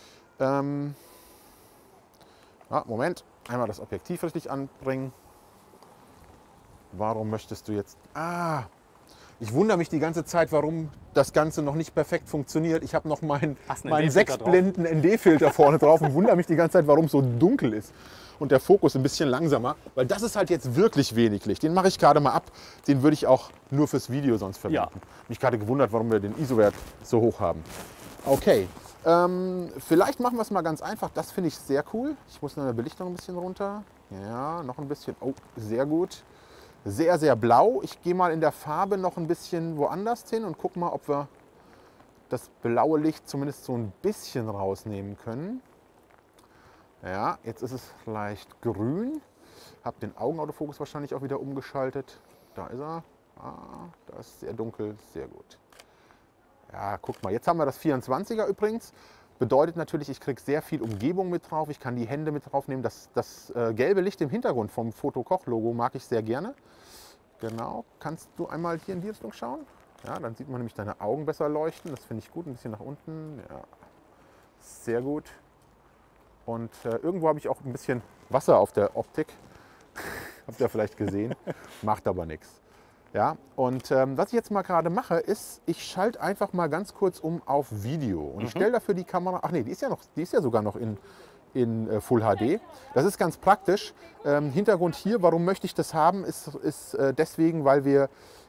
Moment, einmal das Objektiv richtig anbringen. Warum möchtest du jetzt... ich wundere mich die ganze Zeit, warum das Ganze noch nicht perfekt funktioniert. Ich habe noch meinen
Hast du einen
meinen
ND-Filter
6 Blenden ND-Filter vorne drauf und wundere mich die ganze Zeit, warum es so dunkel ist. Und der Fokus ein bisschen langsamer, weil das ist halt jetzt wirklich wenig Licht. Den mache ich gerade mal ab. Den würde ich auch nur fürs Video sonst verwenden.
Ja.
Mich gerade gewundert, warum wir den ISO-Wert so hoch haben. Okay, vielleicht machen wir es mal ganz einfach. Das finde ich sehr cool. Ich muss nur eine Belichtung ein bisschen runter. Ja, noch ein bisschen. Oh, sehr gut. Sehr, sehr blau. Ich gehe mal in der Farbe noch ein bisschen woanders hin und gucke mal, ob wir das blaue Licht zumindest so ein bisschen rausnehmen können. Ja, jetzt ist es leicht grün. Habe den Augenautofokus wahrscheinlich auch wieder umgeschaltet. Da ist er. Da ist sehr dunkel, sehr gut. Ja, guck mal, jetzt haben wir das 24er übrigens. Bedeutet natürlich, ich kriege sehr viel Umgebung mit drauf. Ich kann die Hände mit draufnehmen. Das gelbe Licht im Hintergrund vom Foto-Koch-Logo mag ich sehr gerne. Genau. Kannst du einmal hier in die Richtung schauen? Ja, dann sieht man nämlich deine Augen besser leuchten. Das finde ich gut. Ein bisschen nach unten. Ja, sehr gut. Und irgendwo habe ich auch ein bisschen Wasser auf der Optik. Habt ihr vielleicht gesehen. Macht aber nichts. Ja, und was ich jetzt mal gerade mache, ist, ich schalte einfach mal ganz kurz um auf Video. Und ich stelle dafür die Kamera, ach nee, die ist ja sogar noch in Full HD. Das ist ganz praktisch. Hintergrund hier, warum möchte ich das haben, ist deswegen, weil wir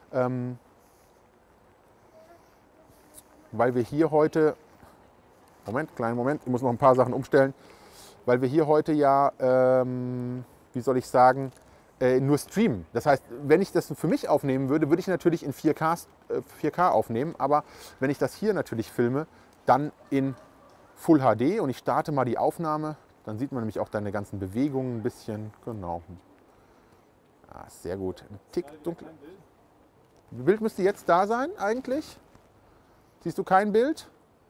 hier heute, kleinen Moment, ich muss noch ein paar Sachen umstellen, weil wir hier heute ja, wie soll ich sagen, nur streamen. Das heißt, wenn ich das für mich aufnehmen würde, würde ich natürlich in 4K aufnehmen, aber wenn ich das hier natürlich filme, dann in Full HD und ich starte mal die Aufnahme, dann sieht man nämlich auch deine ganzen Bewegungen ein bisschen. Genau. Sehr gut. Ein Tick dunkel. Das Bild müsste jetzt da sein eigentlich. Siehst du kein Bild?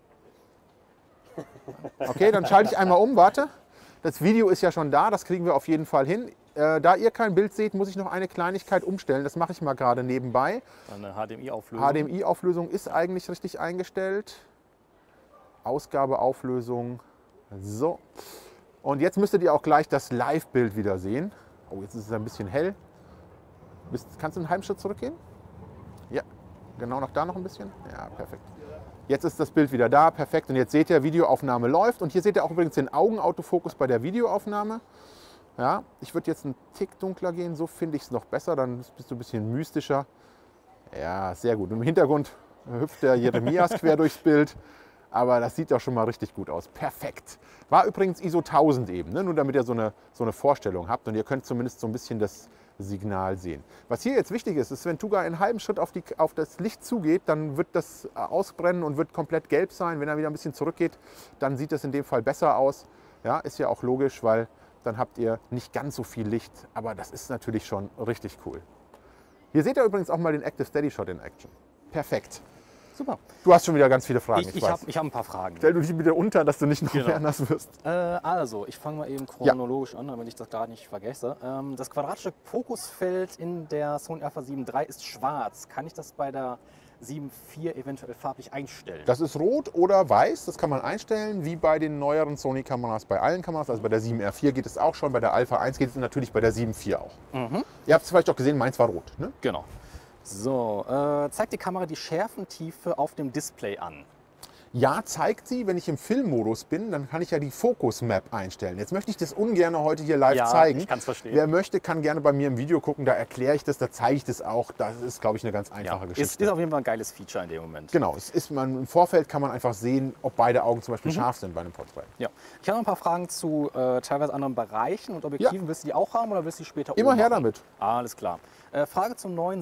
Okay, dann schalte ich einmal um, warte. Das Video ist ja schon da, das kriegen wir auf jeden Fall hin. Da ihr kein Bild seht, muss ich noch eine Kleinigkeit umstellen. Das mache ich mal gerade nebenbei.
Eine HDMI-Auflösung.
HDMI-Auflösung ist eigentlich richtig eingestellt. Ausgabeauflösung. So. Und jetzt müsstet ihr auch gleich das Live-Bild wieder sehen. Oh, jetzt ist es ein bisschen hell. Kannst du einen halben Schritt zurückgehen? Ja, genau noch da noch ein bisschen. Ja, perfekt. Jetzt ist das Bild wieder da, perfekt. Und jetzt seht ihr, Videoaufnahme läuft. Und hier seht ihr auch übrigens den Augenautofokus bei der Videoaufnahme. Ja, ich würde jetzt einen Tick dunkler gehen, so finde ich es noch besser, dann bist du ein bisschen mystischer. Ja, sehr gut. Im Hintergrund hüpft der Jeremias quer durchs Bild, aber das sieht doch schon mal richtig gut aus. Perfekt. War übrigens ISO 1000 eben, ne? Nur damit ihr so eine Vorstellung habt und ihr könnt zumindest so ein bisschen das Signal sehen. Was hier jetzt wichtig ist, ist, wenn Tuga einen halben Schritt auf das Licht zugeht, dann wird das ausbrennen und wird komplett gelb sein. Wenn er wieder ein bisschen zurückgeht, dann sieht das in dem Fall besser aus. Ja, ist ja auch logisch, weil dann habt ihr nicht ganz so viel Licht, aber das ist natürlich schon richtig cool. Hier seht ihr übrigens auch mal den Active Steady Shot in Action. Perfekt.
Super.
Du hast schon wieder ganz viele Fragen,
Ich
weiß.
habe ein paar Fragen.
Stell du dich bitte unter, dass du nicht noch mehr nass wirst.
Also, ich fange mal eben chronologisch an, damit ich das gerade nicht vergesse. Das quadratische Fokusfeld in der Sony Alpha 7 III ist schwarz. Kann ich das bei der 7 IV eventuell farblich einstellen?
Das ist rot oder weiß, das kann man einstellen, wie bei den neueren Sony-Kameras, bei allen Kameras. Also bei der 7R4 geht es auch schon, bei der Alpha 1 geht es natürlich bei der 7 IV auch. Ihr habt es vielleicht auch gesehen, meins war rot. Ne?
Genau. So, zeigt die Kamera die Schärfentiefe auf dem Display an?
Ja, zeigt sie, wenn ich im Filmmodus bin, dann kann ich ja die Focus Map einstellen. Jetzt möchte ich das ungern heute hier live zeigen.
Ich kann es verstehen.
Wer möchte, kann gerne bei mir im Video gucken, da erkläre ich das, da zeige ich das auch. Das ist, glaube ich, eine ganz einfache Geschichte.
Ist auf jeden Fall ein geiles Feature in dem Moment.
Genau, im Vorfeld kann man einfach sehen, ob beide Augen zum Beispiel scharf sind bei einem Porträt.
Ja. Ich habe noch ein paar Fragen zu teilweise anderen Bereichen und Objektiven.
Ja.
Willst du die auch haben oder willst du die später
Immer
oben
her
machen?
damit.
Alles klar. Frage zum neuen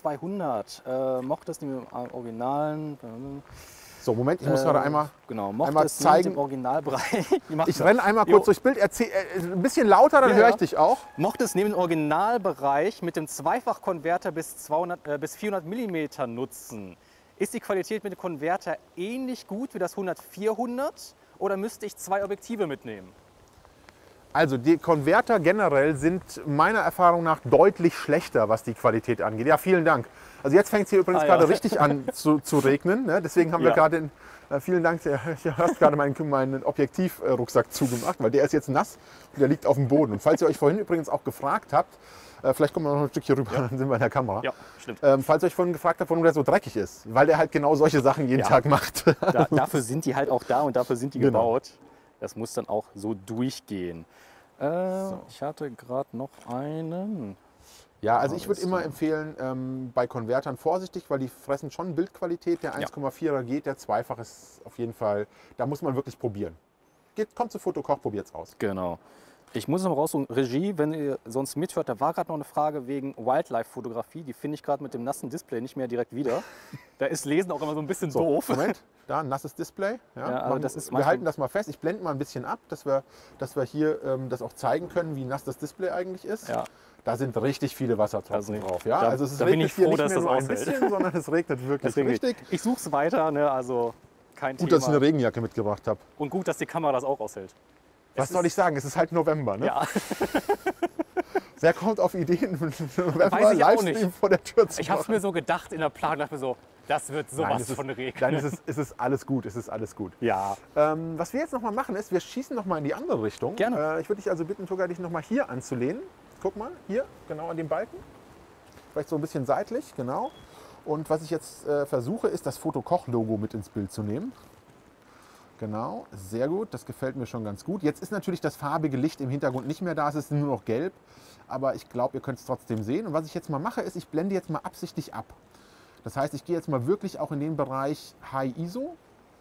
70-200. Mochte es im Originalen...
So, Moment, ich muss gerade einmal
mochte es
zeigen.
im Originalbereich...
Ich renne einmal kurz durchs Bild, ein bisschen lauter, dann höre ich dich auch.
Mochte es neben dem Originalbereich mit dem Zweifachkonverter bis 400 mm nutzen, ist die Qualität mit dem Konverter ähnlich gut wie das 100-400 oder müsste ich 2 Objektive mitnehmen?
Also die Konverter generell sind meiner Erfahrung nach deutlich schlechter, was die Qualität angeht. Ja, vielen Dank. Also jetzt fängt es hier übrigens gerade richtig an zu regnen. Ne? Deswegen haben wir gerade vielen Dank, du hast gerade meinen Objektivrucksack zugemacht, weil der ist jetzt nass und der liegt auf dem Boden. Und falls ihr euch vorhin übrigens auch gefragt habt, vielleicht kommen wir noch ein Stück hier rüber, dann sind wir in der Kamera.
Ja, stimmt.
Falls ihr euch vorhin gefragt habt, warum der so dreckig ist, weil der halt genau solche Sachen jeden Tag macht.
Dafür sind die halt auch da und dafür sind die gebaut. Das muss dann auch so durchgehen. Ich hatte gerade noch einen.
Ja, also ich würde immer empfehlen, bei Konvertern vorsichtig, weil die fressen schon Bildqualität. Der 1,4er geht, der Zweifach ist auf jeden Fall, da muss man wirklich probieren. Kommt zu Fotokoch, probiert es aus.
Genau. Ich muss noch mal raussuchen, Regie, wenn ihr sonst mithört, da war gerade noch eine Frage wegen Wildlife-Fotografie. Die finde ich gerade mit dem nassen Display nicht mehr direkt wieder. Da ist Lesen auch immer so ein bisschen doof.
Moment, da ein nasses Display. Ja,
aber das ist
wir halten das mal fest. Ich blende mal ein bisschen ab, dass wir hier das auch zeigen können, wie nass das Display eigentlich ist.
Ja.
Da sind richtig viele Wassertropfen drauf. Ja?
Da,
also es
da bin
regnet
ich
hier
froh,
nicht
dass
mehr
das
nur ein
aushält.
bisschen, sondern es regnet wirklich richtig.
Ich suche es weiter, ne? Also kein
Gut,
Thema.
dass ich eine Regenjacke mitgebracht habe.
Und gut, dass die Kamera das auch aushält.
Was soll ich sagen? Es ist halt November, ne?
Ja.
Wer kommt auf Ideen, November
Weiß ich auch
Livestream
nicht.
vor der Tür zu
Ich habe es
machen?
mir so gedacht in der Planung, dachte mir so, das wird sowas von regnen.
Nein, es ist alles gut, es ist alles gut.
Ja.
Was wir jetzt noch mal machen ist, wir schießen noch mal in die andere Richtung.
Gerne.
Ich würde dich also bitten, Turgay, dich noch mal hier anzulehnen. Guck mal, hier, genau an dem Balken. Vielleicht so ein bisschen seitlich, genau. Und was ich jetzt versuche, ist das Fotokoch-Logo mit ins Bild zu nehmen. Genau, sehr gut, das gefällt mir schon ganz gut. Jetzt ist natürlich das farbige Licht im Hintergrund nicht mehr da, es ist nur noch gelb. Aber ich glaube, ihr könnt es trotzdem sehen. Und was ich jetzt mal mache, ist, ich blende jetzt mal absichtlich ab. Das heißt, ich gehe jetzt mal wirklich auch in den Bereich High ISO.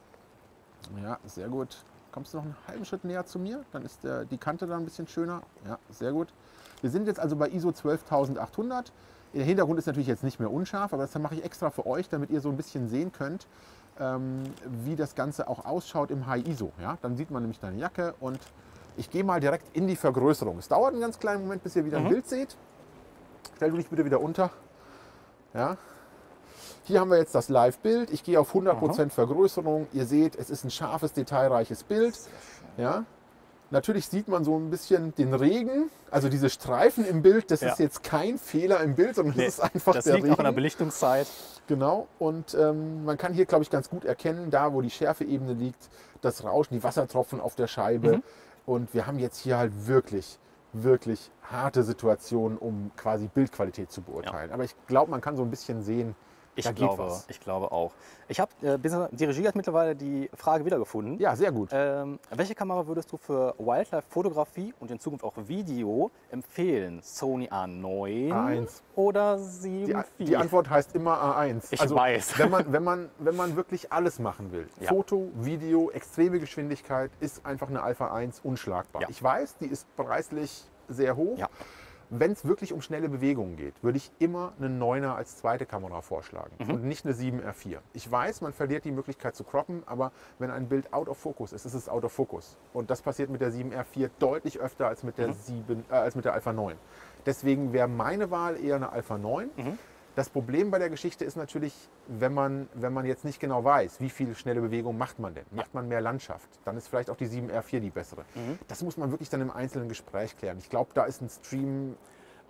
Ja, sehr gut. Kommst du noch einen halben Schritt näher zu mir? Dann ist die Kante da ein bisschen schöner. Ja, sehr gut. Wir sind jetzt also bei ISO 12800. Der Hintergrund ist natürlich jetzt nicht mehr unscharf, aber das mache ich extra für euch, damit ihr so ein bisschen sehen könnt, wie das Ganze auch ausschaut im High ISO. Ja? Dann sieht man nämlich deine Jacke und ich gehe mal direkt in die Vergrößerung. Es dauert einen ganz kleinen Moment, bis ihr wieder ein Bild seht. Stell du dich bitte wieder unter. Ja? Hier haben wir jetzt das Live-Bild. Ich gehe auf 100% Vergrößerung. Ihr seht, es ist ein scharfes, detailreiches Bild. Ja? Natürlich sieht man so ein bisschen den Regen, also diese Streifen im Bild. Das ist jetzt kein Fehler im Bild, sondern das ist einfach der Regen.
Das liegt auch an der Belichtungszeit.
Genau, und man kann hier, glaube ich, ganz gut erkennen, da wo die Schärfeebene liegt, das Rauschen, die Wassertropfen auf der Scheibe. Und wir haben jetzt hier halt wirklich, wirklich harte Situationen, um quasi Bildqualität zu beurteilen. Aber ich glaube, man kann so ein bisschen sehen,
Ich glaube auch. Die Regie hat mittlerweile die Frage wiedergefunden.
Ja, sehr gut.
Welche Kamera würdest du für Wildlife-Fotografie und in Zukunft auch Video empfehlen? Sony A9
A1.
oder 7 IV?
Die Antwort heißt immer A1.
Ich weiß.
Wenn man wirklich alles machen will, Foto, Video, extreme Geschwindigkeit, ist einfach eine Alpha 1 unschlagbar.
Ja.
Ich weiß, die ist preislich sehr hoch.
Ja.
Wenn es wirklich um schnelle Bewegungen geht, würde ich immer einen 9er als zweite Kamera vorschlagen und nicht eine 7R4. Ich weiß, man verliert die Möglichkeit zu croppen, aber wenn ein Bild out of focus ist, ist es out of focus. Und das passiert mit der 7R4 deutlich öfter als mit der, als mit der Alpha 9. Deswegen wäre meine Wahl eher eine Alpha 9. Das Problem bei der Geschichte ist natürlich, wenn man jetzt nicht genau weiß, wie viel schnelle Bewegung macht man denn? Macht man mehr Landschaft? Dann ist vielleicht auch die 7R4 die bessere. Das muss man wirklich dann im einzelnen Gespräch klären. Ich glaube, da ist ein Stream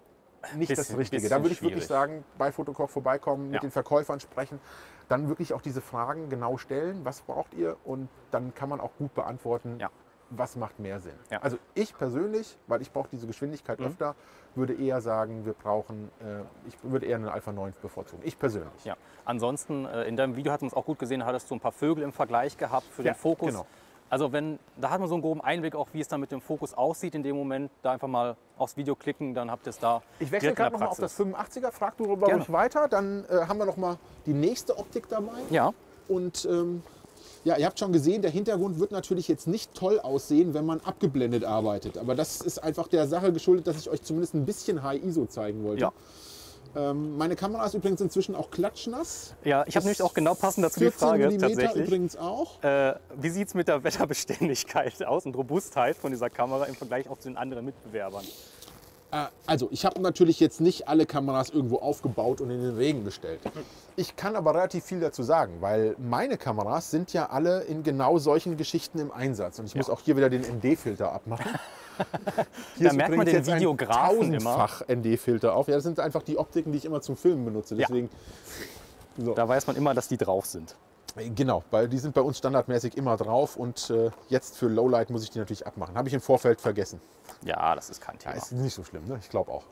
nicht das
Bisschen-
Richtige.
bisschen
Da würde ich wirklich
schwierig.
sagen, bei Fotokoch vorbeikommen, mit
Ja.
den Verkäufern sprechen, dann wirklich auch diese Fragen genau stellen, was braucht ihr? Und dann kann man auch gut beantworten,
Ja.
was macht mehr Sinn.
Ja.
Also ich persönlich, weil ich brauche diese Geschwindigkeit öfter, würde eher sagen, ich würde eher einen Alpha 9 bevorzugen. Ich persönlich.
Ja. Ansonsten, in deinem Video hat man es auch gut gesehen, hattest du ein paar Vögel im Vergleich gehabt für
Ja,
den Fokus.
genau.
Also da hat man so einen groben Einblick auch, wie es dann mit dem Fokus aussieht in dem Moment. Da einfach mal aufs Video klicken, dann habt ihr es da.
Ich wechsle
direkt in der
gerade nochmal auf das
Praxis.
85er, frag du darüber
Gerne.
ruhig weiter, dann haben wir nochmal die nächste Optik dabei.
Ja,
Und ja, ihr habt schon gesehen, der Hintergrund wird natürlich jetzt nicht toll aussehen, wenn man abgeblendet arbeitet. Aber das ist einfach der Sache geschuldet, dass ich euch zumindest ein bisschen High ISO zeigen wollte.
Ja.
Meine Kamera ist übrigens inzwischen auch klatschnass.
ja, ich habe nämlich auch genau passend dazu die
14
Frage
Millimeter
tatsächlich.
übrigens auch.
Wie sieht es mit der Wetterbeständigkeit aus und Robustheit von dieser Kamera im Vergleich auch zu den anderen Mitbewerbern?
Also, ich habe natürlich jetzt nicht alle Kameras irgendwo aufgebaut und in den Regen gestellt. Ich kann aber relativ viel dazu sagen, weil meine Kameras sind ja alle in genau solchen Geschichten im Einsatz. Und ich muss auch hier wieder den ND-Filter abmachen. Hier
Da merkt man den Videografen immer.
Tausendfach ND-Filter auf. Ja, das sind einfach die Optiken, die ich immer zum Filmen benutze. Deswegen,
Da weiß man immer, dass die drauf sind.
genau, weil die sind bei uns standardmäßig immer drauf. Und jetzt für Lowlight muss ich die natürlich abmachen. Habe ich im Vorfeld vergessen.
Ja, das ist kein
Ja,
Thema.
ist nicht so schlimm, ne? Ich glaube auch.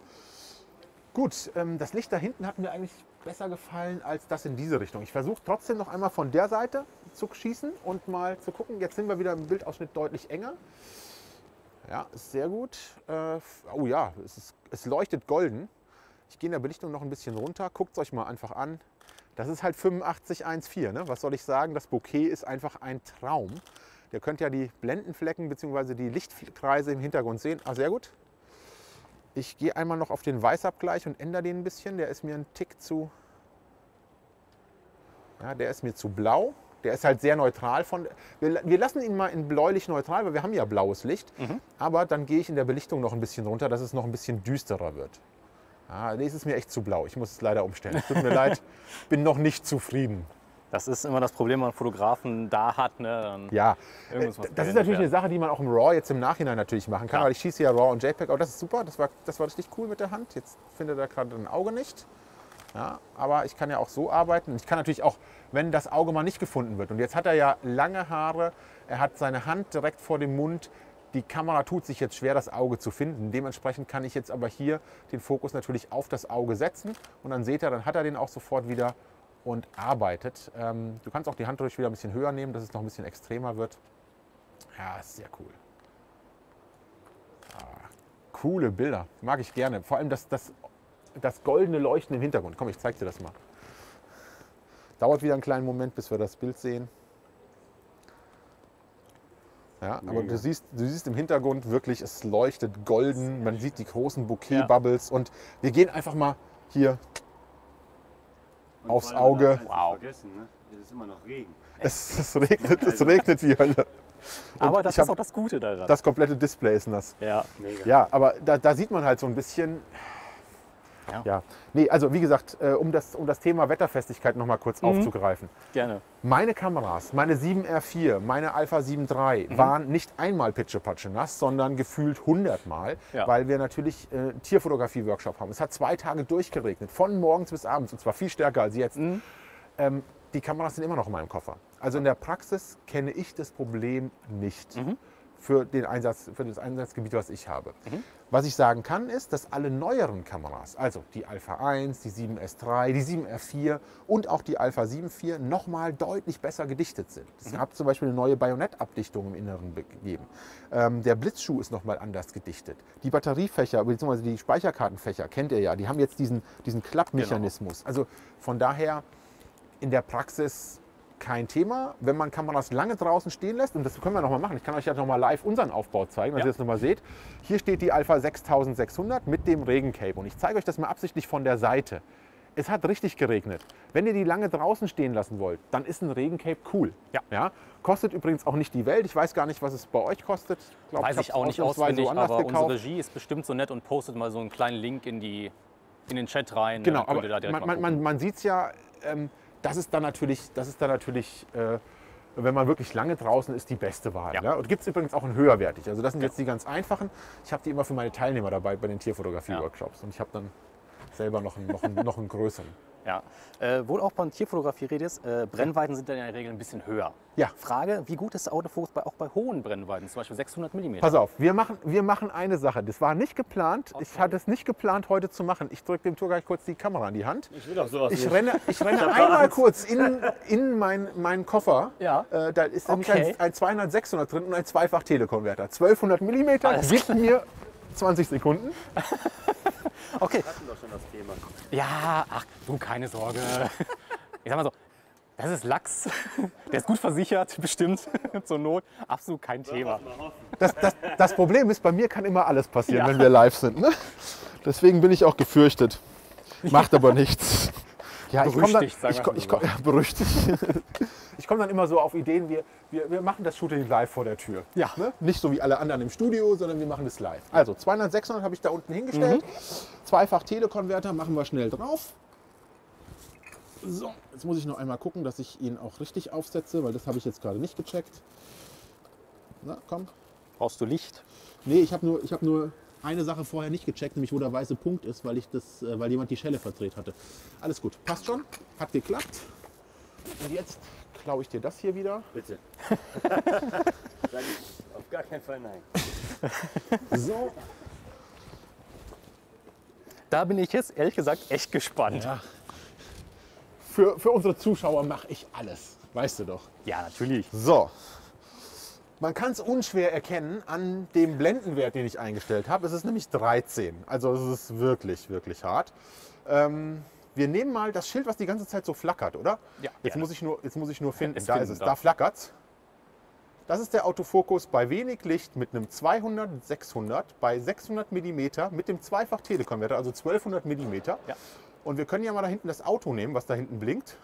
Gut, das Licht da hinten hat mir eigentlich besser gefallen als das in diese Richtung. Ich versuche trotzdem noch einmal von der Seite zu schießen und mal zu gucken. Jetzt sind wir wieder im Bildausschnitt deutlich enger. Ja, ist sehr gut. Oh ja, es leuchtet golden. Ich gehe in der Belichtung noch ein bisschen runter. Guckt es euch mal einfach an. Das ist halt 8514. Ne? Was soll ich sagen? Das Bokeh ist einfach ein Traum. Ihr könnt ja die Blendenflecken bzw. die Lichtkreise im Hintergrund sehen. Ah, sehr gut. Ich gehe einmal noch auf den Weißabgleich und ändere den ein bisschen. Der ist mir ein Tick zu... Ja, der ist mir zu blau. Der ist halt sehr neutral. Wir lassen ihn mal in bläulich neutral, weil wir haben ja blaues Licht. Aber dann gehe ich in der Belichtung noch ein bisschen runter, dass es noch ein bisschen düsterer wird. Ah, nee, es ist mir echt zu blau. Ich muss es leider umstellen. Es tut mir leid, bin noch nicht zufrieden.
Das ist immer das Problem, wenn man einen Fotografen da hat. Ne? Dann
Ja,
irgendwas muss
das ist
geändert
natürlich eine
werden.
Sache, die man auch im RAW jetzt im Nachhinein natürlich machen kann.
Ja.
Weil ich schieße ja RAW und JPEG, aber das ist super. Das war richtig cool mit der Hand. Jetzt findet er gerade ein Auge nicht. Ja, aber ich kann ja auch so arbeiten. Ich kann natürlich auch, wenn das Auge mal nicht gefunden wird. Und jetzt hat er ja lange Haare. Er hat seine Hand direkt vor dem Mund. Die Kamera tut sich jetzt schwer, das Auge zu finden. Dementsprechend kann ich jetzt aber hier den Fokus natürlich auf das Auge setzen. Und dann seht ihr, dann hat er den auch sofort wieder und arbeitet. Du kannst auch die Hand durch wieder ein bisschen höher nehmen, dass es noch ein bisschen extremer wird. Ja, ist sehr cool. Coole Bilder, mag ich gerne. Vor allem das goldene Leuchten im Hintergrund. Komm, ich zeig dir das mal. Dauert wieder einen kleinen Moment, bis wir das Bild sehen. Ja, aber du siehst im Hintergrund wirklich, es leuchtet golden. Man sieht die großen Bouquet-Bubbles. Und wir gehen einfach mal hier aufs Auge.
Wow. Vergessen, ne? Es ist immer noch Regen.
Es regnet wie Hölle.
Aber das
ich
ist
hab-
auch das Gute daran.
Das komplette Display ist nass.
ja.
Mega.
Ja, aber da sieht man halt so ein bisschen. Ja. Nee, also wie gesagt, um das Thema Wetterfestigkeit noch mal kurz aufzugreifen.
Gerne.
Meine Kameras, meine 7R4, meine Alpha 7 III waren nicht einmal pitschepatsche nass, sondern gefühlt 100 Mal,
Ja.
weil wir natürlich Tierfotografie-Workshop haben. Es hat 2 Tage durchgeregnet, von morgens bis abends, und zwar viel stärker als jetzt. Die Kameras sind immer noch in meinem Koffer. Also in der Praxis kenne ich das Problem nicht für das Einsatzgebiet, was ich habe. Was ich sagen kann, ist, dass alle neueren Kameras, also die Alpha 1, die 7S III, die 7R4 und auch die Alpha 7 IV nochmal deutlich besser gedichtet sind. Es hat zum Beispiel eine neue Bajonettabdichtung im Inneren gegeben. Der Blitzschuh ist nochmal anders gedichtet. Die Batteriefächer bzw. die Speicherkartenfächer kennt ihr ja, die haben jetzt diesen Klappmechanismus. Also von daher in der Praxis kein Thema. Wenn man Kameras lange draußen stehen lässt, und das können wir noch mal machen, ich kann euch ja noch mal live unseren Aufbau zeigen, dass ihr das noch mal seht. Hier steht die Alpha 6600 mit dem Regencape und ich zeige euch das mal absichtlich von der Seite. Es hat richtig geregnet. Wenn ihr die lange draußen stehen lassen wollt, dann ist ein Regencape cool. Ja? Kostet übrigens auch nicht die Welt. Ich weiß gar nicht, was es bei euch kostet. Glaub,
Weiß ich
hab's
auch nicht
ausnahmsweise
auswendig,
woanders
aber
gekauft.
unsere Regie ist bestimmt so nett und postet mal so einen kleinen Link in den Chat rein.
Genau,
Dann könnt
aber
ihr da direkt mal gucken.
man sieht es ja, das ist dann natürlich wenn man wirklich lange draußen ist, die beste Wahl.
Ja.
Ja. Und gibt es übrigens auch in höherwertig. Also das sind jetzt die ganz einfachen. Ich habe die immer für meine Teilnehmer dabei bei den Tierfotografie-Workshops. Und ich habe dann selber noch einen größeren.
Ja. Wo du auch beim Tierfotografie redest, Brennweiten sind dann in der Regel ein bisschen höher.
Ja.
Frage, wie gut ist der Autofokus auch bei hohen Brennweiten, zum Beispiel 600 mm?
Pass auf, wir machen eine Sache. Das war nicht geplant.
Okay.
Ich hatte es nicht geplant, heute zu machen. Ich drücke dem Tourguide kurz die Kamera in die Hand.
Ich will auch sowas
Ich
nicht.
renne einmal kurz in meinen Koffer.
Ja.
Da ist nämlich
Okay.
ein 200-600 drin und ein Zweifach-Telekonverter. 1200 mm
Alles
gibt mir 20 Sekunden.
Okay.
Wir hatten doch schon das Thema.
Ja, ach du, keine Sorge. Ich sag mal so, das ist Lachs. Der ist gut versichert, bestimmt. Zur Not. Absolut kein Thema.
Das Problem ist, bei mir kann immer alles passieren,
Ja.
wenn wir live sind. Ne? Deswegen bin ich auch gefürchtet. Macht aber nichts. Ja,
Berüchtigt, sagen wir es mal so.
ja, berüchtigt. Ich komme dann immer so auf Ideen, wir machen das Shooting live vor der Tür.
Ja.
Ne? Nicht so wie alle anderen im Studio, sondern wir machen es live. Also 200-600 habe ich da unten hingestellt. Zweifach Telekonverter machen wir schnell drauf. So, jetzt muss ich noch einmal gucken, dass ich ihn auch richtig aufsetze, weil das habe ich jetzt gerade nicht gecheckt. Na, komm.
Brauchst du Licht?
Nee, ich habe nur eine Sache vorher nicht gecheckt, nämlich wo der weiße Punkt ist, weil jemand die Schelle verdreht hatte. Alles gut, passt schon, hat geklappt. Und jetzt klaue ich dir das hier wieder.
Bitte. Sag ich auf gar keinen Fall nein.
So.
Da bin ich jetzt ehrlich gesagt echt gespannt.
Ja. Für unsere Zuschauer mache ich alles, weißt du doch.
Ja, natürlich.
So. Man kann es unschwer erkennen an dem Blendenwert, den ich eingestellt habe. Es ist nämlich 13. Also es ist wirklich, wirklich hart. Wir nehmen mal das Schild, was die ganze Zeit so flackert, oder?
Ja,
Jetzt
gerne.
muss ich nur finden.
Es
Da
finden,
ist es.
da.
Da flackert's. Das ist der Autofokus bei wenig Licht mit einem 200-600 bei 600 mm mit dem Zweifach-Telekonverter, also 1200 mm.
Ja.
Und wir können ja mal da hinten das Auto nehmen, was da hinten blinkt.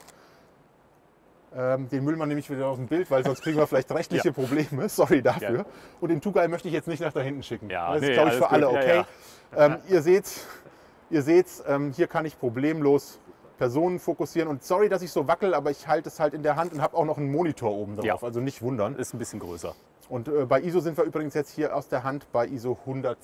Den Müllmann nehme ich wieder aus dem Bild, weil sonst kriegen wir vielleicht rechtliche
Ja.
Probleme. Sorry dafür.
Gerne.
Und den Tugai möchte ich jetzt nicht nach da hinten schicken.
Ja,
das ist,
nee,
glaube ich, für alle
alles gut.
okay.
Ja,
Ihr seht, hier kann ich problemlos Personen fokussieren. Und sorry, dass ich so wackel, aber ich halte es halt in der Hand und habe auch noch einen Monitor oben drauf.
Ja.
Also nicht wundern.
Ist ein bisschen größer.
Und bei ISO sind wir übrigens jetzt hier aus der Hand bei ISO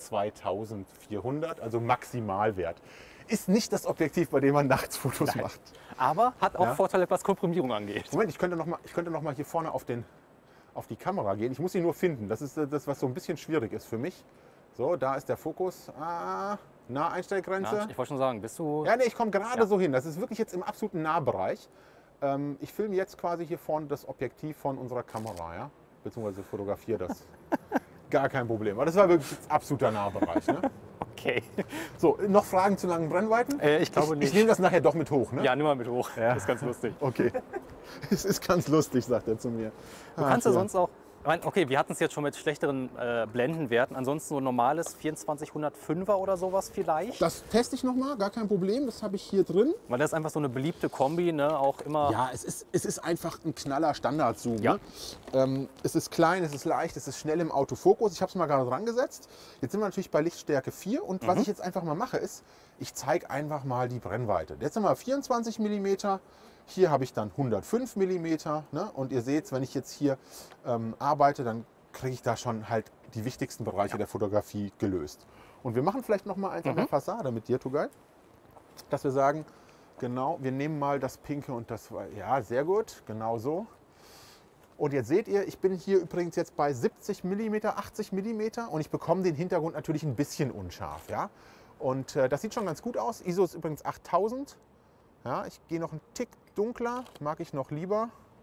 102.400, also Maximalwert. Ist nicht das Objektiv, bei dem man nachts Fotos macht.
Aber hat auch
Ja.
Vorteile, was Komprimierung angeht.
Moment, ich könnte noch mal hier vorne auf die Kamera gehen. Ich muss ihn nur finden. Das ist das, was so ein bisschen schwierig ist für mich. So, da ist der Fokus. Einstellgrenze.
Ja, ich wollte schon sagen, bist du...
Ja, nee, ich komme gerade
Ja.
so hin. Das ist wirklich jetzt im absoluten Nahbereich. Ich filme jetzt quasi hier vorne das Objektiv von unserer Kamera, ja? Beziehungsweise fotografiere das. Gar kein Problem. Aber das war wirklich jetzt absoluter Nahbereich. Ne?
Okay.
So, noch Fragen zu langen Brennweiten?
Ich glaube nicht.
Ich nehme das nachher doch mit hoch, ne?
Ja, nimm mal mit hoch. Das ist ganz lustig.
Okay. Es ist ganz lustig, sagt er zu mir.
Du kannst ja sonst auch... Ich meine, okay, wir hatten es jetzt schon mit schlechteren Blendenwerten. Ansonsten so ein normales 2405er oder sowas vielleicht.
Das teste ich nochmal, gar kein Problem. Das habe ich hier drin.
Weil das ist einfach so eine beliebte Kombi, ne? Auch immer...
Ja, es ist einfach ein knaller Standard-Zoom.
Ja.
Ne? Es ist klein, es ist leicht, es ist schnell im Autofokus. Ich habe es mal gerade dran gesetzt. Jetzt sind wir natürlich bei Lichtstärke 4. Und was ich jetzt einfach mal mache, ist, ich zeige einfach mal die Brennweite. Jetzt haben wir 24 mm. Hier habe ich dann 105 mm. Ne? Und ihr seht, wenn ich jetzt hier arbeite, dann kriege ich da schon halt die wichtigsten Bereiche der Fotografie gelöst. Und wir machen vielleicht noch mal eins an der Fassade mit dir, Tugai. Dass wir sagen, genau, wir nehmen mal das Pinke und das, ja, sehr gut, genau so. Und jetzt seht ihr, ich bin hier übrigens jetzt bei 70 mm, 80 mm und ich bekomme den Hintergrund natürlich ein bisschen unscharf. Ja? Und das sieht schon ganz gut aus. ISO ist übrigens 8000. Ja, ich gehe noch einen Tick dunkler, mag ich noch lieber.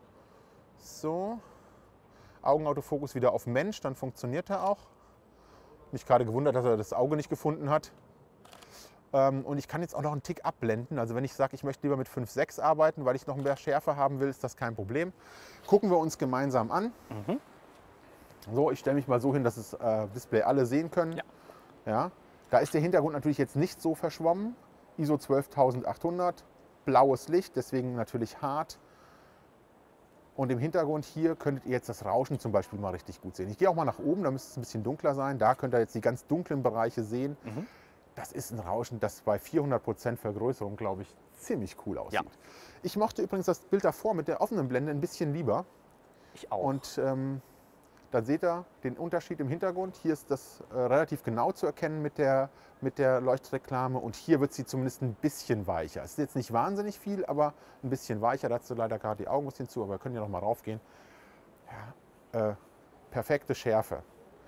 So, Augenautofokus wieder auf Mensch, dann funktioniert er auch. Mich gerade gewundert, dass er das Auge nicht gefunden hat. Und ich kann jetzt auch noch einen Tick abblenden. Also wenn ich sage, ich möchte lieber mit 5,6 arbeiten, weil ich noch mehr Schärfe haben will, ist das kein Problem. Gucken wir uns gemeinsam an. So, ich stelle mich mal so hin, dass das Display alle sehen können.
Ja.
Ja, da ist der Hintergrund natürlich jetzt nicht so verschwommen. ISO 12.800, blaues Licht, deswegen natürlich hart. Und im Hintergrund hier könntet ihr jetzt das Rauschen zum Beispiel mal richtig gut sehen. Ich gehe auch mal nach oben, da müsste es ein bisschen dunkler sein. Da könnt ihr jetzt die ganz dunklen Bereiche sehen. Das ist ein Rauschen, das bei 400% Vergrößerung, glaube ich, ziemlich cool aussieht.
Ja.
Ich mochte übrigens das Bild davor mit der offenen Blende ein bisschen lieber.
Ich auch.
Und dann seht ihr den Unterschied im Hintergrund. Hier ist das relativ genau zu erkennen mit der Leuchtreklame. Und hier wird sie zumindest ein bisschen weicher. Es ist jetzt nicht wahnsinnig viel, aber ein bisschen weicher. Da hast du leider gerade die Augen ein bisschen zu, aber wir können ja noch mal raufgehen. Ja, perfekte Schärfe.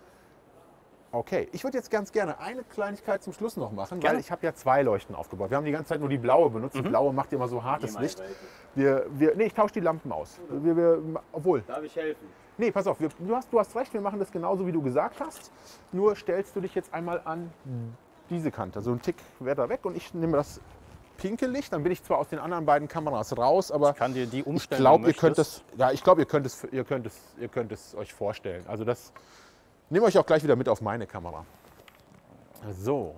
Okay, ich würde jetzt ganz gerne eine Kleinigkeit zum Schluss noch machen, weil ich habe ja 2 Leuchten aufgebaut. Wir haben die ganze Zeit nur die blaue benutzt. Die blaue macht immer so hartes Licht. Nee, ich tausche die Lampen aus. Obwohl.
Darf ich helfen?
Nee, pass auf, du hast recht, wir machen das genauso, wie du gesagt hast. Nur stellst du dich jetzt einmal an diese Kante. So ein Tick wäre da weg und ich nehme das pinke Licht. Dann bin ich zwar aus den anderen beiden Kameras raus, aber
Ich kann dir die umstellen,
ich glaube,
wenn du möchtest.
ihr könnt es euch vorstellen. Also das nehme ich euch auch gleich wieder mit auf meine Kamera. So.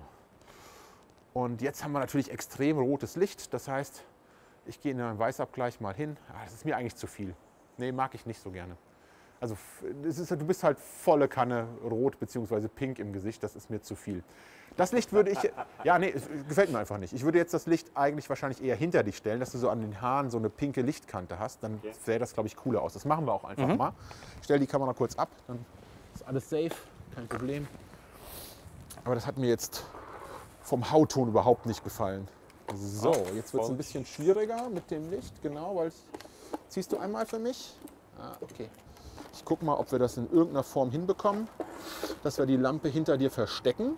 Und jetzt haben wir natürlich extrem rotes Licht. Das heißt, ich gehe in den Weißabgleich mal hin. Das ist mir eigentlich zu viel. Nee, mag ich nicht so gerne. Also du bist halt volle Kanne rot bzw. pink im Gesicht. Das ist mir zu viel. Das Licht würde ich... Ja, nee, es gefällt mir einfach nicht. Ich würde jetzt das Licht eigentlich wahrscheinlich eher hinter dich stellen, dass du so an den Haaren so eine pinke Lichtkante hast. Dann sähe das, glaube ich, cooler aus. Das machen wir auch einfach mal. Ich stelle die Kamera kurz ab. Dann ist alles safe. Kein Problem. Aber das hat mir jetzt vom Hautton überhaupt nicht gefallen. So, jetzt wird es ein bisschen schwieriger mit dem Licht. Genau, weil... Ziehst du einmal für mich? Okay. Ich gucke mal, ob wir das in irgendeiner Form hinbekommen, dass wir die Lampe hinter dir verstecken.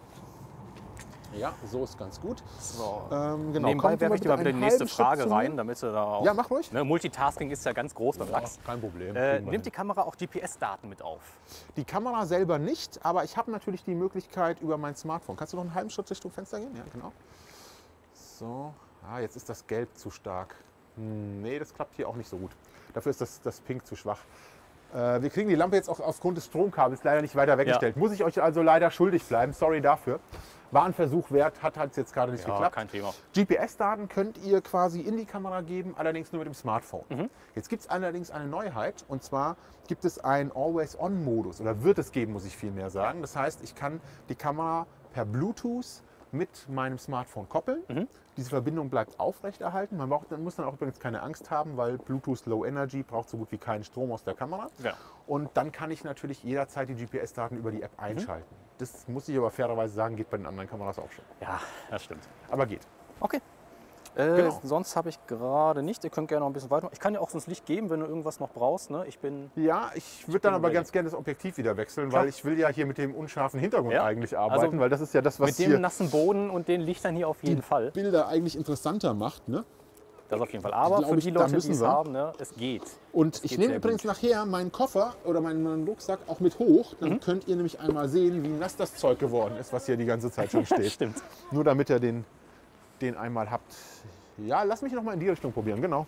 Ja, so ist ganz gut.
So.
Genau.
Nebenbei werfe ich dir mal wieder die nächste Frage rein, damit du da auch...
Ja, mach ruhig.
Ne, Multitasking ist ja ganz groß beim Lachs.
Kein Problem.
Nimmt die Kamera auch GPS-Daten mit auf?
Die Kamera selber nicht, aber ich habe natürlich die Möglichkeit über mein Smartphone. Kannst du noch einen halben Schritt Richtung Fenster gehen? Ja, genau. So. Jetzt ist das Gelb zu stark. Nee, das klappt hier auch nicht so gut. Dafür ist das Pink zu schwach. Wir kriegen die Lampe jetzt auch aufgrund des Stromkabels leider nicht weiter weggestellt. Muss ich euch also leider schuldig bleiben. Sorry dafür. War ein Versuch wert, hat halt jetzt gerade nicht geklappt.
Kein Thema.
GPS-Daten könnt ihr quasi in die Kamera geben, allerdings nur mit dem Smartphone. Jetzt gibt es allerdings eine Neuheit und zwar gibt es einen Always-On-Modus oder wird es geben, muss ich vielmehr sagen. Das heißt, ich kann die Kamera per Bluetooth mit meinem Smartphone koppeln. Diese Verbindung bleibt aufrechterhalten. Man muss dann auch übrigens keine Angst haben, weil Bluetooth Low Energy braucht so gut wie keinen Strom aus der Kamera. Ja. Und dann kann ich natürlich jederzeit die GPS-Daten über die App einschalten. Das muss ich aber fairerweise sagen, geht bei den anderen Kameras auch schon.
Ja, das stimmt.
Aber geht.
Okay.
Genau.
Sonst habe ich gerade nicht. Ihr könnt gerne noch ein bisschen weiter. Ich kann dir auch sonst Licht geben, wenn du irgendwas noch brauchst. Ne? Ich
würde dann aber ganz gerne das Objektiv wieder wechseln, weil ich will ja hier mit dem unscharfen Hintergrund eigentlich arbeiten, weil das ist ja das, was
mit dem nassen Boden und den Lichtern hier auf jeden Fall
Bilder eigentlich interessanter macht. Ne?
Das auf jeden Fall. Aber für die Leute, die es haben, ne, es geht.
Und ich nehme übrigens nachher meinen Koffer oder meinen Rucksack auch mit hoch. Dann könnt ihr nämlich einmal sehen, wie nass das Zeug geworden ist, was hier die ganze Zeit schon steht.
Stimmt.
Nur damit ihr den einmal habt. Ja, lass mich noch mal in die Richtung probieren, genau.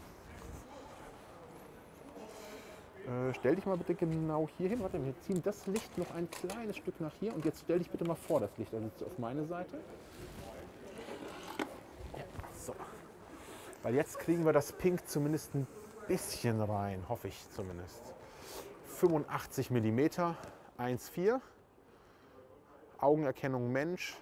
Stell dich mal bitte genau hier hin. Warte, wir ziehen das Licht noch ein kleines Stück nach hier. Und jetzt stell dich bitte mal vor das Licht, also auf meine Seite. So. Weil jetzt kriegen wir das Pink zumindest ein bisschen rein, hoffe ich zumindest. 85 mm, 1,4. Augenerkennung Mensch.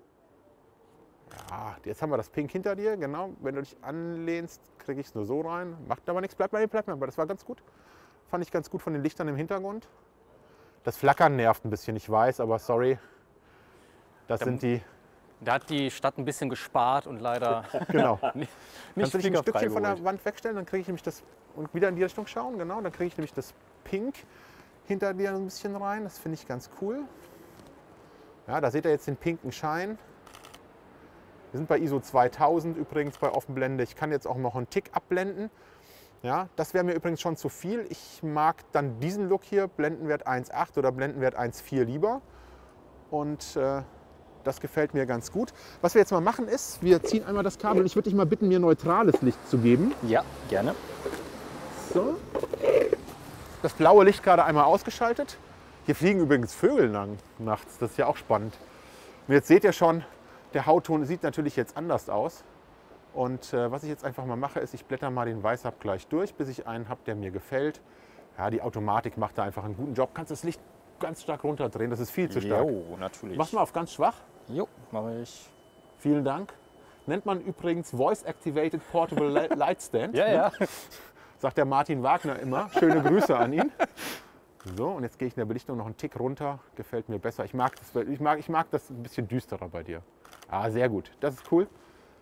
Ja, jetzt haben wir das Pink hinter dir, genau. Wenn du dich anlehnst, kriege ich es nur so rein. Macht aber nichts, bleibt mal, aber das war ganz gut. Fand ich ganz gut von den Lichtern im Hintergrund. Das Flackern nervt ein bisschen, ich weiß, aber sorry. Das sind die...
Da hat die Stadt ein bisschen gespart und leider
genau.
nicht
Kannst du dich ein Stückchen von der
geholt.
Wand wegstellen, dann kriege ich nämlich das... Und wieder in die Richtung schauen, genau. Dann kriege ich nämlich das Pink hinter dir ein bisschen rein. Das finde ich ganz cool. Ja, da seht ihr jetzt den pinken Schein. Wir sind bei ISO 2000 übrigens bei Offenblende. Ich kann jetzt auch noch einen Tick abblenden. Ja, das wäre mir übrigens schon zu viel. Ich mag dann diesen Look hier, Blendenwert 1,8 oder Blendenwert 1,4 lieber. Und das gefällt mir ganz gut. Was wir jetzt mal machen ist, wir ziehen einmal das Kabel und ich würde dich mal bitten, mir neutrales Licht zu geben.
Ja, gerne.
So. Das blaue Licht gerade einmal ausgeschaltet. Hier fliegen übrigens Vögel lang nachts. Das ist ja auch spannend. Und jetzt seht ihr schon, der Hautton sieht natürlich jetzt anders aus. Und was ich jetzt einfach mal mache, ist, ich blätter mal den Weißabgleich durch, bis ich einen habe, der mir gefällt. Ja, die Automatik macht da einfach einen guten Job. Kannst das Licht ganz stark runterdrehen, das ist viel zu stark.
Jo, natürlich.
Mach mal auf ganz schwach.
Jo, mache ich.
Vielen Dank. Nennt man übrigens Voice Activated Portable Light Stand.
Ja, ja.
sagt der Martin Wagner immer. Schöne Grüße an ihn. So, und jetzt gehe ich in der Belichtung noch einen Tick runter. Gefällt mir besser. Ich mag das ein bisschen düsterer bei dir. Ah, sehr gut. Das ist cool.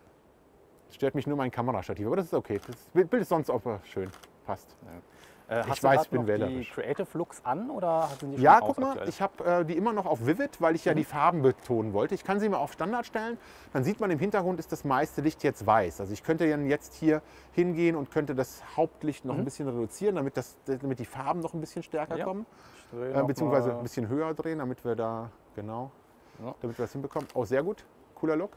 Stört mich nur mein Kamerastativ, aber das ist okay. Das Bild ist sonst auch schön. Passt.
Hast
weiß,
du
bin
noch
wählerisch.
die Creative Looks an oder sind die schon
Ja,
aus
guck mal,
aktuell?
ich habe die immer noch auf Vivid, weil ich ja die Farben betonen wollte. Ich kann sie mal auf Standard stellen. Dann sieht man, im Hintergrund ist das meiste Licht jetzt weiß. Also ich könnte dann jetzt hier hingehen und könnte das Hauptlicht noch ein bisschen reduzieren, damit die Farben noch ein bisschen stärker
Ja.
kommen.
Ich dreh noch
Beziehungsweise
mal.
ein bisschen höher drehen, damit wir da, genau,
Ja.
damit wir das hinbekommen. Oh, sehr gut. Cooler Look.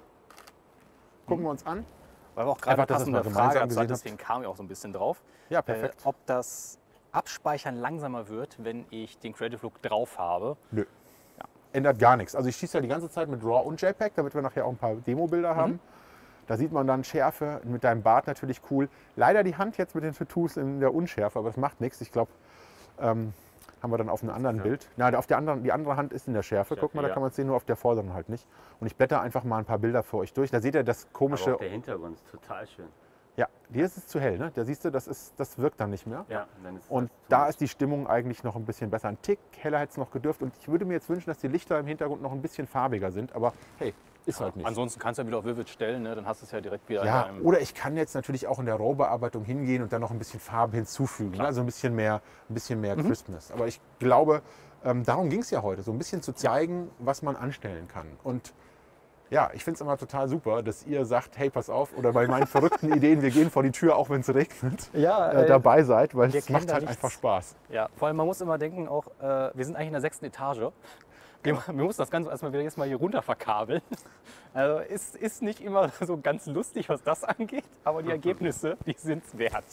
Gucken wir uns an.
Weil wir auch gerade
Einfach, dass
passende
wir es mal
Frage
gemeinsam
hatten,
gesehen
deswegen kam ich auch so ein bisschen drauf.
Ja, perfekt.
Ob das Abspeichern langsamer wird, wenn ich den Creative Look drauf habe.
Nö. Ändert gar nichts. Also ich schieße ja die ganze Zeit mit RAW und JPEG, damit wir nachher auch ein paar Demo-Bilder haben. Da sieht man dann Schärfe, mit deinem Bart natürlich cool. Leider die Hand jetzt mit den Tattoos in der Unschärfe, aber das macht nichts. Ich glaube, haben wir dann auf einem anderen Bild. Na, auf die andere Hand ist in der Schärfe. Guck mal, da
ja.
kann man es sehen, nur auf der vorderen halt nicht. Und ich blätter einfach mal ein paar Bilder für euch durch. Da seht ihr das
Aber
komische.
auch der Hintergrund ist total schön.
Ja, hier ist es zu hell, ne? Da siehst du, das wirkt dann nicht mehr.
Ja, dann ist
Und da ist die Stimmung eigentlich noch ein bisschen besser. Ein Tick heller hätte es noch gedürft. Und ich würde mir jetzt wünschen, dass die Lichter im Hintergrund noch ein bisschen farbiger sind. Aber hey, ist halt nicht.
Ansonsten kannst du ja wieder auf Vivid stellen, ne? Dann hast du es ja direkt wieder
Ja,
in deinem...
oder ich kann jetzt natürlich auch in der Rohbearbeitung hingehen und dann noch ein bisschen Farbe hinzufügen. Ne? Also ein bisschen mehr Crispness. Aber ich glaube, darum ging es ja heute. So ein bisschen zu zeigen, was man anstellen kann. Und ja, ich finde es immer total super, dass ihr sagt, hey, pass auf, oder bei meinen verrückten Ideen, wir gehen vor die Tür, auch wenn es regnet,
Ja,
dabei seid, weil
wir
es
kennen
macht
da
halt
nichts.
einfach Spaß.
Ja, vor allem man muss immer denken, auch wir sind eigentlich in der 6. Etage. Wir müssen das Ganze erstmal wieder jetzt mal hier runter verkabeln. Also ist nicht immer so ganz lustig, was das angeht, aber die Ergebnisse, die sind es wert.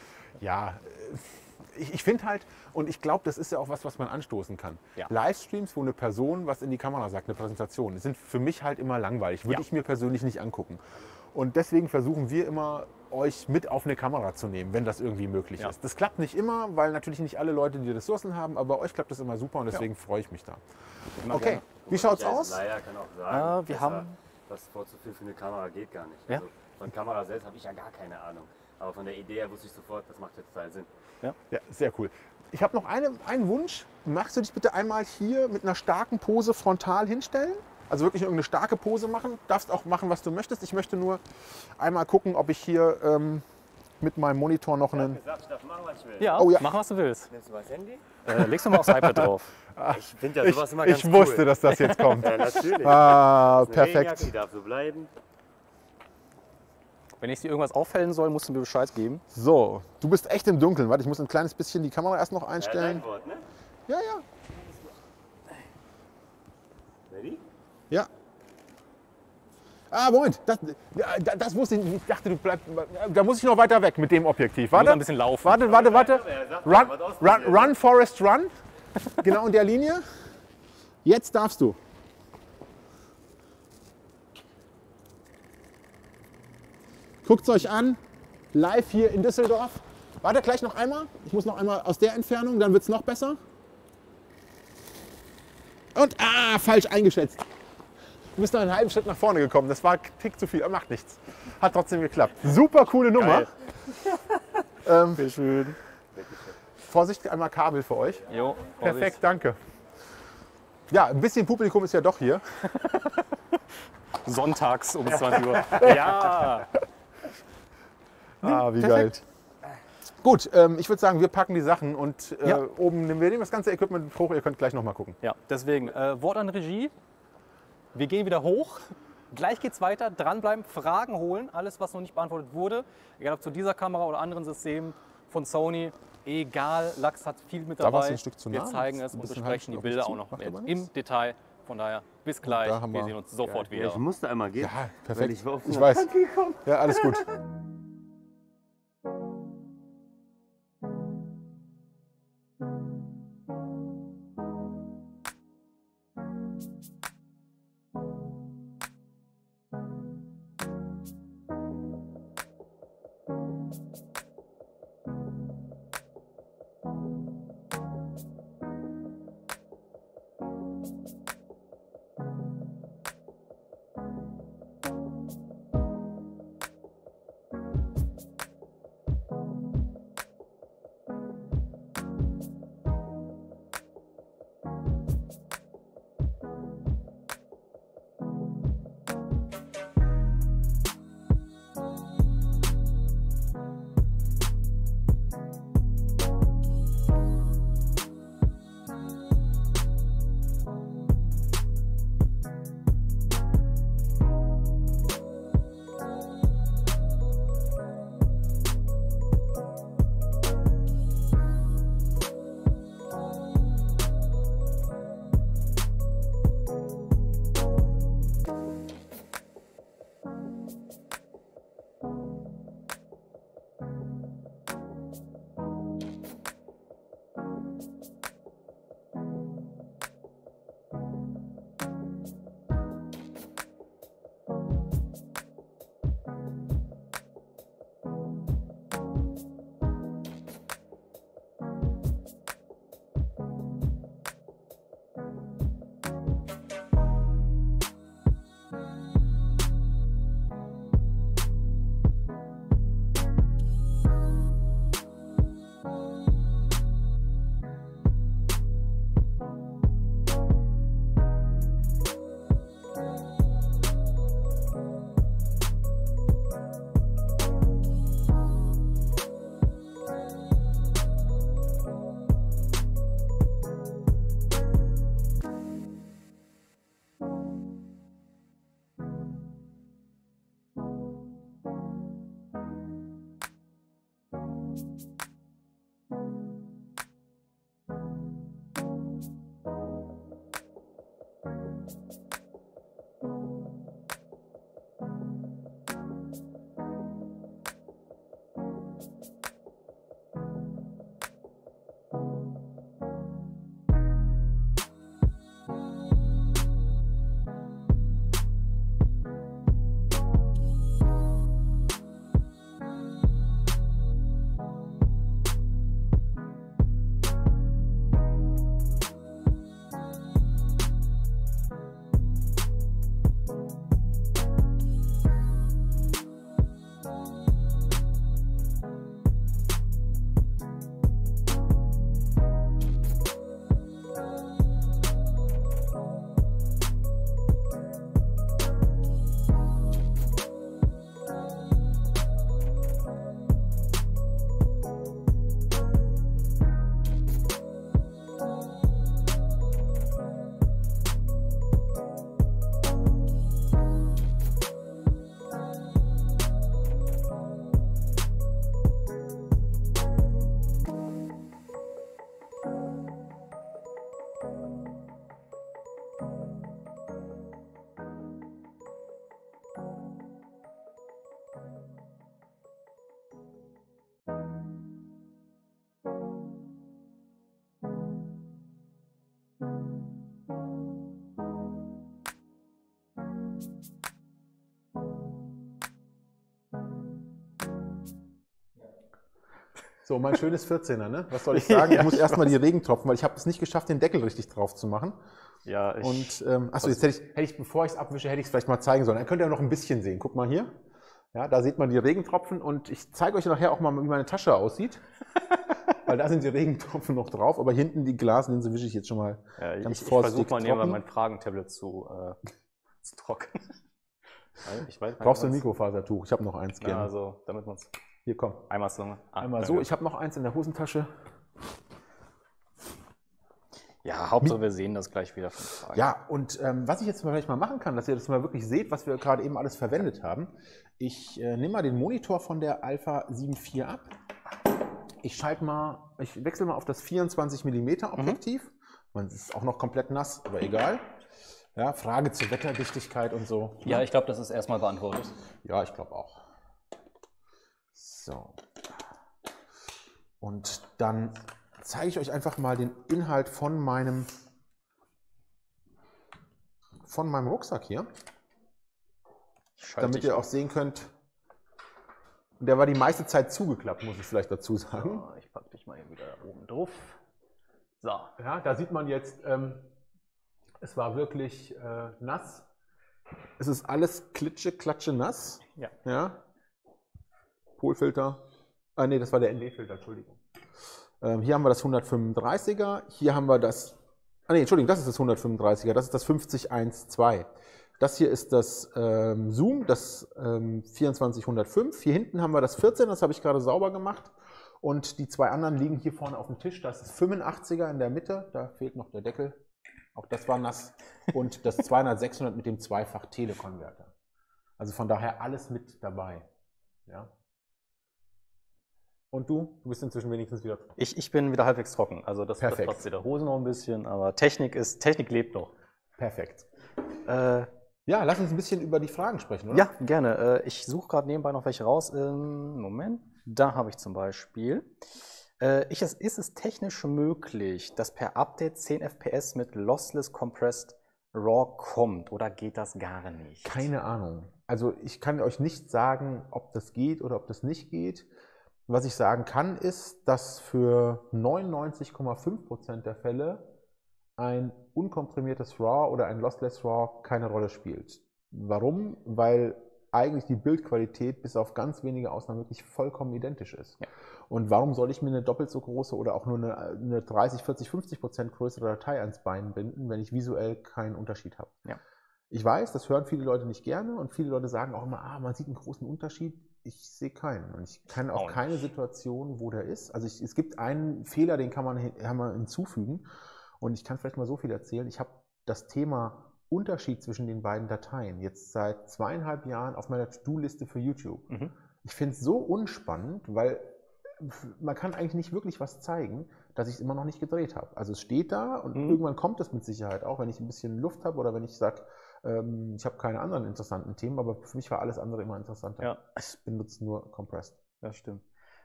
Ja, ich finde halt, und ich glaube, das ist ja auch was man anstoßen kann.
Ja.
Livestreams, wo eine Person was in die Kamera sagt, eine Präsentation, sind für mich halt immer langweilig. Würde
Ja.
ich mir persönlich nicht angucken. Und deswegen versuchen wir immer, euch mit auf eine Kamera zu nehmen, wenn das irgendwie möglich
Ja.
ist. Das klappt nicht immer, weil natürlich nicht alle Leute die Ressourcen haben, aber euch klappt das immer super und deswegen freue ich mich da.
Immer
Okay,
gerne.
wie schaut's
Ich als
aus?
Laie kann auch sagen,
wir
besser,
haben-
was vorzuführen für eine Kamera geht gar nicht.
Ja.
Also von Kamera selbst habe ich ja gar keine Ahnung. Aber von der Idee her wusste ich sofort, das macht jetzt total Sinn.
Ja, sehr cool. Ich habe noch einen Wunsch. Magst du dich bitte einmal hier mit einer starken Pose frontal hinstellen? Also wirklich irgendeine starke Pose machen. Darfst auch machen, was du möchtest. Ich möchte nur einmal gucken, ob ich hier mit meinem Monitor noch einen...
gesagt, ich darf machen, was ich will.
Ja,
Oh ja.
mach was du willst.
Nimmst du mal das Handy?
Legst du mal aufs iPad drauf.
Ich finde ja sowas immer ganz
Ich wusste,
cool.
dass das jetzt kommt.
Ja, natürlich.
Ah,
Das ist eine Regenjacke,
perfekt.
die darf so bleiben.
Wenn ich dir irgendwas auffällen soll, musst du mir Bescheid geben.
So, du bist echt im Dunkeln. Warte, ich muss ein kleines bisschen die Kamera erst noch
Ja,
einstellen.
dein Wort, ne?
Ja, ja.
Ready?
Ja. Ah, Moment. Das wusste ich nicht. Ich dachte, du bleibst. Da muss ich noch weiter weg mit dem Objektiv.
Du musst
Warte.
ein bisschen laufen.
Warte.
Er sagt,
Run,
was ausprobieren.
run, Forest, run. Genau in der Linie. Jetzt darfst du. Guckt es euch an. Live hier in Düsseldorf. Warte, gleich noch einmal. Ich muss noch einmal aus der Entfernung, dann wird es noch besser. Und, falsch eingeschätzt. Du bist noch einen halben Schritt nach vorne gekommen. Das war ein Tick zu viel, aber macht nichts. Hat trotzdem geklappt. Super coole Nummer.
Sehr schön.
Vorsicht, einmal Kabel für euch.
Jo,
Perfekt, danke. Ja, ein bisschen Publikum ist ja doch hier.
Sonntags um 20 Uhr. Ja.
Wie geil. Gut, ich würde sagen, wir packen die Sachen und oben wir nehmen das ganze Equipment hoch. Ihr könnt gleich noch mal gucken.
Ja, deswegen Wort an Regie. Wir gehen wieder hoch. Gleich geht's weiter. Dranbleiben, Fragen holen. Alles, was noch nicht beantwortet wurde. Egal ob zu dieser Kamera oder anderen Systemen von Sony. Egal, Lachs hat viel mit
Da war's
dabei.
ein Stück zu
Wir
nah.
zeigen
Jetzt
es
ein
und
bisschen
besprechen die
halb auf mich
Bilder
zu.
auch noch
Macht aber
im
nichts.
Detail. Von daher, bis gleich.
da haben
Wir
wir-
sehen uns sofort
Ja,
wieder.
ich musste einmal gehen.
Ja,
Weil
perfekt.
ich war auf
Ich
einer
weiß.
Tanke gekommen.
Ja, alles gut. So, mein schönes 14er, ne? Was soll ich sagen? Ich muss erstmal die Regentropfen, weil ich habe es nicht geschafft, den Deckel richtig drauf zu machen.
Ja,
Und, achso, jetzt hätte ich, bevor ich es abwische, hätte ich es vielleicht mal zeigen sollen. Dann könnt ihr noch ein bisschen sehen. Guck mal hier. Ja, da sieht man die Regentropfen und ich zeige euch nachher auch mal, wie meine Tasche aussieht. Weil da sind die Regentropfen noch drauf, aber hinten die Glaslinse wische ich jetzt schon mal ganz
ich
vorsichtig
versuche mal nebenbei
trocken.
mein Fragentablet zu trocknen.
Brauchst du ein Mikrofasertuch? Ich habe noch eins
Ja,
gerne.
also, damit man es
Hier, komm.
einmal so.
Einmal so. Ich habe noch eins in der Hosentasche.
Ja, Hauptsache wir sehen das gleich wieder von Fragen.
Ja, und was ich jetzt vielleicht mal machen kann, dass ihr das mal wirklich seht, was wir gerade eben alles verwendet haben. Ich nehme mal den Monitor von der Alpha 7 IV ab. Ich wechsle mal auf das 24 mm Objektiv. Man ist auch noch komplett nass, aber egal. Ja, Frage zur Wetterdichtigkeit und so.
Ja, ich glaube, das ist erstmal beantwortet.
Ja, ich glaube auch. So. Und dann zeige ich euch einfach mal den Inhalt von meinem Rucksack hier, damit ihr auch sehen könnt. Der war die meiste Zeit zugeklappt, muss ich vielleicht dazu sagen.
So, ich packe dich mal hier wieder oben drauf. So.
Ja, da sieht man jetzt, es war wirklich nass. Es ist alles klatsche nass.
Ja.
Ja. Polfilter. Ah ne, das war der ND-Filter, Entschuldigung. Hier haben wir das 135er, hier haben wir das, Entschuldigung, das ist das 135er, das ist das 5012. Das hier ist das Zoom, das 2405. Hier hinten haben wir das 14, das habe ich gerade sauber gemacht. Und die zwei anderen liegen hier vorne auf dem Tisch. Das ist das 85er in der Mitte, da fehlt noch der Deckel. Auch das war nass. Und das 200-600 mit dem zweifach Telekonverter. Also von daher alles mit dabei. Ja. Und du? Du bist inzwischen wenigstens wieder trocken.
Ich bin wieder halbwegs trocken. Also das
Perfekt.
trotz der Hose noch ein bisschen, aber Technik lebt noch.
Perfekt. Ja, lass uns ein bisschen über die Fragen sprechen, oder?
Ja, gerne. Ich suche gerade nebenbei noch welche raus. Moment. Da habe ich zum Beispiel. Ist es technisch möglich, dass per Update 10 FPS mit Lossless Compressed RAW kommt oder geht das gar nicht?
Keine Ahnung. Also ich kann euch nicht sagen, ob das geht oder ob das nicht geht. Was ich sagen kann, ist, dass für 99,5% der Fälle ein unkomprimiertes RAW oder ein Lossless RAW keine Rolle spielt. Warum? Weil eigentlich die Bildqualität bis auf ganz wenige Ausnahmen wirklich vollkommen identisch ist.
Ja.
Und warum soll ich mir eine doppelt so große oder auch nur eine 30, 40, 50% größere Datei ans Bein binden, wenn ich visuell keinen Unterschied habe?
Ja.
Ich weiß, das hören viele Leute nicht gerne und viele Leute sagen auch immer, man sieht einen großen Unterschied. Ich sehe keinen und ich kenne auch keine Situation, wo der ist. Also es gibt einen Fehler, den kann man hinzufügen und ich kann vielleicht mal so viel erzählen. Ich habe das Thema Unterschied zwischen den beiden Dateien jetzt seit 2,5 Jahren auf meiner To-Do-Liste für YouTube.
Mhm.
Ich finde es so unspannend, weil man kann eigentlich nicht wirklich was zeigen, dass ich es immer noch nicht gedreht habe. Also es steht da und irgendwann kommt es mit Sicherheit auch, wenn ich ein bisschen Luft habe oder wenn ich sage, ich habe keine anderen interessanten Themen, aber für mich war alles andere immer interessanter.
Ja.
Ich benutze nur Compressed.
Das stimmt.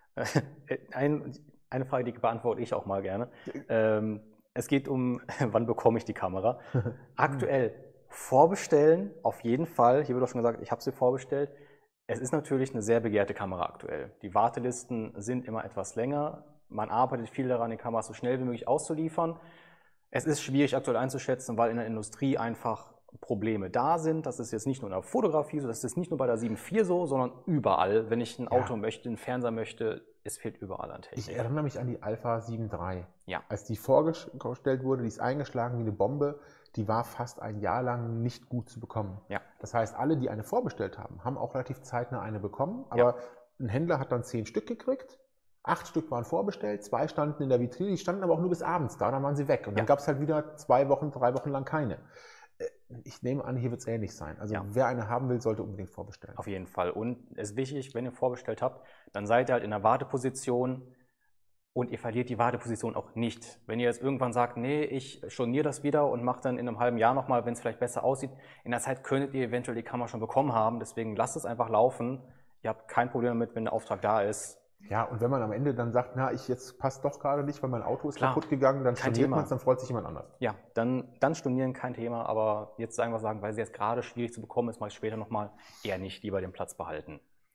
Eine Frage, die beantworte ich auch mal gerne. Es geht um, wann bekomme ich die Kamera? Aktuell vorbestellen, auf jeden Fall. Hier wird auch schon gesagt, ich habe sie vorbestellt. Es ist natürlich eine sehr begehrte Kamera aktuell. Die Wartelisten sind immer etwas länger. Man arbeitet viel daran, die Kamera so schnell wie möglich auszuliefern. Es ist schwierig aktuell einzuschätzen, weil in der Industrie einfach Probleme da sind. Das ist jetzt nicht nur in der Fotografie so, das ist nicht nur bei der 7 IV so, sondern überall. Wenn ich ein Auto möchte, einen Fernseher möchte, es fehlt überall an Technik.
Ich erinnere mich an die Alpha 7 III.
Ja.
Als die vorgestellt wurde, die ist eingeschlagen wie eine Bombe. Die war fast ein Jahr lang nicht gut zu bekommen.
Ja.
Das heißt, alle, die eine vorbestellt haben, haben auch relativ zeitnah eine bekommen. Aber ein Händler hat dann 10 Stück gekriegt. 8 Stück waren vorbestellt, 2 standen in der Vitrine, die standen aber auch nur bis abends da, dann waren sie weg. Und dann gab es halt wieder 2 Wochen, 3 Wochen lang keine. Ich nehme an, hier wird es ähnlich sein. Also wer eine haben will, sollte unbedingt vorbestellen.
Auf jeden Fall. Und es ist wichtig, wenn ihr vorbestellt habt, dann seid ihr halt in der Warteposition und ihr verliert die Warteposition auch nicht. Wenn ihr jetzt irgendwann sagt, nee, ich storniere das wieder und mache dann in einem halben Jahr nochmal, wenn es vielleicht besser aussieht, in der Zeit könntet ihr eventuell die Kamera schon bekommen haben. Deswegen lasst es einfach laufen. Ihr habt kein Problem damit, wenn der Auftrag da ist.
Ja, und wenn man am Ende dann sagt, jetzt passt doch gerade nicht, weil mein Auto ist kaputt gegangen, dann storniert man es, dann freut sich jemand anders.
Ja, dann stornieren, kein Thema, aber jetzt sagen, weil sie jetzt gerade schwierig zu bekommen ist, mache ich später nochmal eher nicht, lieber den Platz behalten.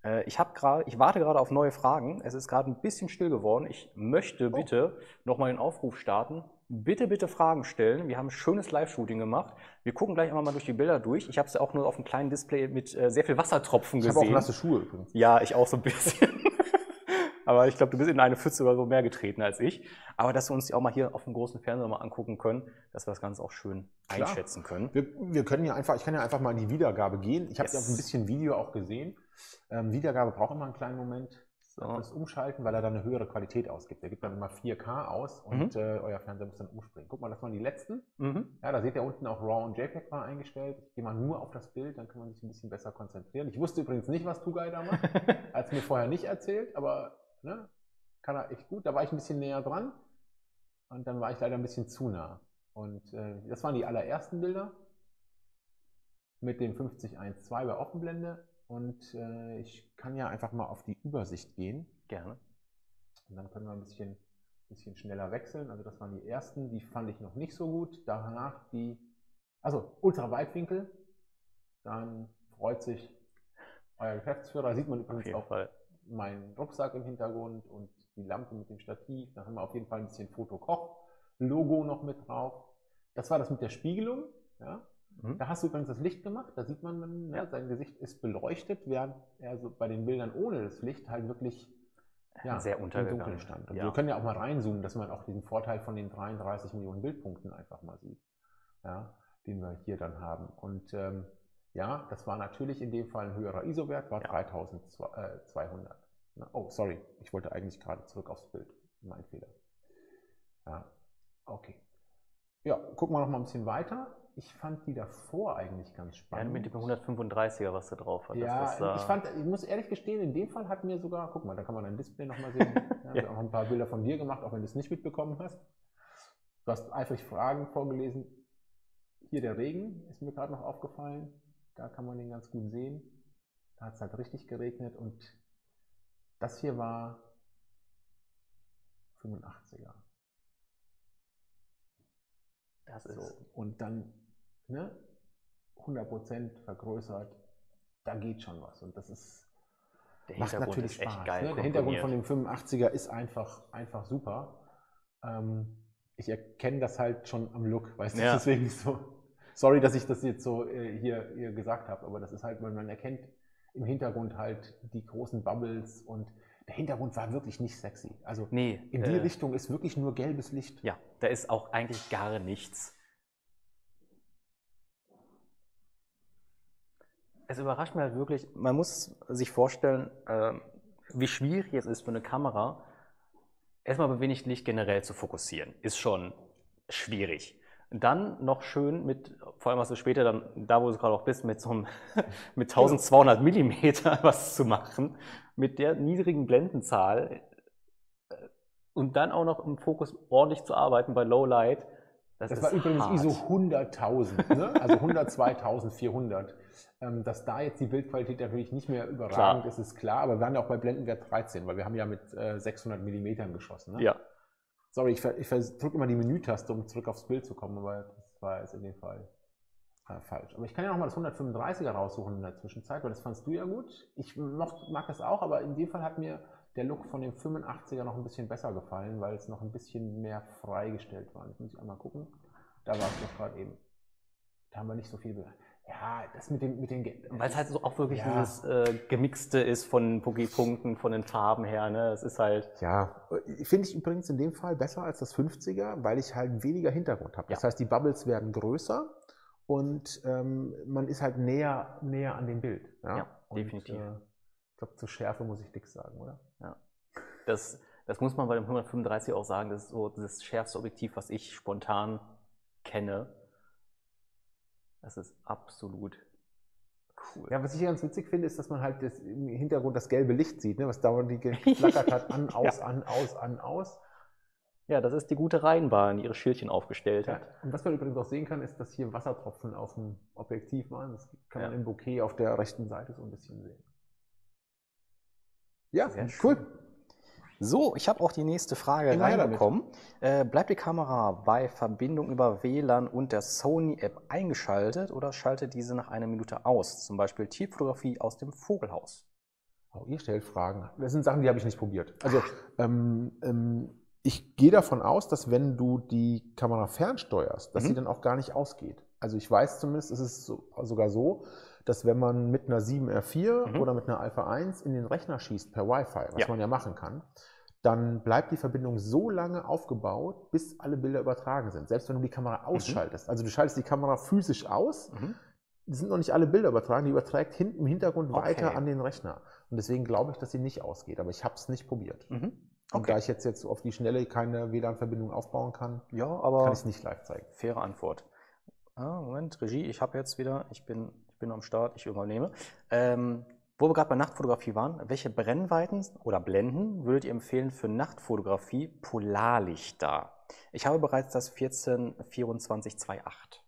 Ich warte gerade auf neue Fragen. Es ist gerade ein bisschen still geworden. Ich möchte bitte nochmal den Aufruf starten. Bitte, bitte Fragen stellen. Wir haben ein schönes Live-Shooting gemacht. Wir gucken gleich einmal mal durch die Bilder durch. Ich habe es ja auch nur auf einem kleinen Display mit sehr viel Wassertropfen gesehen.
Ich habe auch nasse Schuhe übrigens.
Ja, ich auch so ein bisschen. Aber ich glaube, du bist in eine Pfütze oder so mehr getreten als ich. Aber dass wir uns die auch mal hier auf dem großen Fernseher mal angucken können, dass wir das Ganze auch schön einschätzen können.
Wir können ja einfach, ich kann ja einfach mal in die Wiedergabe gehen. Ich habe ja auch ein bisschen Video auch gesehen. Wiedergabe braucht immer einen kleinen Moment. Das umschalten, weil er dann eine höhere Qualität ausgibt. Er gibt dann immer 4K aus und euer Fernseher muss dann umspringen. Guck mal, das waren die letzten. Ja, da seht ihr unten auch RAW und JPEG war eingestellt. Ich gehe mal nur auf das Bild, dann kann man sich ein bisschen besser konzentrieren. Ich wusste übrigens nicht, was Tugay da macht. Hat es mir vorher nicht erzählt, aber ne, kann er echt gut. Da war ich ein bisschen näher dran und dann war ich leider ein bisschen zu nah. Und das waren die allerersten Bilder mit dem 5012 bei Offenblende. Und ich kann ja einfach mal auf die Übersicht gehen.
Gerne.
Und dann können wir ein bisschen schneller wechseln. Also das waren die ersten, die fand ich noch nicht so gut. Danach also Ultraweitwinkel. Dann freut sich euer Geschäftsführer. Da sieht man übrigens auch meinen Rucksack im Hintergrund und die Lampe mit dem Stativ. Da haben wir auf jeden Fall ein bisschen Foto-Koch-Logo noch mit drauf. Das war das mit der Spiegelung. Ja. Da hast du übrigens das Licht gemacht, da sieht man, sein Gesicht ist beleuchtet, während er so bei den Bildern ohne das Licht halt wirklich
sehr
im Dunkeln stand. Und wir können ja auch mal reinzoomen, dass man auch diesen Vorteil von den 33 Millionen Bildpunkten einfach mal sieht, den wir hier dann haben. Und das war natürlich in dem Fall ein höherer ISO-Wert, war 3200. Oh, sorry, ich wollte eigentlich gerade zurück aufs Bild. Mein Fehler. Ja, okay. Ja, gucken wir noch mal ein bisschen weiter. Ich fand die davor eigentlich ganz spannend.
Ja, mit dem 135er, was da drauf hat.
Ja, ich muss ehrlich gestehen, in dem Fall hat mir sogar, guck mal, da kann man ein Display nochmal sehen. Ich habe auch ein paar Bilder von dir gemacht, auch wenn du es nicht mitbekommen hast. Du hast eifrig Fragen vorgelesen. Hier der Regen ist mir gerade noch aufgefallen. Da kann man den ganz gut sehen. Da hat es halt richtig geregnet und das hier war 85er.
Das ist
so. Und dann 100% vergrößert, da geht schon was. Und das ist, macht natürlich Spaß.
Echt geil,
der Hintergrund von dem 85er ist einfach super. Ich erkenne das halt schon am Look, weißt du, deswegen so. Sorry, dass ich das jetzt so hier gesagt habe, aber das ist halt, man erkennt im Hintergrund halt die großen Bubbles und der Hintergrund war wirklich nicht sexy. Also in die Richtung ist wirklich nur gelbes Licht.
Ja, da ist auch eigentlich gar nichts. Es überrascht mich halt wirklich, man muss sich vorstellen, wie schwierig es ist für eine Kamera, erstmal bei wenig Licht generell zu fokussieren. Ist schon schwierig. Dann noch schön mit, vor allem hast du später dann, da wo du gerade auch bist, mit so einem mit 1200 Millimeter was zu machen, mit der niedrigen Blendenzahl und dann auch noch im Fokus ordentlich zu arbeiten bei Low Light.
Das war übrigens hart. ISO 100.000, ne? Also 102.400. Dass da jetzt die Bildqualität natürlich nicht mehr überragend ist klar, aber wir waren ja auch bei Blendenwert 13, weil wir haben ja mit 600 Millimetern geschossen. Ne?
Ja.
Sorry, ich drücke immer die Menütaste, um zurück aufs Bild zu kommen, aber das war jetzt in dem Fall falsch. Aber ich kann ja noch mal das 135er raussuchen in der Zwischenzeit, weil das fandst du ja gut. Ich mag das auch, aber in dem Fall hat mir der Look von dem 85er noch ein bisschen besser gefallen, weil es noch ein bisschen mehr freigestellt war. Jetzt muss ich einmal gucken. Da war es doch gerade eben. Da haben wir nicht so viel. Ja, das mit den
weil es halt so auch wirklich dieses Gemixte ist von Punkten, von den Farben her. Ne? Es ist halt.
Ja, finde ich übrigens in dem Fall besser als das 50er, weil ich halt weniger Hintergrund habe. Das heißt, die Bubbles werden größer und man ist halt näher an dem Bild. Ja,
definitiv.
Ich glaube, zur Schärfe muss ich nichts sagen, oder?
Ja. Das muss man bei dem 135 auch sagen. Das ist so das schärfste Objektiv, was ich spontan kenne. Das ist absolut cool.
Ja, was ich ganz witzig finde, ist, dass man halt im Hintergrund das gelbe Licht sieht, ne, was dauernd geflackert hat, an, aus, an, aus, an, aus.
Ja, das ist die gute Rheinbahn, die ihre Schildchen aufgestellt hat.
Und was man übrigens auch sehen kann, ist, dass hier Wassertropfen auf dem Objektiv waren. Das kann man im Bokeh auf der rechten Seite so ein bisschen sehen. Ja, sehr cool.
So, ich habe auch die nächste Frage reinbekommen. Bleibt die Kamera bei Verbindung über WLAN und der Sony-App eingeschaltet oder schaltet diese nach einer Minute aus? Zum Beispiel Tierfotografie aus dem Vogelhaus.
Oh, ihr stellt Fragen. Das sind Sachen, die habe ich nicht probiert. Also ich gehe davon aus, dass wenn du die Kamera fernsteuerst, dass sie dann auch gar nicht ausgeht. Also ich weiß zumindest, es ist sogar so, dass wenn man mit einer 7R4 oder mit einer Alpha 1 in den Rechner schießt per Wi-Fi, was man ja machen kann, dann bleibt die Verbindung so lange aufgebaut, bis alle Bilder übertragen sind. Selbst wenn du die Kamera ausschaltest. Also du schaltest die Kamera physisch aus, sind noch nicht alle Bilder übertragen, die überträgt hinten im Hintergrund weiter an den Rechner. Und deswegen glaube ich, dass sie nicht ausgeht. Aber ich habe es nicht probiert. Und da ich jetzt auf die Schnelle keine WLAN-Verbindung aufbauen kann, kann ich es nicht live zeigen.
Faire Antwort. Moment, Regie, ich habe jetzt wieder, ich bin am Start, ich übernehme. Wo wir gerade bei Nachtfotografie waren, welche Brennweiten oder Blenden würdet ihr empfehlen für Nachtfotografie Polarlichter? Ich habe bereits das 14-24-2.8.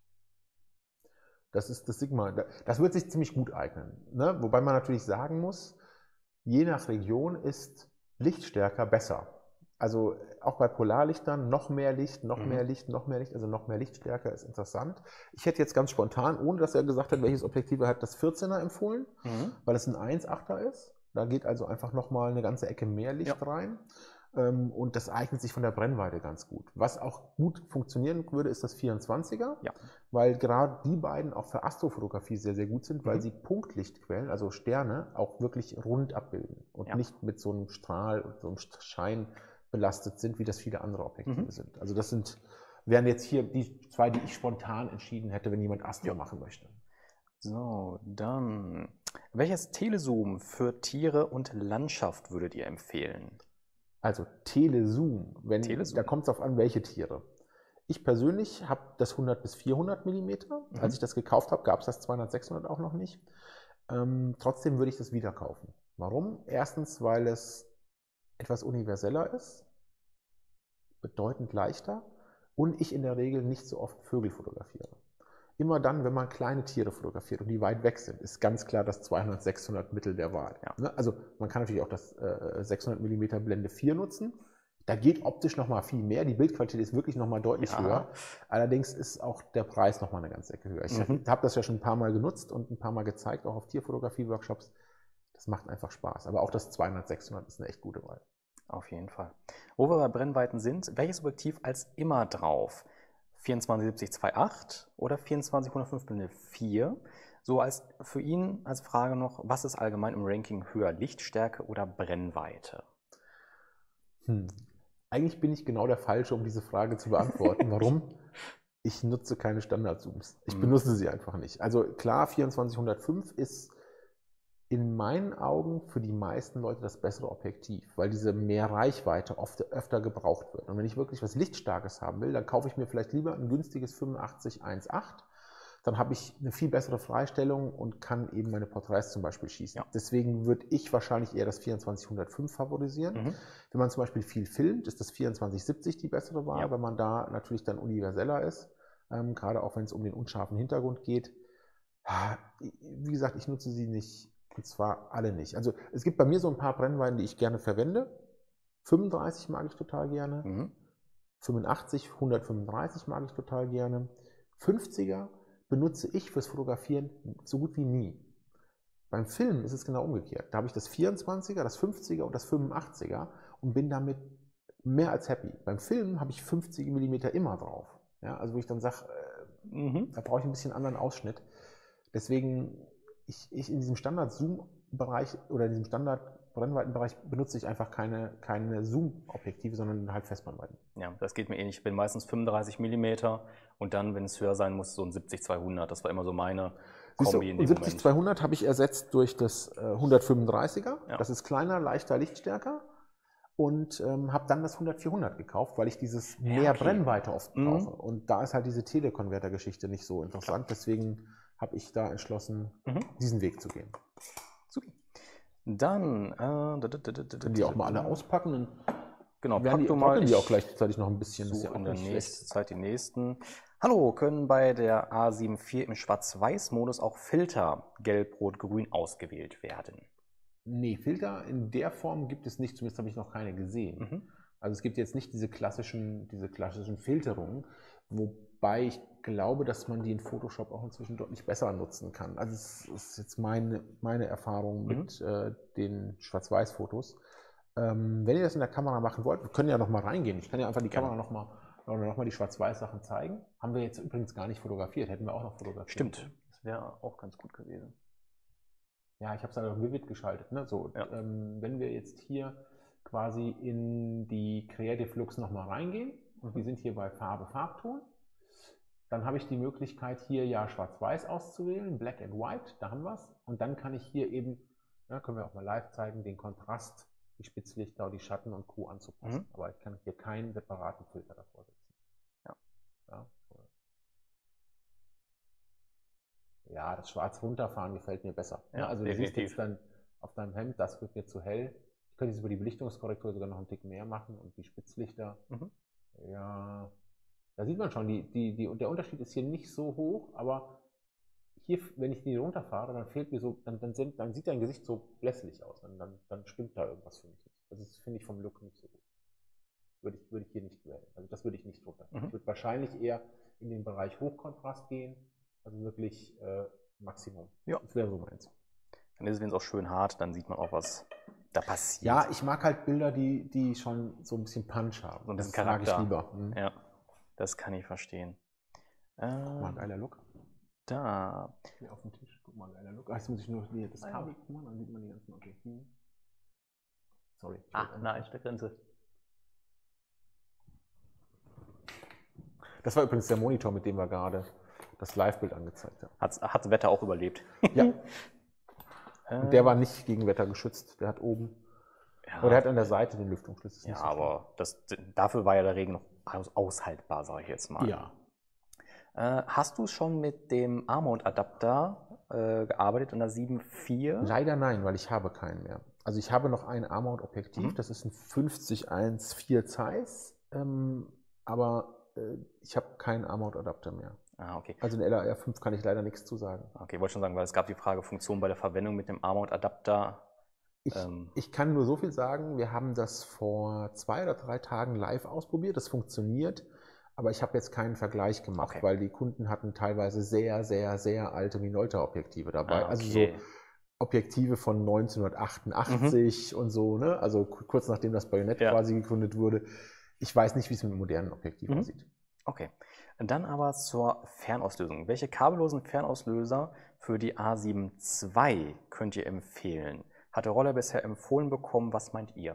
Das ist das Sigma. Das wird sich ziemlich gut eignen. Ne? Wobei man natürlich sagen muss, je nach Region ist Lichtstärker besser. Also auch bei Polarlichtern noch mehr Licht, noch mehr Licht, noch mehr Licht, also noch mehr Lichtstärke ist interessant. Ich hätte jetzt ganz spontan, ohne dass er gesagt hat, welches Objektiv er hat, das 14er empfohlen, weil es ein 1.8er ist. Da geht also einfach nochmal eine ganze Ecke mehr Licht rein. Und das eignet sich von der Brennweite ganz gut. Was auch gut funktionieren würde, ist das 24er, weil gerade die beiden auch für Astrofotografie sehr, sehr gut sind, weil sie Punktlichtquellen, also Sterne, auch wirklich rund abbilden und nicht mit so einem Strahl und so einem Schein belastet sind, wie das viele andere Objektive sind. Also das wären jetzt hier die zwei, die ich spontan entschieden hätte, wenn jemand Astro machen möchte. So, dann, welches Telezoom für Tiere und Landschaft würdet ihr empfehlen? Also Telezoom, da kommt es darauf an, welche Tiere. Ich persönlich habe das 100 bis 400 mm. Als ich das gekauft habe, gab es das 200, 600 auch noch nicht. Trotzdem würde ich das wieder kaufen. Warum? Erstens, weil es etwas universeller ist, bedeutend leichter und ich in der Regel nicht so oft Vögel fotografiere. Immer dann, wenn man kleine Tiere fotografiert und die weit weg sind, ist ganz klar das 200, 600 Mittel der Wahl. Also man kann natürlich auch das 600 mm Blende 4 nutzen. Da geht optisch nochmal viel mehr. Die Bildqualität ist wirklich nochmal deutlich höher. Allerdings ist auch der Preis nochmal eine ganze Ecke höher. Ich habe das ja schon ein paar Mal genutzt und ein paar Mal gezeigt, auch auf Tierfotografie-Workshops. Das macht einfach Spaß. Aber auch das 200, 600 ist eine echt gute Wahl. Auf jeden Fall. Wo wir bei Brennweiten sind, welches Objektiv als immer drauf? 24-70-2.8 oder 24-105-4? So als für ihn als Frage noch, was ist allgemein im Ranking höher, Lichtstärke oder Brennweite? Eigentlich bin ich genau der Falsche, um diese Frage zu beantworten. Warum? Ich nutze keine Standardzooms. Ich benutze sie einfach nicht. Also klar, 24-105 ist in meinen Augen für die meisten Leute das bessere Objektiv, weil diese mehr Reichweite oft öfter gebraucht wird. Und wenn ich wirklich was Lichtstarkes haben will, dann kaufe ich mir vielleicht lieber ein günstiges 85-1.8. Dann habe ich eine viel bessere Freistellung und kann eben meine Porträts zum Beispiel schießen. Deswegen würde ich wahrscheinlich eher das 24-105 favorisieren. Wenn man zum Beispiel viel filmt, ist das 24-70 die bessere Wahl, weil man da natürlich dann universeller ist, gerade auch wenn es um den unscharfen Hintergrund geht. Wie gesagt, ich nutze sie nicht. Und zwar alle nicht. Also es gibt bei mir so ein paar Brennweiten, die ich gerne verwende. 35 mag ich total gerne. 85, 135 mag ich total gerne. 50er benutze ich fürs Fotografieren so gut wie nie. Beim Filmen ist es genau umgekehrt. Da habe ich das 24er, das 50er und das 85er und bin damit mehr als happy. Beim Filmen habe ich 50 mm immer drauf. Ja, also wo ich dann sage, da brauche ich ein bisschen anderen Ausschnitt. Deswegen ich in diesem Standard-Zoom-Bereich oder in diesem Standard-Brennweitenbereich benutze ich einfach keine Zoom-Objektive, sondern halt Festbrennweiten. Ja, das geht mir ähnlich. Ich bin meistens 35 mm und dann, wenn es höher sein muss, so ein 70-200. Das war immer so meine Kombi in dem Moment. 70-200 habe ich ersetzt durch das 135er. Ja. Das ist kleiner, leichter, lichtstärker. Und habe dann das 100-400 gekauft, weil ich dieses mehr Brennweite oft brauche. Und da ist halt diese Telekonverter-Geschichte nicht so interessant. Deswegen habe ich da entschlossen, diesen Weg zu gehen. Super. Dann können die auch mal alle auspacken. Und genau, pack du mal. Die auch gleichzeitig noch ein bisschen. So in der nächsten Zeit die nächsten. Hallo, können bei der A7 IV im Schwarz-Weiß-Modus auch Filter Gelb, Rot, Grün ausgewählt werden? Nee, Filter in der Form gibt es nicht. Zumindest habe ich noch keine gesehen. Also es gibt jetzt nicht diese klassischen Filterungen, Wobei ich glaube, dass man die in Photoshop auch inzwischen deutlich besser nutzen kann. Also das ist jetzt meine Erfahrung mit den Schwarz-Weiß-Fotos. Wenn ihr das in der Kamera machen wollt, wir können ja noch mal reingehen. Ich kann ja einfach die Kamera noch mal die Schwarz-Weiß-Sachen zeigen. Haben wir jetzt übrigens gar nicht fotografiert, hätten wir auch noch fotografiert.
Stimmt, das wäre auch ganz gut gewesen.
Ja, ich habe es halt auf Vivid geschaltet. Ne? So,
Ja.
Wenn wir jetzt hier quasi in die Creative Looks noch mal reingehen, wir sind hier bei Farbe, Farbton, dann habe ich die Möglichkeit hier ja Schwarz-Weiß auszuwählen, Black and White, da haben wir es. Und dann kann ich hier eben, ja, können wir auch mal live zeigen, den Kontrast, die Spitzlichter, die Schatten und Co. anzupassen. Aber ich kann hier keinen separaten Filter davor setzen. Ja, das schwarz runterfahren gefällt mir besser.
Ja,
also du siehst
definitiv.
jetzt dann auf deinem Hemd, das wird mir zu hell. Ich könnte jetzt über die Belichtungskorrektur sogar noch einen Tick mehr machen und die Spitzlichter. Ja, da sieht man schon, der Unterschied ist hier nicht so hoch, aber hier, wenn ich die runterfahre, dann fehlt mir so, dann sieht dein Gesicht so blässlich aus. Dann stimmt da irgendwas für mich nicht. Also das finde ich vom Look nicht so gut. Würde ich hier nicht wählen. Also das würde ich nicht runterfahren. Ich würde wahrscheinlich eher in den Bereich Hochkontrast gehen. Also wirklich Maximum.
Ja.
Das wäre so meins.
Dann ist es wenigstens auch schön hart, dann sieht man auch, was da passiert.
Ja, ich mag halt Bilder, die schon so ein bisschen Punch haben.
So ein bisschen
das mag
Charakter.
ich lieber.
Ja, das kann ich verstehen.
Guck mal, geiler Look.
Da.
Hier auf dem Tisch. Guck mal, geiler Look. Jetzt muss ich nur das Kabel gucken, dann sieht man die ganzen. Okay. Sorry.
Nein, der Grenze.
Das war übrigens der Monitor, mit dem wir gerade das Live-Bild angezeigt haben.
Hat Wetter auch überlebt.
Ja. Und der war nicht gegen Wetter geschützt. Der hat oben.
Ja,
Oder der hat an der Seite den Lüftungsschlitz.
ja, aber dafür war ja der Regen noch aushaltbar, sage ich jetzt mal.
Ja.
Hast du schon mit dem R-Mount-Adapter gearbeitet in der 7.4?
Leider nein, weil ich habe keinen mehr. Also ich habe noch ein R-Mount-Objektiv, das ist ein 50-1.4 Zeiss, aber ich habe keinen R-Mount-Adapter mehr.
Ah, okay.
Also in LAR5 kann ich leider nichts zu sagen.
Okay, ich wollte schon sagen, weil es gab die Frage Funktion bei der Verwendung mit dem R-Mount-Adapter.
Ich kann nur so viel sagen, wir haben das vor 2 oder 3 Tagen live ausprobiert, das funktioniert, aber ich habe jetzt keinen Vergleich gemacht, weil die Kunden hatten teilweise sehr, sehr, sehr alte Minolta-Objektive dabei. Also so Objektive von 1988 und so, ne? Also kurz nachdem das Bajonett quasi gegründet wurde. Ich weiß nicht, wie es mit modernen Objektiven aussieht.
Okay. Und dann aber zur Fernauslösung. Welche kabellosen Fernauslöser für die A7 II könnt ihr empfehlen? Hat der Roller bisher empfohlen bekommen? Was meint ihr?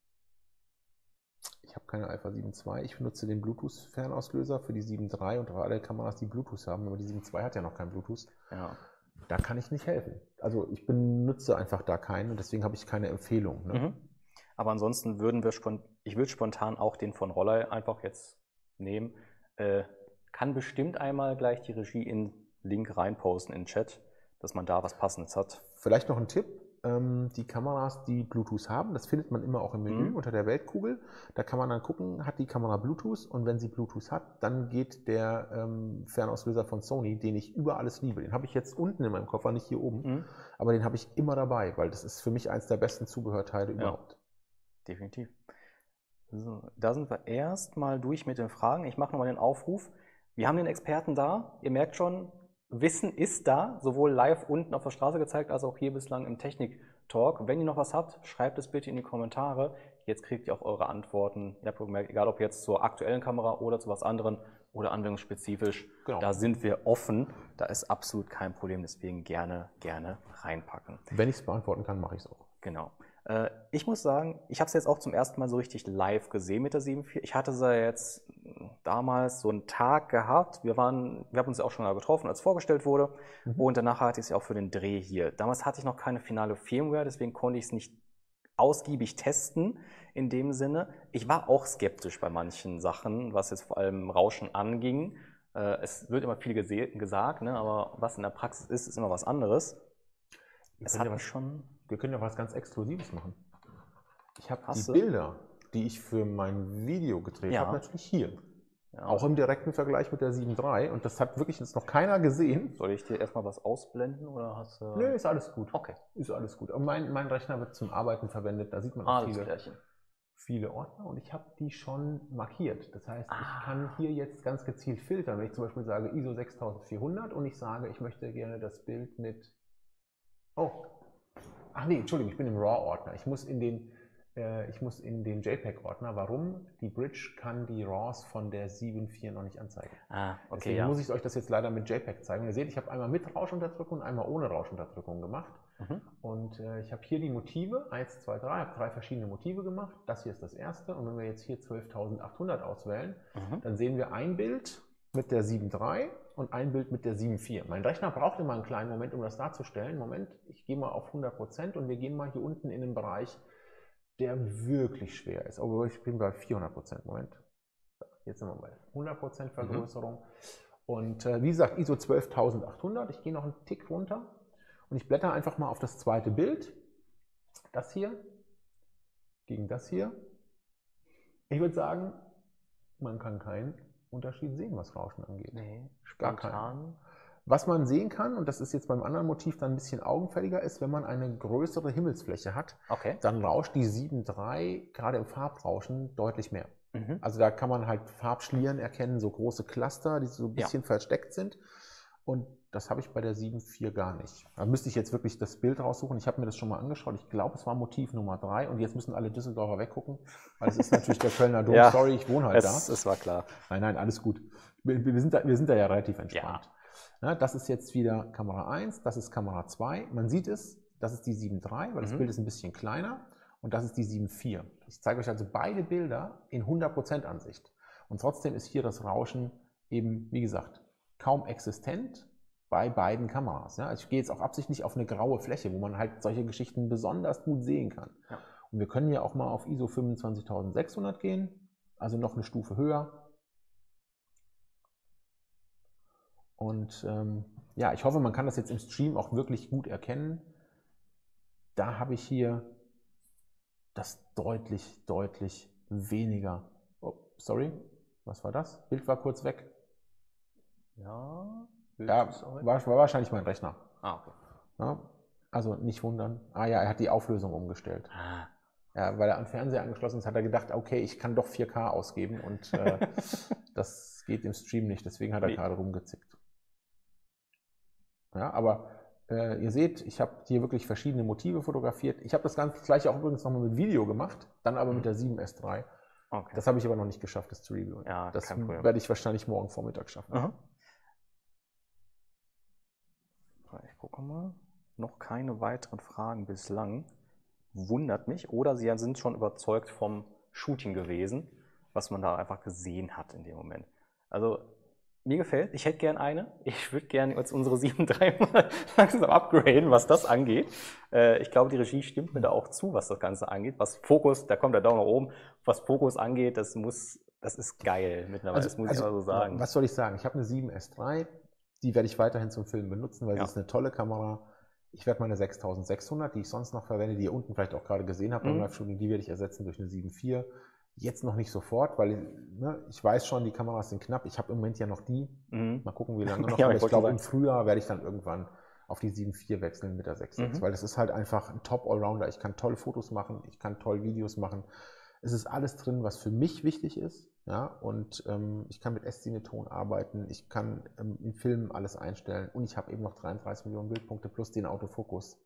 Ich habe keine Alpha 7 II. Ich benutze den Bluetooth-Fernauslöser für die 7 III und alle Kameras, die Bluetooth haben, aber die 7 II hat ja noch kein Bluetooth.
Ja.
Da kann ich nicht helfen. Also ich benutze einfach da keinen und deswegen habe ich keine Empfehlung. Ne?
Aber ansonsten ich würde spontan auch den von Roller einfach jetzt nehmen. Kann bestimmt einmal gleich die Regie in Link reinposten in den Chat, dass man da was Passendes hat.
Vielleicht noch ein Tipp. Die Kameras, die Bluetooth haben, das findet man immer auch im Menü unter der Weltkugel. Da kann man dann gucken, hat die Kamera Bluetooth und wenn sie Bluetooth hat, dann geht der Fernauslöser von Sony, den ich über alles liebe. Den habe ich jetzt unten in meinem Koffer, nicht hier oben, aber den habe ich immer dabei, weil das ist für mich eins der besten Zubehörteile überhaupt.
Definitiv. So, da sind wir erstmal durch mit den Fragen. Ich mache nochmal den Aufruf. Wir haben den Experten da. Ihr merkt schon, Wissen ist da, sowohl live unten auf der Straße gezeigt, als auch hier bislang im Technik-Talk. Wenn ihr noch was habt, schreibt es bitte in die Kommentare. Jetzt kriegt ihr auch eure Antworten. Ihr habt gemerkt, egal ob jetzt zur aktuellen Kamera oder zu was anderem oder anwendungsspezifisch, da sind wir offen. Da ist absolut kein Problem, deswegen gerne reinpacken.
Wenn ich es beantworten kann, mache ich es auch.
Genau. Ich muss sagen, ich habe es jetzt auch zum ersten Mal so richtig live gesehen mit der 7.4. Ich hatte sie jetzt damals so einen Tag gehabt. Wir haben uns ja auch schon mal getroffen, als vorgestellt wurde. Und danach hatte ich es ja auch für den Dreh hier. Damals hatte ich noch keine finale Firmware, deswegen konnte ich es nicht ausgiebig testen in dem Sinne. Ich war auch skeptisch bei manchen Sachen, was jetzt vor allem Rauschen anging. Es wird immer viel gesagt, ne? Aber was in der Praxis ist, ist immer was anderes.
Wir können ja was ganz Exklusives machen. Ich habe die Bilder, die ich für mein Video gedreht habe, natürlich hier. Ja. Auch im direkten Vergleich mit der 7 III. Und das hat wirklich jetzt noch keiner gesehen.
Soll ich dir erstmal was ausblenden? Oder hast du...
Nö, ist alles gut.
Okay.
Ist alles gut. Und mein Rechner wird zum Arbeiten verwendet. Da sieht man auch viele Ordner und ich habe die schon markiert. Das heißt, ich kann hier jetzt ganz gezielt filtern. Wenn ich zum Beispiel sage ISO 6400 und ich sage, ich möchte gerne das Bild mit... Oh, ach nee, Entschuldigung, ich bin im RAW-Ordner. Ich muss in den JPEG-Ordner. Warum? Die Bridge kann die RAWs von der 7.4 noch nicht anzeigen.
Okay,
Deswegen muss ich euch das jetzt leider mit JPEG zeigen. Und ihr seht, ich habe einmal mit Rauschunterdrückung und einmal ohne Rauschunterdrückung gemacht. Und ich habe hier die Motive, 1, 2, 3, habe 3 verschiedene Motive gemacht. Das hier ist das erste. Und wenn wir jetzt hier 12.800 auswählen, dann sehen wir ein Bild mit der 7.3 und ein Bild mit der 7.4. Mein Rechner braucht immer einen kleinen Moment, um das darzustellen. Moment, ich gehe mal auf 100% und wir gehen mal hier unten in den Bereich, der wirklich schwer ist. Aber ich bin bei 400%. Moment. Jetzt sind wir bei 100% Vergrößerung. Und wie gesagt, ISO 12.800. Ich gehe noch einen Tick runter und ich blätter einfach mal auf das zweite Bild. Das hier gegen das hier. Ich würde sagen, man kann keinen Unterschied sehen, was Rauschen angeht.
Nee,
Gar keinen. Was man sehen kann, und das ist jetzt beim anderen Motiv dann ein bisschen augenfälliger, ist, wenn man eine größere Himmelsfläche hat, dann rauscht die 7.3 gerade im Farbrauschen deutlich mehr. Also da kann man halt Farbschlieren erkennen, so große Cluster, die so ein bisschen versteckt sind. Und das habe ich bei der 7.4 gar nicht. Da müsste ich jetzt wirklich das Bild raussuchen. Ich habe mir das schon mal angeschaut. Ich glaube, es war Motiv Nummer 3. Und jetzt müssen alle Düsseldorfer weggucken, weil es ist natürlich der Kölner Dom.
Ja,
sorry, ich wohne halt da.
Das war klar.
Nein, alles gut. Wir sind da ja relativ entspannt. Ja, das ist jetzt wieder Kamera 1, das ist Kamera 2. Man sieht es, das ist die 7.3, weil das Bild ist ein bisschen kleiner. Und das ist die 7.4. Ich zeige euch also beide Bilder in 100% Ansicht. Und trotzdem ist hier das Rauschen eben, wie gesagt, kaum existent bei beiden Kameras. Ja, also ich gehe jetzt auch absichtlich auf eine graue Fläche, wo man halt solche Geschichten besonders gut sehen kann. Ja. Und wir können hier auch mal auf ISO 25600 gehen, also noch eine Stufe höher. Und ja, ich hoffe, man kann das jetzt im Stream auch wirklich gut erkennen. Da habe ich hier das deutlich weniger. Oh, sorry, was war das? Bild war kurz weg.
Ja,
war wahrscheinlich mein Rechner.
Okay.
Ja, also nicht wundern. Ja, er hat die Auflösung umgestellt. Ja, weil er am Fernseher angeschlossen ist, hat er gedacht, okay, ich kann doch 4K ausgeben und das geht im Stream nicht. Deswegen hat er gerade rumgezickt. Ja, aber ihr seht, ich habe hier wirklich verschiedene Motive fotografiert. Ich habe das gleiche auch übrigens nochmal mit Video gemacht, dann aber mit der 7S3. Okay. Das habe ich aber noch nicht geschafft, das zu reviewen. Ja, das werde ich wahrscheinlich morgen Vormittag schaffen.
Ich gucke mal. Noch keine weiteren Fragen bislang. Wundert mich. Oder Sie sind schon überzeugt vom Shooting gewesen, was man da einfach gesehen hat in dem Moment. Also mir gefällt, ich hätte gern eine. Ich würde gerne jetzt unsere 7.3 mal langsam upgraden, was das angeht. Ich glaube, die Regie stimmt mir da auch zu, was das Ganze angeht. Was Fokus, da kommt der Daumen nach oben. Was Fokus angeht, das ist geil mittlerweile, das muss ich aber so sagen.
Was soll ich sagen? Ich habe eine 7S3, die werde ich weiterhin zum Filmen benutzen, weil sie ist eine tolle Kamera. Ich werde meine 6600, die ich sonst noch verwende, die ihr unten vielleicht auch gerade gesehen habt beim Live-Shooting, die werde ich ersetzen durch eine 7.4. Jetzt noch nicht sofort, weil ich weiß schon, die Kameras sind knapp. Ich habe im Moment ja noch die. Mal gucken, wie lange noch.
Ja,
aber ich glaube, im Frühjahr werde ich dann irgendwann auf die 7.4 wechseln mit der 6.6. Weil das ist halt einfach ein Top-Allrounder. Ich kann tolle Fotos machen, ich kann tolle Videos machen. Es ist alles drin, was für mich wichtig ist. Ja? Und ich kann mit S-Cineton arbeiten, ich kann in Filmen alles einstellen und ich habe eben noch 33 Millionen Bildpunkte plus den Autofokus.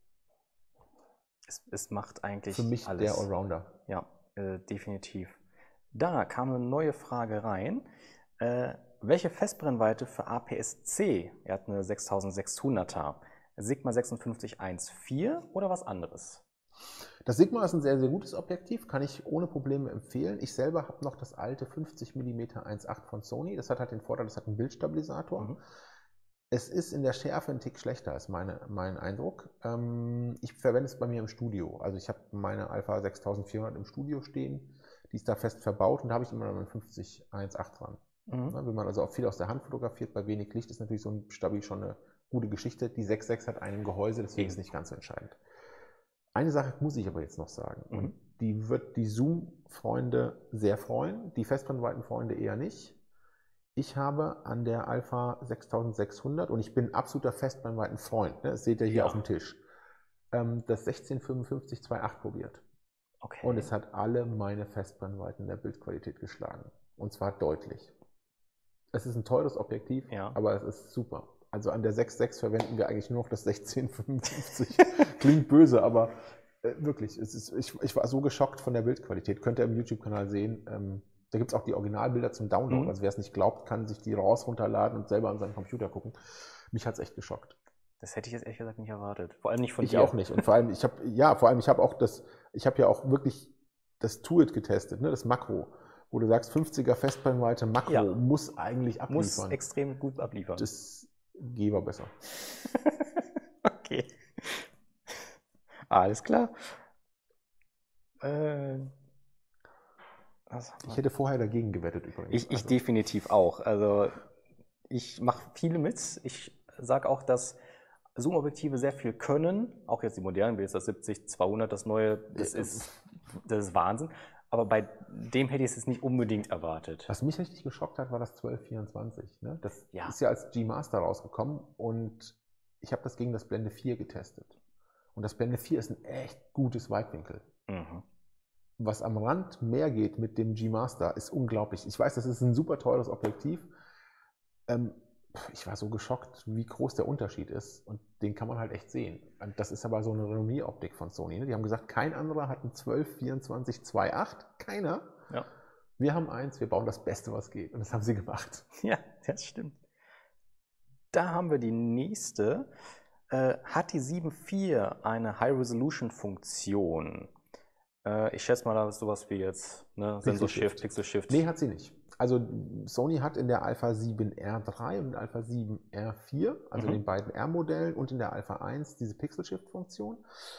Es macht eigentlich
für mich
alles.
Der Allrounder.
Ja, definitiv. Da kam eine neue Frage rein. Welche Festbrennweite für APS-C? Er hat eine 6600er. Sigma 5614 oder was anderes?
Das Sigma ist ein sehr, sehr gutes Objektiv, kann ich ohne Probleme empfehlen. Ich selber habe noch das alte 50 mm 1.8 von Sony. Das hat halt den Vorteil, das hat einen Bildstabilisator. Es ist in der Schärfe ein Tick schlechter, ist mein Eindruck. Ich verwende es bei mir im Studio. Also ich habe meine Alpha 6400 im Studio stehen. Die ist da fest verbaut und da habe ich immer noch einen 50 1.8 dran. Wenn man also auch viel aus der Hand fotografiert, bei wenig Licht ist natürlich so ein Stabil schon eine gute Geschichte. Die 6.6 hat ein Gehäuse, deswegen ist es nicht ganz so entscheidend. Eine Sache muss ich aber jetzt noch sagen. Und die wird die Zoom-Freunde sehr freuen, die Festbrennweiten-Freunde eher nicht. Ich habe an der Alpha 6600, und ich bin absoluter Festbrennweiten-Freund, das seht ihr hier auf dem Tisch, das 1655 2.8 probiert.
Okay.
Und es hat alle meine Festbrennweiten der Bildqualität geschlagen. Und zwar deutlich. Es ist ein teures Objektiv,
Ja.
aber es ist super. Also an der 6.6 verwenden wir eigentlich nur noch das 1655. Klingt böse, aber wirklich, ich war so geschockt von der Bildqualität. Könnt ihr im YouTube-Kanal sehen. Da gibt es auch die Originalbilder zum Download. Also wer es nicht glaubt, kann sich die RAWs runterladen und selber an seinem Computer gucken. Mich hat es echt geschockt.
Das hätte ich jetzt ehrlich gesagt nicht erwartet. Vor allem nicht von
Ich
dir.
auch nicht. Und vor allem, ich habe ja auch wirklich das Tuit getestet, ne, das Makro, wo du sagst, 50er Festbrennweite Makro
Ja.
muss eigentlich abliefern.
Muss extrem gut abliefern.
Das war besser.
Okay. Alles klar.
Ich hätte vorher dagegen gewettet übrigens.
Ich definitiv auch. Also ich mache viele mit. Ich sage auch, dass Zoom-Objektive sehr viel können. Auch jetzt die modernen, wie jetzt das 70-200, das neue, das ist Wahnsinn. Aber bei dem hätte ich es nicht unbedingt erwartet.
Was mich richtig geschockt hat, war das 1224. Ne? Das
Ja.
ist ja als G-Master rausgekommen und ich habe das gegen das Blende 4 getestet. Und das Blende 4 ist ein echt gutes Weitwinkel.
Mhm.
Was am Rand mehr geht mit dem G-Master, ist unglaublich. Ich weiß, das ist ein super teures Objektiv. Ich war so geschockt, wie groß der Unterschied ist. Und den kann man halt echt sehen. Und das ist aber so eine Renommee-Optik von Sony. Ne? Die haben gesagt, kein anderer hat einen 12-24-2.8. Keiner.
Ja.
Wir haben eins, wir bauen das Beste, was geht. Und das haben sie gemacht.
Ja, das stimmt. Da haben wir die nächste. Hat die 7.4 eine High-Resolution-Funktion? Ich schätze mal, da ist sowas wie jetzt Sensor Shift, Pixel Shift.
Nee, hat sie nicht. Also Sony hat in der Alpha 7R3 und Alpha 7R4, also den beiden R-Modellen, und in der Alpha 1 diese Pixel Shift-Funktion.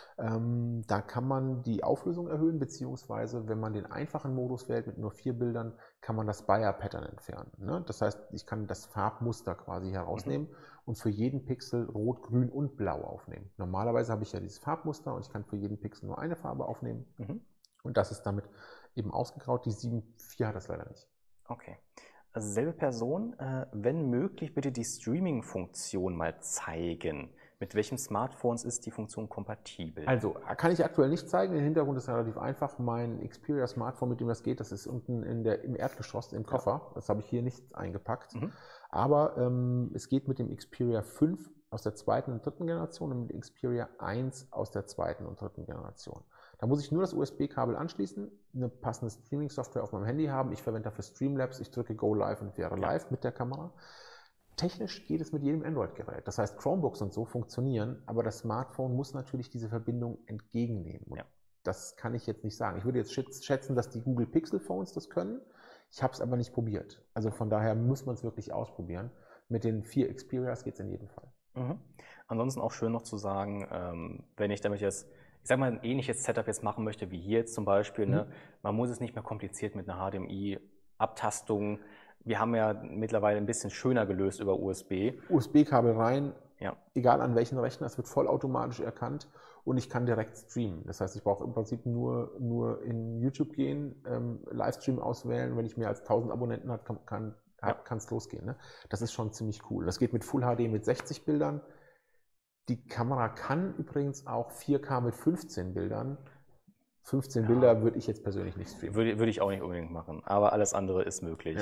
Da kann man die Auflösung erhöhen, beziehungsweise wenn man den einfachen Modus wählt mit nur 4 Bildern, kann man das Bayer-Pattern entfernen. Ne? Das heißt, ich kann das Farbmuster quasi herausnehmen und für jeden Pixel Rot, Grün und Blau aufnehmen. Normalerweise habe ich ja dieses Farbmuster und ich kann für jeden Pixel nur eine Farbe aufnehmen. Und das ist damit eben ausgegraut. Die 7.4 hat das leider nicht.
Okay. Also selbe Person, wenn möglich, bitte die Streaming-Funktion mal zeigen. Mit welchen Smartphones ist die Funktion kompatibel?
Also, kann ich aktuell nicht zeigen. Der Hintergrund ist relativ einfach. Mein Xperia Smartphone, mit dem das geht, das ist unten im Erdgeschoss, im Koffer. Ja. Das habe ich hier nicht eingepackt. Aber es geht mit dem Xperia 5 aus der zweiten und dritten Generation und mit dem Xperia 1 aus der zweiten und dritten Generation. Da muss ich nur das USB-Kabel anschließen, eine passende Streaming-Software auf meinem Handy haben. Ich verwende dafür Streamlabs, ich drücke Go Live und wäre live mit der Kamera. Technisch geht es mit jedem Android-Gerät. Das heißt, Chromebooks und so funktionieren, aber das Smartphone muss natürlich diese Verbindung entgegennehmen. Und das kann ich jetzt nicht sagen. Ich würde jetzt schätzen, dass die Google Pixel Phones das können. Ich habe es aber nicht probiert. Also von daher muss man es wirklich ausprobieren. Mit den 4 Xperias geht es in jedem Fall.
Ansonsten auch schön noch zu sagen, wenn ich damit jetzt, ich sag mal, ein ähnliches Setup jetzt machen möchte, wie hier jetzt zum Beispiel, ne? Man muss es nicht mehr kompliziert mit einer HDMI-Abtastung. Wir haben ja mittlerweile ein bisschen schöner gelöst über USB.
USB-Kabel rein,
ja.
Egal an welchen Rechner, es wird vollautomatisch erkannt und ich kann direkt streamen. Das heißt, ich brauche im Prinzip nur in YouTube gehen, Livestream auswählen. Wenn ich mehr als 1000 Abonnenten habe, kann es losgehen. Ne? Das ist schon ziemlich cool. Das geht mit Full HD mit 60 Bildern. Die Kamera kann übrigens auch 4K mit 15 Bildern. 15 Bilder würde ich jetzt persönlich nicht streamen.
Würde ich auch nicht unbedingt machen, aber alles andere ist möglich.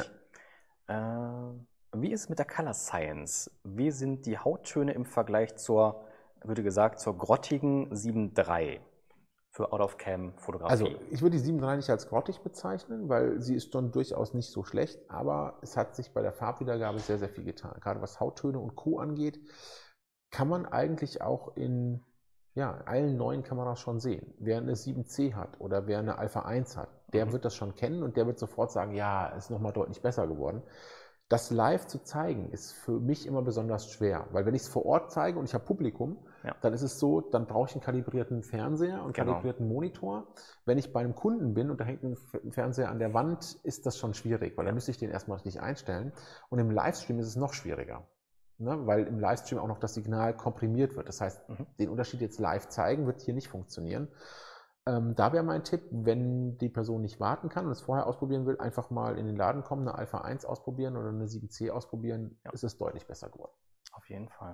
Ja. Wie ist es mit der Color Science? Wie sind die Hauttöne im Vergleich zur, würde gesagt, zur grottigen 7.3 für Out-of-Cam-Fotografie?
Also ich würde die 7.3 nicht als grottig bezeichnen, weil sie ist schon durchaus nicht so schlecht, aber es hat sich bei der Farbwiedergabe sehr, sehr viel getan. Gerade was Hauttöne und Co. angeht, kann man eigentlich auch in allen neuen Kameras schon sehen. Wer eine 7C hat oder wer eine Alpha 1 hat, der wird das schon kennen und der wird sofort sagen, ja, ist nochmal deutlich besser geworden. Das live zu zeigen, ist für mich immer besonders schwer, weil wenn ich es vor Ort zeige und ich habe Publikum, dann ist es so, dann brauche ich einen kalibrierten Fernseher und kalibrierten Monitor. Wenn ich bei einem Kunden bin und da hängt ein Fernseher an der Wand, ist das schon schwierig, weil dann müsste ich den erstmal richtig einstellen. Und im Livestream ist es noch schwieriger. Ne, weil im Livestream auch noch das Signal komprimiert wird. Das heißt, den Unterschied jetzt live zeigen, wird hier nicht funktionieren. Da wäre mein Tipp, wenn die Person nicht warten kann und es vorher ausprobieren will, einfach mal in den Laden kommen, eine Alpha 1 ausprobieren oder eine 7C ausprobieren, ist es deutlich besser geworden.
Auf jeden Fall.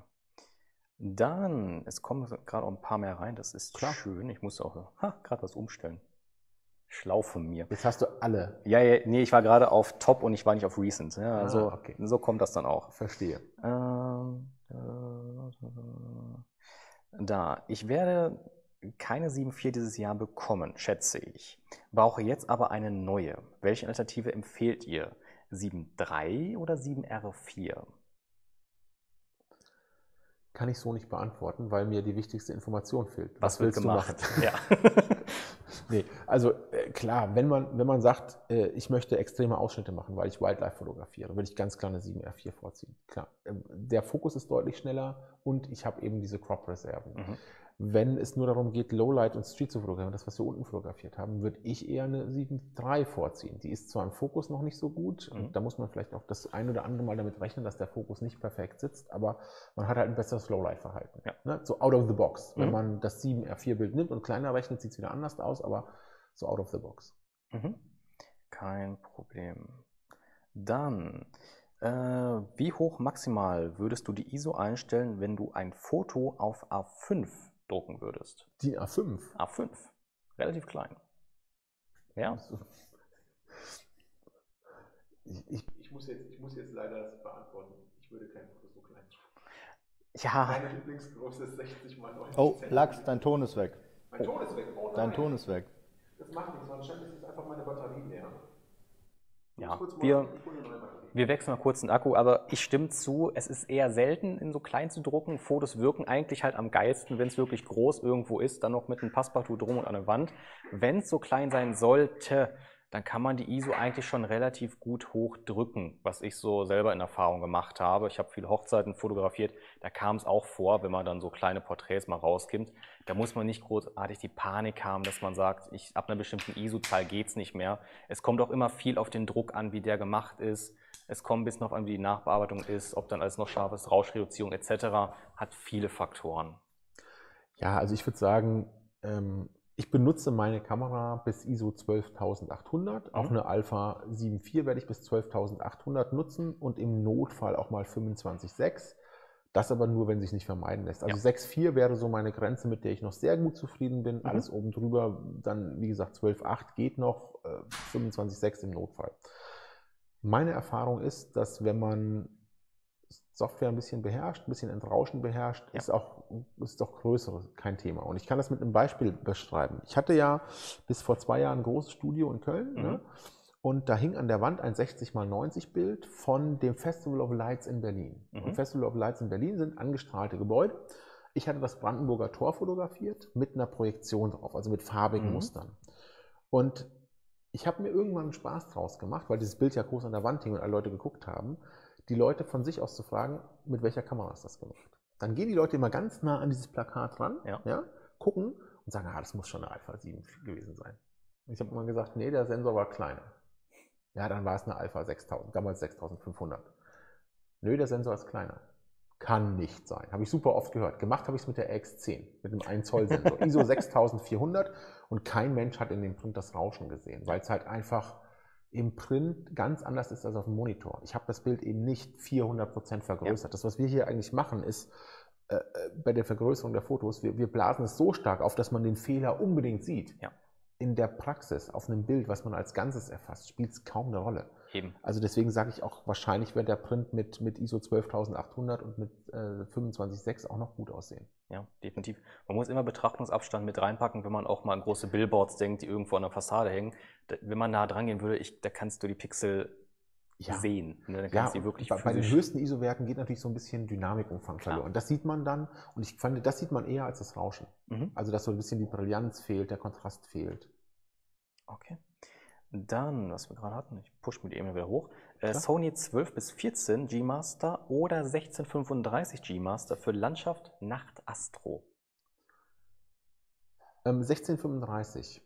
Dann, es kommen gerade auch ein paar mehr rein, das ist schön. Ich muss auch gerade was umstellen. Schlau von mir.
Jetzt hast du alle.
Ja, nee, ich war gerade auf Top und ich war nicht auf Recent. Ja, also
Okay.
so kommt das dann auch.
Verstehe.
Ich werde keine 7.4 dieses Jahr bekommen, schätze ich. Brauche jetzt aber eine neue. Welche Alternative empfehlt ihr? 7.3 oder 7R4?
Kann ich so nicht beantworten, weil mir die wichtigste Information fehlt.
Was wird gemacht? Ja.
Nee, also klar, wenn man sagt, ich möchte extreme Ausschnitte machen, weil ich Wildlife fotografiere, würde ich ganz klar eine 7R4 vorziehen. Klar, der Fokus ist deutlich schneller und ich habe eben diese Crop-Reserven.
Mhm.
Wenn es nur darum geht, Lowlight und Street zu fotografieren, das, was wir unten fotografiert haben, würde ich eher eine 7.3 vorziehen. Die ist zwar im Fokus noch nicht so gut, und da muss man vielleicht auch das ein oder andere Mal damit rechnen, dass der Fokus nicht perfekt sitzt, aber man hat halt ein besseres Lowlight-Verhalten.
Ja.
Ne? So out of the box. Wenn man das 7R4-Bild nimmt und kleiner rechnet, sieht es wieder anders aus, aber so out of the box.
Mhm. Kein Problem. Dann, wie hoch maximal würdest du die ISO einstellen, wenn du ein Foto auf A5 drucken würdest?
Die A5.
A5. Relativ klein. Ja.
Ich muss jetzt leider das beantworten. Ich würde kein Foto so klein drucken.
Ja.
Meine Lieblingsgröße ist 60 mal 90
Oh,
Zentimeter.
Lachs, dein Ton ist weg.
Mein Ton ist weg. Oh,
Dein
nein.
Ton ist weg.
Das macht nichts, wahrscheinlich ist einfach meine Batterie leer.
Ja, wir wechseln mal kurz den Akku, aber ich stimme zu, es ist eher selten, in so klein zu drucken. Fotos wirken eigentlich halt am geilsten, wenn es wirklich groß irgendwo ist, dann noch mit einem Passepartout drum und an der Wand. Wenn es so klein sein sollte, dann kann man die ISO eigentlich schon relativ gut hochdrücken, was ich so selber in Erfahrung gemacht habe. Ich habe viele Hochzeiten fotografiert, da kam es auch vor, wenn man dann so kleine Porträts mal rauskimmt. Da muss man nicht großartig die Panik haben, dass man sagt, ab einer bestimmten ISO-Zahl geht es nicht mehr. Es kommt auch immer viel auf den Druck an, wie der gemacht ist. Es kommt ein bisschen auf an, wie die Nachbearbeitung ist, ob dann alles noch scharf ist, Rauschreduzierung etc. Hat viele Faktoren.
Ja, also ich würde sagen, ich benutze meine Kamera bis ISO 12.800. Auch eine Alpha 7.4 werde ich bis 12.800 nutzen und im Notfall auch mal 25.6. Das aber nur, wenn sich nicht vermeiden lässt. Also 6.4 wäre so meine Grenze, mit der ich noch sehr gut zufrieden bin. Alles oben drüber, dann wie gesagt 12.8 geht noch, 25.6 im Notfall. Meine Erfahrung ist, dass wenn man Software ein bisschen beherrscht, ein bisschen Entrauschen beherrscht, ist doch größeres kein Thema. Und ich kann das mit einem Beispiel beschreiben. Ich hatte ja bis vor 2 Jahren ein großes Studio in Köln, ne? Und da hing an der Wand ein 60x90 Bild von dem Festival of Lights in Berlin. Und Festival of Lights in Berlin sind angestrahlte Gebäude. Ich hatte das Brandenburger Tor fotografiert mit einer Projektion drauf, also mit farbigen Mustern. Und ich habe mir irgendwann einen Spaß draus gemacht, weil dieses Bild ja groß an der Wand hing und alle Leute geguckt haben, die Leute von sich aus zu fragen, mit welcher Kamera ist das gemacht. Dann gehen die Leute immer ganz nah an dieses Plakat ran, gucken und sagen, das muss schon eine Alpha 7 gewesen sein. Und ich habe immer gesagt, nee, der Sensor war kleiner. Ja, dann war es eine Alpha 6000, damals 6500. Nö, der Sensor ist kleiner. Kann nicht sein. Habe ich super oft gehört. Gemacht habe ich es mit der RX10, mit dem 1 Zoll Sensor. ISO 6400 und kein Mensch hat in dem Print das Rauschen gesehen, weil es halt einfach im Print ganz anders ist als auf dem Monitor. Ich habe das Bild eben nicht 400% vergrößert. Das, was wir hier eigentlich machen, ist bei der Vergrößerung der Fotos, wir blasen es so stark auf, dass man den Fehler unbedingt sieht.
Ja.
In der Praxis, auf einem Bild, was man als Ganzes erfasst, spielt es kaum eine Rolle.
Eben.
Also deswegen sage ich auch, wahrscheinlich wird der Print mit ISO 12.800 und mit 25.6 auch noch gut aussehen.
Ja, definitiv. Man muss immer Betrachtungsabstand mit reinpacken, wenn man auch mal an große Billboards denkt, die irgendwo an der Fassade hängen. Wenn man nah dran gehen würde, da kannst du die Pixel sehen. Ne? Dann kannst du die wirklich
bei den höchsten ISO-Werten geht natürlich so ein bisschen Dynamikumfang verloren. Das sieht man dann, und ich fand, das sieht man eher als das Rauschen. Also, dass so ein bisschen die Brillanz fehlt, der Kontrast fehlt.
Okay. Dann, was wir gerade hatten, ich pushe mir die eben wieder hoch. Sony 12 bis 14 G-Master oder 1635 G-Master für Landschaft, Nacht, Astro.
1635.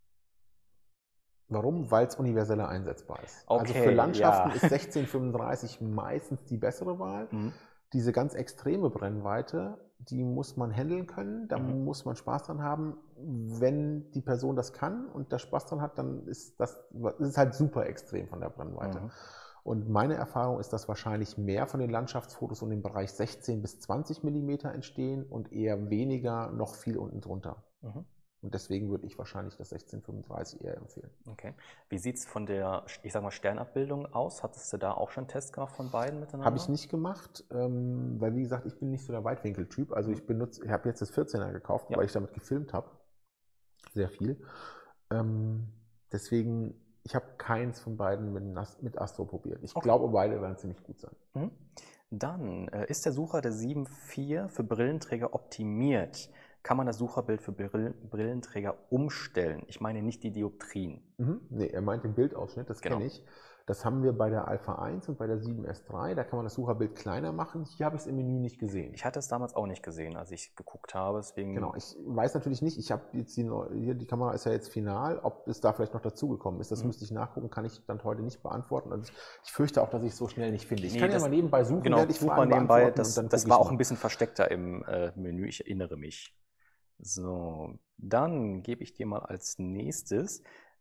Warum? Weil es universeller einsetzbar ist.
Okay,
also für Landschaften ist 1635 meistens die bessere Wahl. Diese ganz extreme Brennweite, die muss man handeln können, da muss man Spaß dran haben. Wenn die Person das kann und da Spaß dran hat, dann ist das ist halt super extrem von der Brennweite. Und meine Erfahrung ist, dass wahrscheinlich mehr von den Landschaftsfotos in dem Bereich 16 bis 20 mm entstehen und eher weniger noch viel unten drunter. Und deswegen würde ich wahrscheinlich das 1635 eher empfehlen.
Okay. Wie sieht es von der, ich sag mal, Sternabbildung aus? Hattest du da auch schon einen Test gemacht von beiden miteinander?
Habe ich nicht gemacht, weil wie gesagt, ich bin nicht so der Weitwinkeltyp. Also ich habe jetzt das 14er gekauft, weil ich damit gefilmt habe. Sehr viel. Deswegen, ich habe keins von beiden mit Astro probiert. Ich glaube, beide werden ziemlich gut sein.
Mhm. Dann ist der Sucher der 7.4 für Brillenträger optimiert. Kann man das Sucherbild für Brillenträger umstellen? Ich meine nicht die Dioptrien.
Nee, er meint den Bildausschnitt, das kenne ich. Das haben wir bei der Alpha 1 und bei der 7S3. Da kann man das Sucherbild kleiner machen. Hier habe ich es im Menü nicht gesehen.
Ich hatte es damals auch nicht gesehen, als ich geguckt habe. Deswegen
Genau, ich weiß natürlich nicht, ich habe jetzt hier, die Kamera ist ja jetzt final, ob es da vielleicht noch dazugekommen ist. Das müsste ich nachgucken, kann ich dann heute nicht beantworten. Und ich fürchte auch, dass ich es so schnell nicht finde. Ich kann ja mal nebenbei suchen,
werde ich Fragen nebenbei. Das
dann
war auch ein bisschen versteckter im Menü, ich erinnere mich. So, dann gebe ich dir mal als nächstes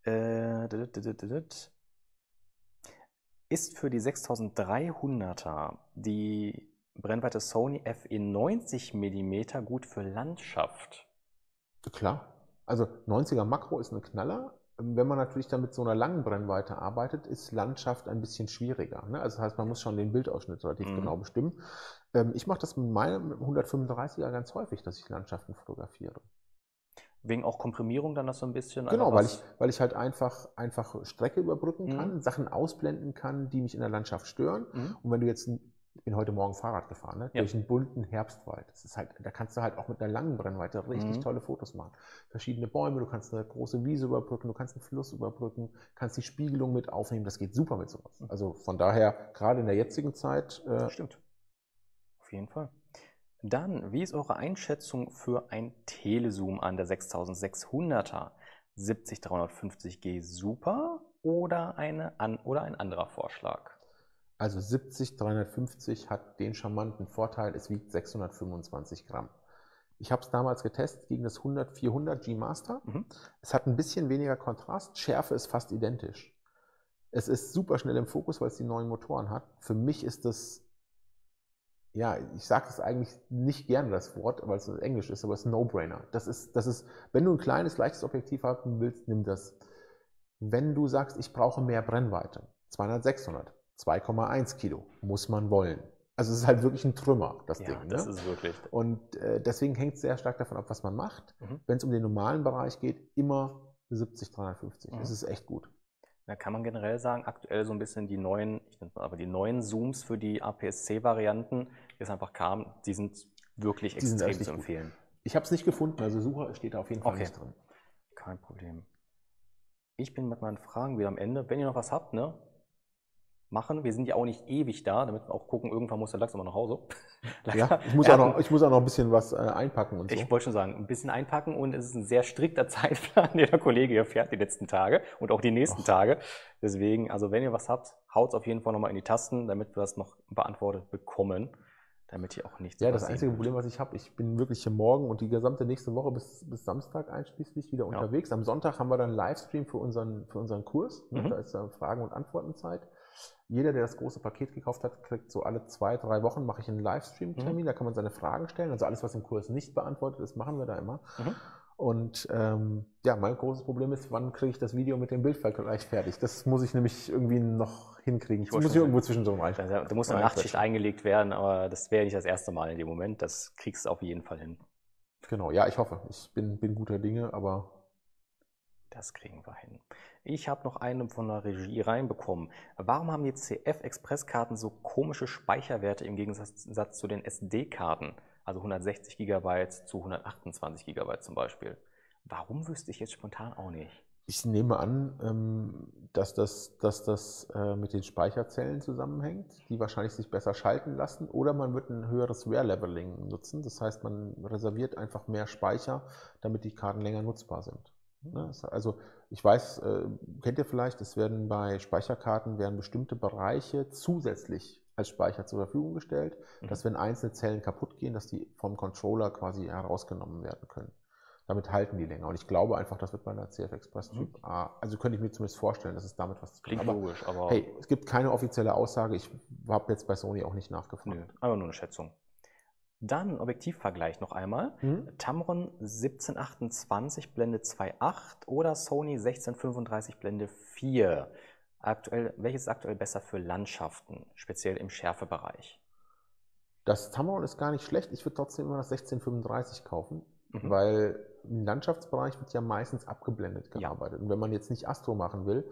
ist für die 6300er die Brennweite Sony FE 90 mm gut für Landschaft?
Klar, also 90er Makro ist ein Knaller. Wenn man natürlich dann mit so einer langen Brennweite arbeitet, ist Landschaft ein bisschen schwieriger. Ne? Also das heißt, man muss schon den Bildausschnitt relativ genau bestimmen. Ich mache das mit meinem 135er ganz häufig, dass ich Landschaften fotografiere.
Wegen auch Komprimierung dann das so ein bisschen?
Genau, weil ich halt einfach Strecke überbrücken kann, Sachen ausblenden kann, die mich in der Landschaft stören. Und wenn du jetzt, ich bin heute Morgen Fahrrad gefahren, ne? Durch einen bunten Herbstwald. Das ist halt, da kannst du halt auch mit einer langen Brennweite richtig tolle Fotos machen. Verschiedene Bäume, du kannst eine große Wiese überbrücken, du kannst einen Fluss überbrücken, kannst die Spiegelung mit aufnehmen. Das geht super mit sowas. Also von daher, gerade in der jetzigen Zeit.
Stimmt. Auf jeden Fall. Dann, wie ist eure Einschätzung für ein Telezoom an der 6600er? 70-350G super oder ein anderer Vorschlag?
Also 70-350 hat den charmanten Vorteil, es wiegt 625 Gramm. Ich habe es damals getestet gegen das 100-400 G Master. Es hat ein bisschen weniger Kontrast, Schärfe ist fast identisch. Es ist super schnell im Fokus, weil es die neuen Motoren hat. Für mich ist das, ja, ich sage es eigentlich nicht gerne, das Wort, weil es Englisch ist, aber es ist ein No-Brainer. Das ist, wenn du ein kleines, leichtes Objektiv haben willst, nimm das. Wenn du sagst, ich brauche mehr Brennweite, 200-600, 2,1 Kilo, muss man wollen. Also es ist halt wirklich ein Trümmer, das Ding.
Das ist wirklich.
Und deswegen hängt es sehr stark davon ab, was man macht. Wenn es um den normalen Bereich geht, immer 70-350. Das ist echt gut.
Da kann man generell sagen, aktuell so ein bisschen die neuen, ich nenne mal aber die neuen Zooms für die APS-C-Varianten, die es einfach kamen, die sind wirklich extrem zu empfehlen.
Ich habe es nicht gefunden, also Sucher steht da auf jeden Fall nicht drin.
Kein Problem. Ich bin mit meinen Fragen wieder am Ende. Wenn ihr noch was habt, ne? Machen. Wir sind ja auch nicht ewig da, damit wir auch gucken, irgendwann muss der Lachs immer nach Hause.
Ja, ich muss auch noch ein bisschen was einpacken und so.
Ich wollte schon sagen, ein bisschen einpacken und es ist ein sehr strikter Zeitplan, den der Kollege hier fährt die letzten Tage und auch die nächsten Tage. Deswegen, also wenn ihr was habt, haut es auf jeden Fall nochmal in die Tasten, damit wir das noch beantwortet bekommen, damit ihr auch nichts
Ja, das einzige Problem, was ich habe, ich bin wirklich hier morgen und die gesamte nächste Woche bis Samstag einschließlich wieder unterwegs. Am Sonntag haben wir dann einen Livestream für unseren Kurs. Da ist dann Fragen- und Antwortenzeit. Jeder, der das große Paket gekauft hat, kriegt so alle 2-3 Wochen mache ich einen Livestream-Termin, da kann man seine Fragen stellen. Also alles, was im Kurs nicht beantwortet ist, machen wir da immer. Und ja, mein großes Problem ist, wann kriege ich das Video mit dem Bildvergleich fertig? Das muss ich nämlich irgendwie noch hinkriegen. Ich muss irgendwo zwischendrin rein.
Da muss eine Nachtschicht eingelegt werden, aber das wäre nicht das erste Mal in dem Moment. Das kriegst du auf jeden Fall hin.
Genau, ja, ich hoffe. Ich bin guter Dinge, aber
das kriegen wir hin. Ich habe noch eine von der Regie reinbekommen. Warum haben die CF-Express-Karten so komische Speicherwerte im Gegensatz zu den SD-Karten? Also 160 GB zu 128 GB zum Beispiel. Warum wüsste ich jetzt spontan auch nicht?
Ich nehme an, dass das mit den Speicherzellen zusammenhängt, die wahrscheinlich sich besser schalten lassen, oder man wird ein höheres Wear-Leveling nutzen. Das heißt, man reserviert einfach mehr Speicher, damit die Karten länger nutzbar sind. Also ich weiß, kennt ihr vielleicht, es werden bei Speicherkarten bestimmte Bereiche zusätzlich als Speicher zur Verfügung gestellt, dass wenn einzelne Zellen kaputt gehen, dass die vom Controller quasi herausgenommen werden können. Damit halten die länger. Und ich glaube einfach, das wird bei einer CF Express Typ A, also könnte ich mir zumindest vorstellen, dass es damit was zu tun hat.
Klingt logisch, aber
hey, es gibt keine offizielle Aussage. Ich habe jetzt bei Sony auch nicht nachgefragt.
Nö, aber nur eine Schätzung. Dann Objektivvergleich noch einmal. Tamron 1728 Blende 2.8 oder Sony 1635 Blende 4. Welches ist aktuell besser für Landschaften, speziell im Schärfebereich?
Das Tamron ist gar nicht schlecht. Ich würde trotzdem immer das 1635 kaufen, weil im Landschaftsbereich wird ja meistens abgeblendet gearbeitet. Und wenn man jetzt nicht Astro machen will,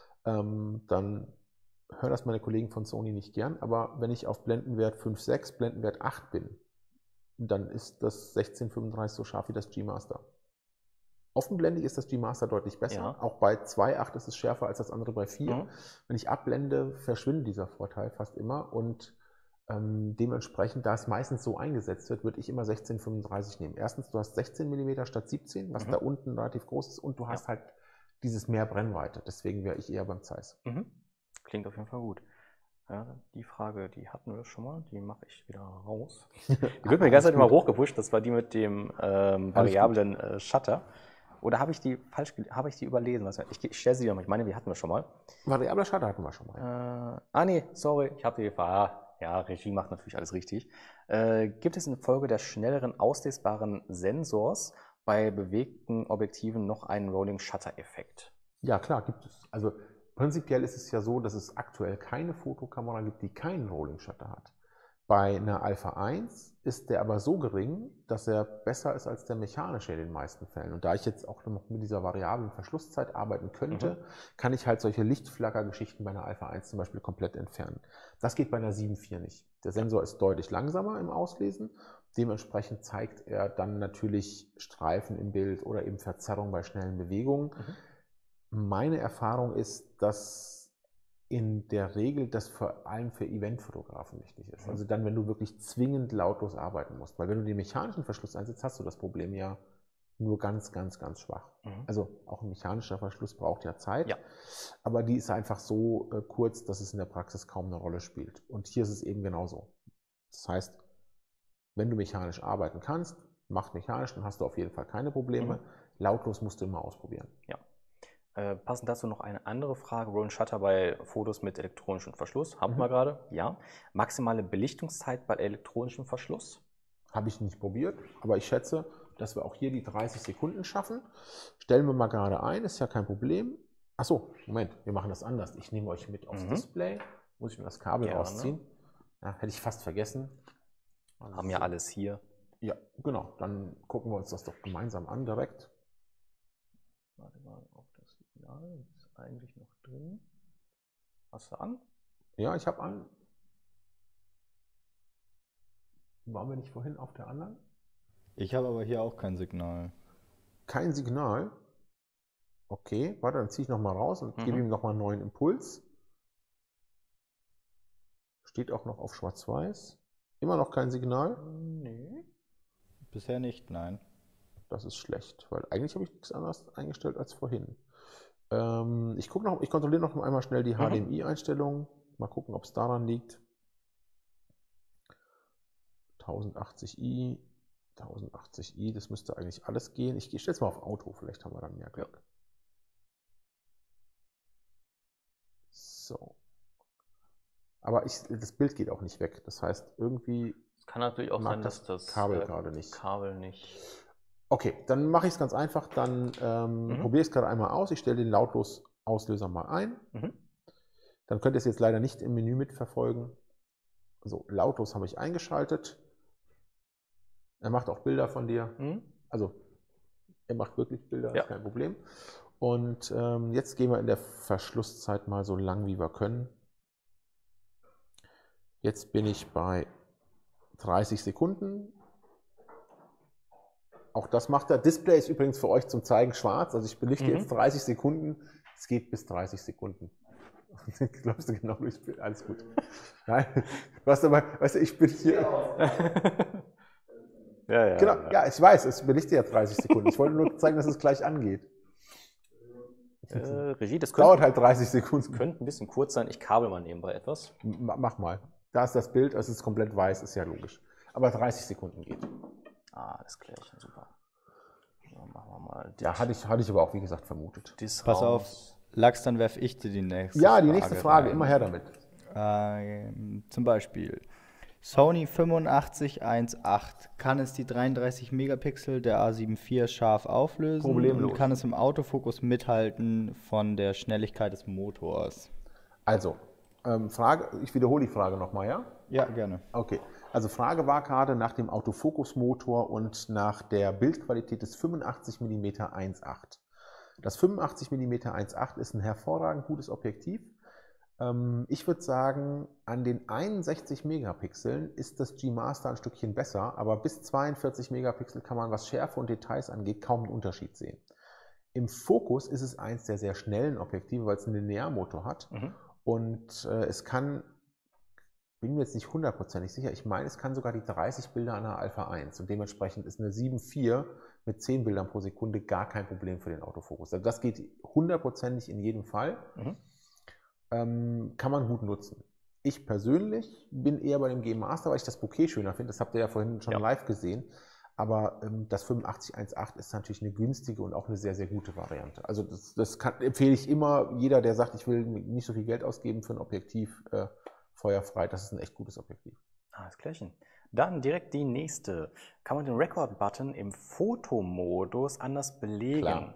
dann hören das meine Kollegen von Sony nicht gern. Aber wenn ich auf Blendenwert 5,6, Blendenwert 8 bin, dann ist das 1635 so scharf wie das G-Master. Offenblendig ist das G-Master deutlich besser.
Ja.
Auch bei 2,8 ist es schärfer als das andere bei 4. Wenn ich abblende, verschwindet dieser Vorteil fast immer. Und dementsprechend, da es meistens so eingesetzt wird, würde ich immer 1635 nehmen. Erstens, du hast 16 mm statt 17, was da unten relativ groß ist. Und du hast halt dieses mehr Brennweite. Deswegen wäre ich eher beim Zeiss.
Klingt auf jeden Fall gut. Ja, die Frage, die hatten wir schon mal, die mache ich wieder raus. Die wird mir die ganze Zeit immer hochgepusht, das war die mit dem variablen Shutter. Oder habe ich die überlesen? Ich stelle sie wieder mal, ich meine, die hatten wir schon mal.
Variabler Shutter hatten wir schon mal.
Nee, sorry, ich habe die ja, Regie macht natürlich alles richtig. Gibt es infolge der schnelleren auslesbaren Sensors bei bewegten Objektiven noch einen Rolling Shutter Effekt?
Ja, klar, gibt es. Also prinzipiell ist es ja so, dass es aktuell keine Fotokamera gibt, die keinen Rolling Shutter hat. Bei einer Alpha 1 ist der aber so gering, dass er besser ist als der mechanische in den meisten Fällen. Und da ich jetzt auch noch mit dieser variablen Verschlusszeit arbeiten könnte, kann ich halt solche Lichtflacker-Geschichten bei einer Alpha 1 zum Beispiel komplett entfernen. Das geht bei einer 7.4 nicht. Der Sensor ist deutlich langsamer im Auslesen. Dementsprechend zeigt er dann natürlich Streifen im Bild oder eben Verzerrung bei schnellen Bewegungen. Meine Erfahrung ist, dass in der Regel das vor allem für Eventfotografen wichtig ist. Also dann, wenn du wirklich zwingend lautlos arbeiten musst. Weil wenn du den mechanischen Verschluss einsetzt, hast du das Problem ja nur ganz, ganz, ganz schwach. Also auch ein mechanischer Verschluss braucht ja Zeit, aber die ist einfach so kurz, dass es in der Praxis kaum eine Rolle spielt. Und hier ist es eben genauso. Das heißt, wenn du mechanisch arbeiten kannst, mach mechanisch, dann hast du auf jeden Fall keine Probleme. Lautlos musst du immer ausprobieren.
Ja. Passend dazu noch eine andere Frage. Rolling Shutter bei Fotos mit elektronischem Verschluss. Haben wir gerade? Ja. Maximale Belichtungszeit bei elektronischem Verschluss?
Habe ich nicht probiert, aber ich schätze, dass wir auch hier die 30 Sekunden schaffen. Stellen wir mal gerade ein, ist ja kein Problem. Achso, Moment, wir machen das anders. Ich nehme euch mit aufs Display. Muss ich mir das Kabel rausziehen? Ja, hätte ich fast vergessen.
Also haben ja alles hier.
Ja, genau. Dann gucken wir uns das doch gemeinsam an direkt.
Warte mal auf das Signal. Ist eigentlich noch drin. Hast du an?
Ja, ich habe an. Waren wir nicht vorhin auf der anderen?
Ich habe aber hier auch kein Signal.
Kein Signal? Okay, warte, dann ziehe ich nochmal raus und gebe ihm nochmal einen neuen Impuls. Steht auch noch auf Schwarz-Weiß. Immer noch kein Signal?
Nee.
Bisher nicht, nein.
Das ist schlecht, weil eigentlich habe ich nichts anderes eingestellt als vorhin. Ich kontrolliere noch einmal schnell die HDMI-Einstellungen. Mal gucken, ob es daran liegt. 1080i, 1080i, das müsste eigentlich alles gehen. Ich stelle es mal auf Auto, vielleicht haben wir dann mehr Glück. So. Aber das Bild geht auch nicht weg. Das heißt, irgendwie
Es kann natürlich auch sein, dass das
Kabel gerade nicht.
Kabel nicht.
Okay, dann mache ich es ganz einfach. Dann probiere ich es gerade einmal aus. Ich stelle den Lautlos-Auslöser mal ein. Dann könnt ihr es jetzt leider nicht im Menü mitverfolgen. So, lautlos habe ich eingeschaltet. Er macht auch Bilder von dir. Also, er macht wirklich Bilder, ist kein Problem. Und jetzt gehen wir in der Verschlusszeit mal so lang, wie wir können. Jetzt bin ich bei 30 Sekunden. Auch das macht er. Display ist übrigens für euch zum Zeigen schwarz. Also ich belichte jetzt 30 Sekunden. Es geht bis 30 Sekunden. Glaubst du genau, ich bin alles gut. Nein, weißt du, ich bin hier. Ja, ich weiß, es belichte ja 30 Sekunden. Ich wollte nur zeigen, dass es gleich angeht.
Regie, das
dauert halt 30 Sekunden.
Könnte ein bisschen kurz sein. Ich kabel mal nebenbei etwas.
Mach mal. Da ist das Bild, es ist komplett weiß, ist ja logisch. Aber 30 Sekunden geht.
Ah, das Klärchen, super. So, machen wir mal.
Ja, hatte ich aber auch, wie gesagt, vermutet.
Pass auf, Lachs, dann werfe ich dir die nächste
Frage. Ja, die nächste Frage, immer her damit.
Zum Beispiel, Sony 8518 kann es die 33 Megapixel der A7 IV scharf auflösen
Problemlos.
und kann es im Autofokus mithalten von der Schnelligkeit des Motors.
Also, ich wiederhole die Frage nochmal, ja?
Ja, gerne.
Okay, also Frage war gerade nach dem Autofokusmotor und nach der Bildqualität des 85 mm 1.8. Das 85 mm 1.8 ist ein hervorragend gutes Objektiv. Ich würde sagen, an den 61 Megapixeln ist das G-Master ein Stückchen besser, aber bis 42 Megapixel kann man, was Schärfe und Details angeht, kaum einen Unterschied sehen. Im Fokus ist es eins der sehr schnellen Objektive, weil es einen Linearmotor hat. Und es kann, bin mir jetzt nicht hundertprozentig sicher, ich meine, es kann sogar die 30 Bilder an der Alpha 1 und dementsprechend ist eine 7.4 mit 10 Bildern pro Sekunde gar kein Problem für den Autofokus. Also das geht hundertprozentig in jedem Fall. Kann man gut nutzen. Ich persönlich bin eher bei dem G-Master, weil ich das Bokeh schöner finde. Das habt ihr ja vorhin schon live gesehen. Aber das 8518 ist natürlich eine günstige und auch eine sehr, sehr gute Variante. Also das empfehle ich immer. Jeder, der sagt, ich will nicht so viel Geld ausgeben für ein Objektiv, feuerfrei, das ist ein echt gutes Objektiv.
Alles klärchen. Dann direkt die nächste. Kann man den Record-Button im Fotomodus anders belegen?
Klar.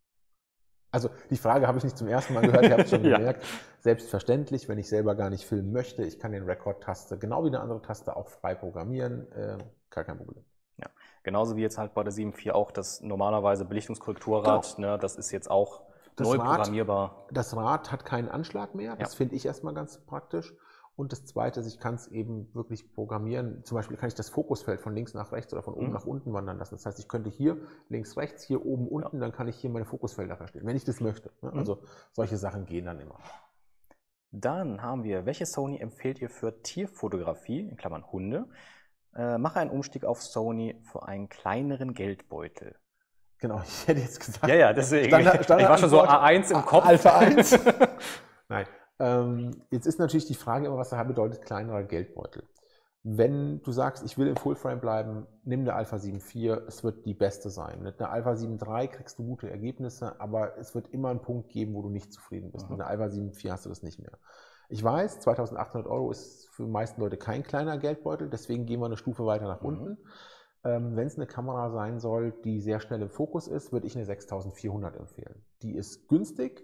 Also die Frage habe ich nicht zum ersten Mal gehört, ihr habt es schon gemerkt. Selbstverständlich, wenn ich selber gar nicht filmen möchte, ich kann den Record-Taste, genau wie eine andere Taste, auch frei programmieren. Gar kein Problem.
Ja, genauso wie jetzt halt bei der 7.4 auch das normalerweise Belichtungskorrekturrad,
Genau.
ne, das ist jetzt auch neu programmierbar.
Das Rad hat keinen Anschlag mehr, das finde ich erstmal ganz praktisch. Und das Zweite ist, ich kann es eben wirklich programmieren. Zum Beispiel kann ich das Fokusfeld von links nach rechts oder von oben nach unten wandern lassen. Das heißt, ich könnte hier links, rechts, hier oben, unten, dann kann ich hier meine Fokusfelder verstehen, wenn ich das möchte. Ne? Also solche Sachen gehen dann immer.
Dann haben wir, welche Sony empfehlt ihr für Tierfotografie, in Klammern Hunde? Mache einen Umstieg auf Sony für einen kleineren Geldbeutel.
Genau, ich hätte jetzt gesagt.
Ja, deswegen. Ich war schon so A1 im Kopf.
Alpha 1. Nein. Jetzt ist natürlich die Frage immer, was da bedeutet kleinerer Geldbeutel. Wenn du sagst, ich will im Fullframe bleiben, nimm eine Alpha 7 IV, es wird die beste sein. Mit einer Alpha 7 III kriegst du gute Ergebnisse, aber es wird immer einen Punkt geben, wo du nicht zufrieden bist. Mit einer Alpha 7 IV hast du das nicht mehr. Ich weiß, 2.800 € ist für die meisten Leute kein kleiner Geldbeutel, deswegen gehen wir eine Stufe weiter nach unten. Wenn es eine Kamera sein soll, die sehr schnell im Fokus ist, würde ich eine 6.400 empfehlen. Die ist günstig.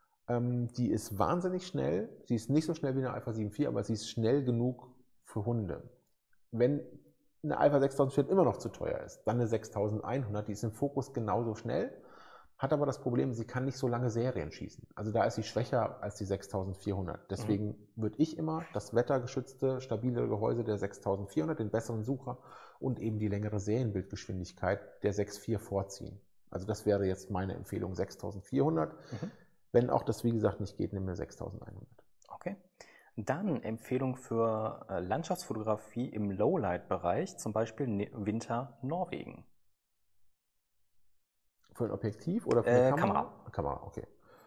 Die ist wahnsinnig schnell. Sie ist nicht so schnell wie eine Alpha 7 IV, aber sie ist schnell genug für Hunde. Wenn eine Alpha 6400 immer noch zu teuer ist, dann eine 6100, die ist im Fokus genauso schnell, hat aber das Problem, sie kann nicht so lange Serien schießen. Also da ist sie schwächer als die 6400. Deswegen würde ich immer das wettergeschützte, stabile Gehäuse der 6400, den besseren Sucher und eben die längere Serienbildgeschwindigkeit der 6.4 vorziehen. Also das wäre jetzt meine Empfehlung, 6400. Wenn auch das, wie gesagt, nicht geht, nimm eine 6100.
Okay. Dann Empfehlung für Landschaftsfotografie im Lowlight-Bereich, zum Beispiel Winter Norwegen.
Für ein Objektiv oder für eine
Kamera?
Kamera, okay.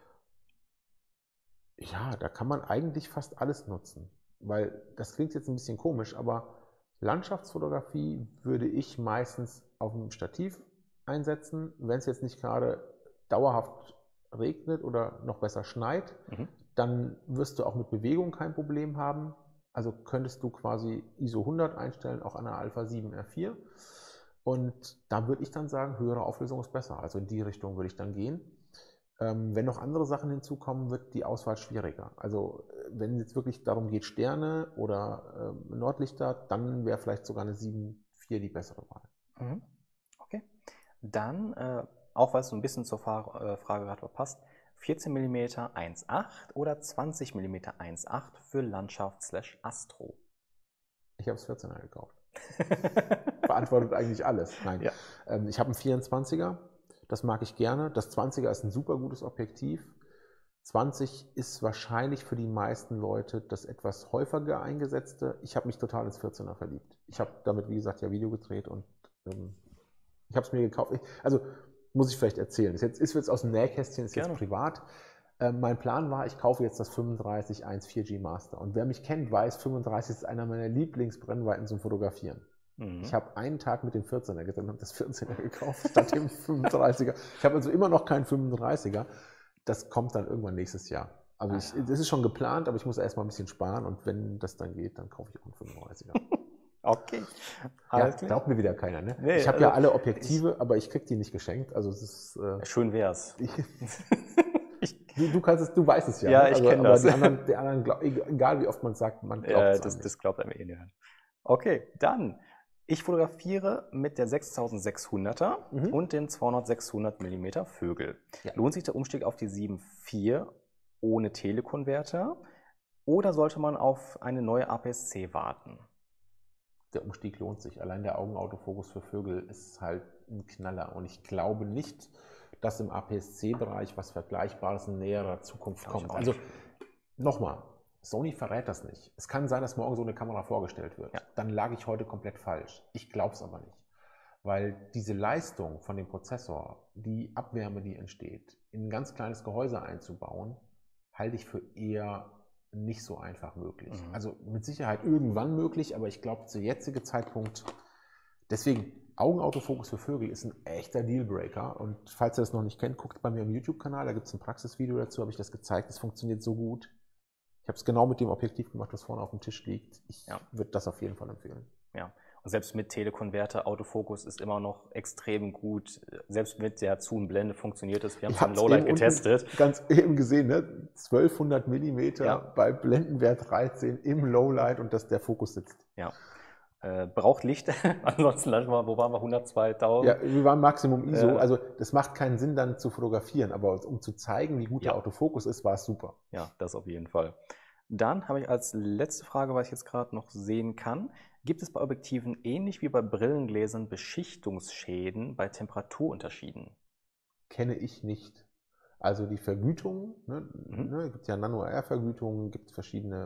Ja, da kann man eigentlich fast alles nutzen. Weil, das klingt jetzt ein bisschen komisch, aber Landschaftsfotografie würde ich meistens auf dem Stativ einsetzen. Wenn es jetzt nicht gerade dauerhaft regnet oder noch besser schneit, dann wirst du auch mit Bewegung kein Problem haben. Also könntest du quasi ISO 100 einstellen, auch an der Alpha 7 R4. Und da würde ich dann sagen, höhere Auflösung ist besser. Also in die Richtung würde ich dann gehen. Wenn noch andere Sachen hinzukommen, wird die Auswahl schwieriger. Also wenn es jetzt wirklich darum geht, Sterne oder Nordlichter, dann wäre vielleicht sogar eine 7.4 die bessere Wahl.
Okay. Dann, auch weil es so ein bisschen zur Frage gerade passt, 14 mm 1.8 oder 20 mm 1.8 für Landschaft/Astro?
Ich habe es 14er gekauft. Beantwortet eigentlich alles. Nein.
Ja.
Ich habe einen 24er, das mag ich gerne. Das 20er ist ein super gutes Objektiv. 20 ist wahrscheinlich für die meisten Leute das etwas häufiger eingesetzte. Ich habe mich total ins 14er verliebt. Ich habe damit, wie gesagt, ja Video gedreht und ich habe es mir gekauft. Also muss ich vielleicht erzählen. Jetzt ist jetzt aus dem Nähkästchen, ist jetzt privat. Mein Plan war, ich kaufe jetzt das 3514 G-Master. Und wer mich kennt, weiß, 35 ist einer meiner Lieblingsbrennweiten zum Fotografieren. Ich habe einen Tag mit dem 14er gedreht und habe das 14er gekauft statt dem 35er. Ich habe also immer noch keinen 35er. Das kommt dann irgendwann nächstes Jahr. Also das ist schon geplant, aber ich muss erstmal ein bisschen sparen und wenn das dann geht, dann kaufe ich auch einen 35er.
Okay.
Ja, glaubt mir wieder keiner, ne?
Nee,
ich habe
also
ja alle Objektive, aber ich kriege die nicht geschenkt. Also es ist,
schön wär's.
du weißt es ja.
Ja,
ne?
ich
Also,
kenne
aber
das.
Die anderen egal wie oft man sagt, man glaubt es
das glaubt einem eh nicht. Okay, dann. Ich fotografiere mit der 6600er und den 200-600 mm Vögel.
Ja.
Lohnt sich der Umstieg auf die 7.4 ohne Telekonverter oder sollte man auf eine neue APS-C warten?
Der Umstieg lohnt sich. Allein der Augenautofokus für Vögel ist halt ein Knaller. Und ich glaube nicht, dass im APS-C-Bereich was Vergleichbares in näherer Zukunft kommt. Also nochmal, Sony verrät das nicht. Es kann sein, dass morgen so eine Kamera vorgestellt wird. Ja. Dann lag ich heute komplett falsch. Ich glaube es aber nicht. Weil diese Leistung von dem Prozessor, die Abwärme, die entsteht, in ein ganz kleines Gehäuse einzubauen, halte ich für eher nicht so einfach möglich. Also mit Sicherheit irgendwann möglich, aber ich glaube, zu jetzigen Zeitpunkt, deswegen Augenautofokus für Vögel ist ein echter Dealbreaker. Und falls ihr das noch nicht kennt, guckt bei mir im YouTube-Kanal, da gibt es ein Praxisvideo dazu, habe ich das gezeigt, das funktioniert so gut. Ich habe es genau mit dem Objektiv gemacht, das vorne auf dem Tisch liegt. Ich würde das auf jeden Fall empfehlen.
Ja, und selbst mit Telekonverter, Autofokus ist immer noch extrem gut. Selbst mit der Zoom-Blende funktioniert es. Wir haben es im Lowlight getestet.
Ganz eben gesehen, ne? 1200 mm bei Blendenwert 13 im Lowlight und dass der Fokus sitzt.
Ja. Braucht Licht, ansonsten, wo waren wir, 102.000?
Ja, wir waren Maximum ISO, also das macht keinen Sinn dann zu fotografieren, aber um zu zeigen, wie gut der Autofokus ist, war es super.
Ja, das auf jeden Fall. Dann habe ich als letzte Frage, was ich jetzt gerade noch sehen kann, gibt es bei Objektiven ähnlich wie bei Brillengläsern Beschichtungsschäden bei Temperaturunterschieden?
Kenne ich nicht. Also die Vergütung, es gibt ja Nano-R-Vergütungen, gibt es verschiedene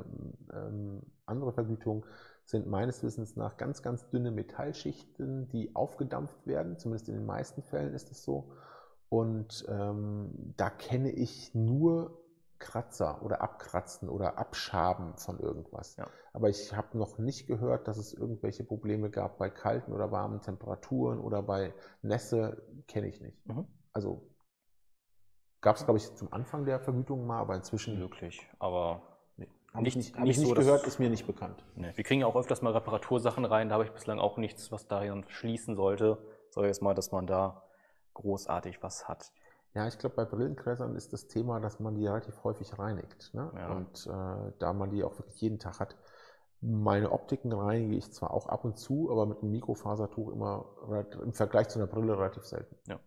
andere Vergütungen, sind meines Wissens nach ganz, ganz dünne Metallschichten, die aufgedampft werden. Zumindest in den meisten Fällen ist es so. Und da kenne ich nur Kratzer oder Abkratzen oder Abschaben von irgendwas. Ja. Aber ich habe noch nicht gehört, dass es irgendwelche Probleme gab bei kalten oder warmen Temperaturen oder bei Nässe, kenne ich nicht. Also gab es, glaube ich, zum Anfang der Vergütung mal, aber inzwischen
möglich. Aber
habe ich nicht so gehört, ist mir nicht bekannt.
Nee. Wir kriegen ja auch öfters mal Reparatursachen rein, da habe ich bislang auch nichts, was darin schließen sollte. Sag jetzt mal, dass man da großartig was hat.
Ja, ich glaube, bei Brillengläsern ist das Thema, dass man die relativ häufig reinigt. Ne? Ja. Und da man die auch wirklich jeden Tag hat, meine Optiken reinige ich zwar auch ab und zu, aber mit einem Mikrofasertuch immer im Vergleich zu einer Brille relativ selten.
Ja.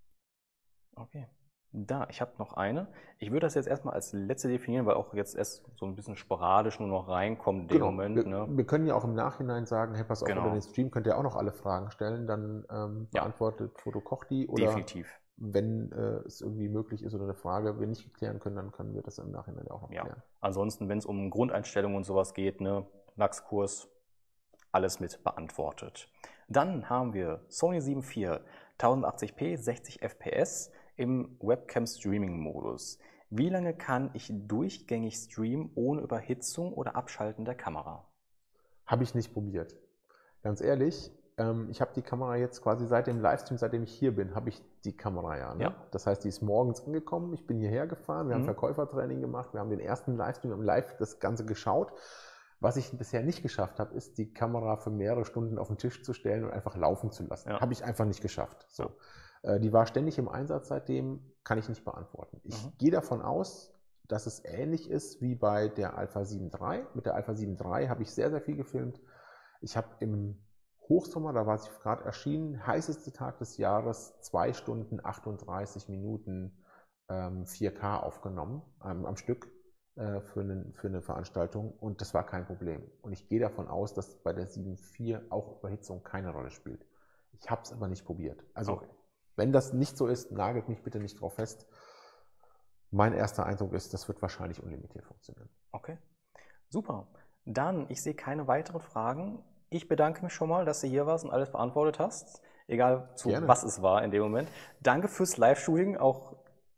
Okay. Ich habe noch eine. Ich würde das jetzt erstmal als letzte definieren, weil auch jetzt erst so ein bisschen sporadisch nur noch reinkommt in dem Moment.
Wir können ja auch im Nachhinein sagen, hey, pass auf, unter den Stream könnt ihr auch noch alle Fragen stellen, dann beantwortet Foto Koch die. Oder
definitiv.
Wenn es irgendwie möglich ist oder eine Frage wir nicht klären können, dann können wir das im Nachhinein auch noch klären.
Ansonsten, wenn es um Grundeinstellungen und sowas geht, Lachskurs, alles mit beantwortet. Dann haben wir Sony 7.4, 1080p, 60 fps im Webcam-Streaming-Modus. Wie lange kann ich durchgängig streamen ohne Überhitzung oder Abschalten der Kamera?
Habe ich nicht probiert. Ganz ehrlich, ich habe die Kamera jetzt quasi seit dem Livestream, seitdem ich hier bin, habe ich die Kamera ja. Das heißt, die ist morgens angekommen, ich bin hierher gefahren, wir haben Verkäufertraining gemacht, wir haben den ersten Livestream, wir haben live das Ganze geschaut. Was ich bisher nicht geschafft habe, ist, die Kamera für mehrere Stunden auf den Tisch zu stellen und einfach laufen zu lassen. Habe ich einfach nicht geschafft. So. Die war ständig im Einsatz seitdem, kann ich nicht beantworten. Ich gehe davon aus, dass es ähnlich ist wie bei der Alpha 7 III. Mit der Alpha 7 III habe ich sehr, sehr viel gefilmt. Ich habe im Hochsommer, da war sie gerade erschienen, heißeste Tag des Jahres, 2 Stunden 38 Minuten 4K aufgenommen am Stück für eine Veranstaltung und das war kein Problem. Und ich gehe davon aus, dass bei der 7.4 auch Überhitzung keine Rolle spielt. Ich habe es aber nicht probiert. Also wenn das nicht so ist, nagelt mich bitte nicht drauf fest. Mein erster Eindruck ist, das wird wahrscheinlich unlimitiert funktionieren.
Okay, super. Dann, ich sehe keine weiteren Fragen. Ich bedanke mich schon mal, dass du hier warst und alles beantwortet hast. Egal zu was es war in dem Moment. Danke fürs Live-Shooting, auch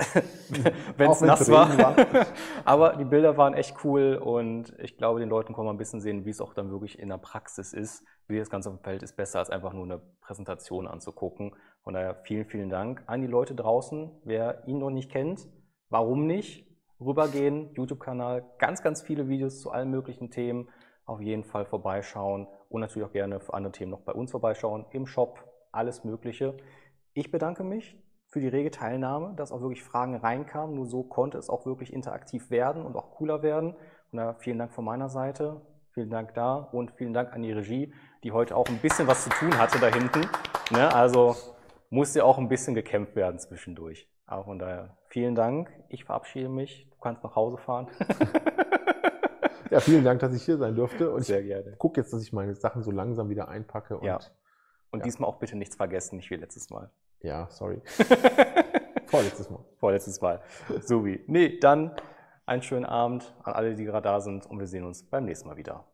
wenn es nass war. Aber die Bilder waren echt cool und ich glaube, den Leuten kann man ein bisschen sehen, wie es auch dann wirklich in der Praxis ist. Wie das Ganze auf dem Feld ist besser, als einfach nur eine Präsentation anzugucken. Von daher vielen, vielen Dank an die Leute draußen. Wer ihn noch nicht kennt, warum nicht? rübergehen, YouTube-Kanal, ganz, ganz viele Videos zu allen möglichen Themen. Auf jeden Fall vorbeischauen und natürlich auch gerne für andere Themen noch bei uns vorbeischauen, im Shop, alles Mögliche. Ich bedanke mich für die rege Teilnahme, dass auch wirklich Fragen reinkamen. Nur so konnte es auch wirklich interaktiv werden und auch cooler werden. Und da vielen Dank von meiner Seite, vielen Dank da und vielen Dank an die Regie, die heute auch ein bisschen was zu tun hatte da hinten. Ne? Also musste ja auch ein bisschen gekämpft werden zwischendurch. Aber von daher vielen Dank. Ich verabschiede mich. Du kannst nach Hause fahren.
Ja, vielen Dank, dass ich hier sein durfte. Und
Sehr gerne.
Ich gucke jetzt, dass ich meine Sachen so langsam wieder einpacke. Und,
Ja. Und
ja.
diesmal auch bitte nichts vergessen, nicht wie letztes Mal.
Ja, sorry. Vorletztes Mal.
Vorletztes Mal. So wie. Nee, dann einen schönen Abend an alle, die gerade da sind und wir sehen uns beim nächsten Mal wieder.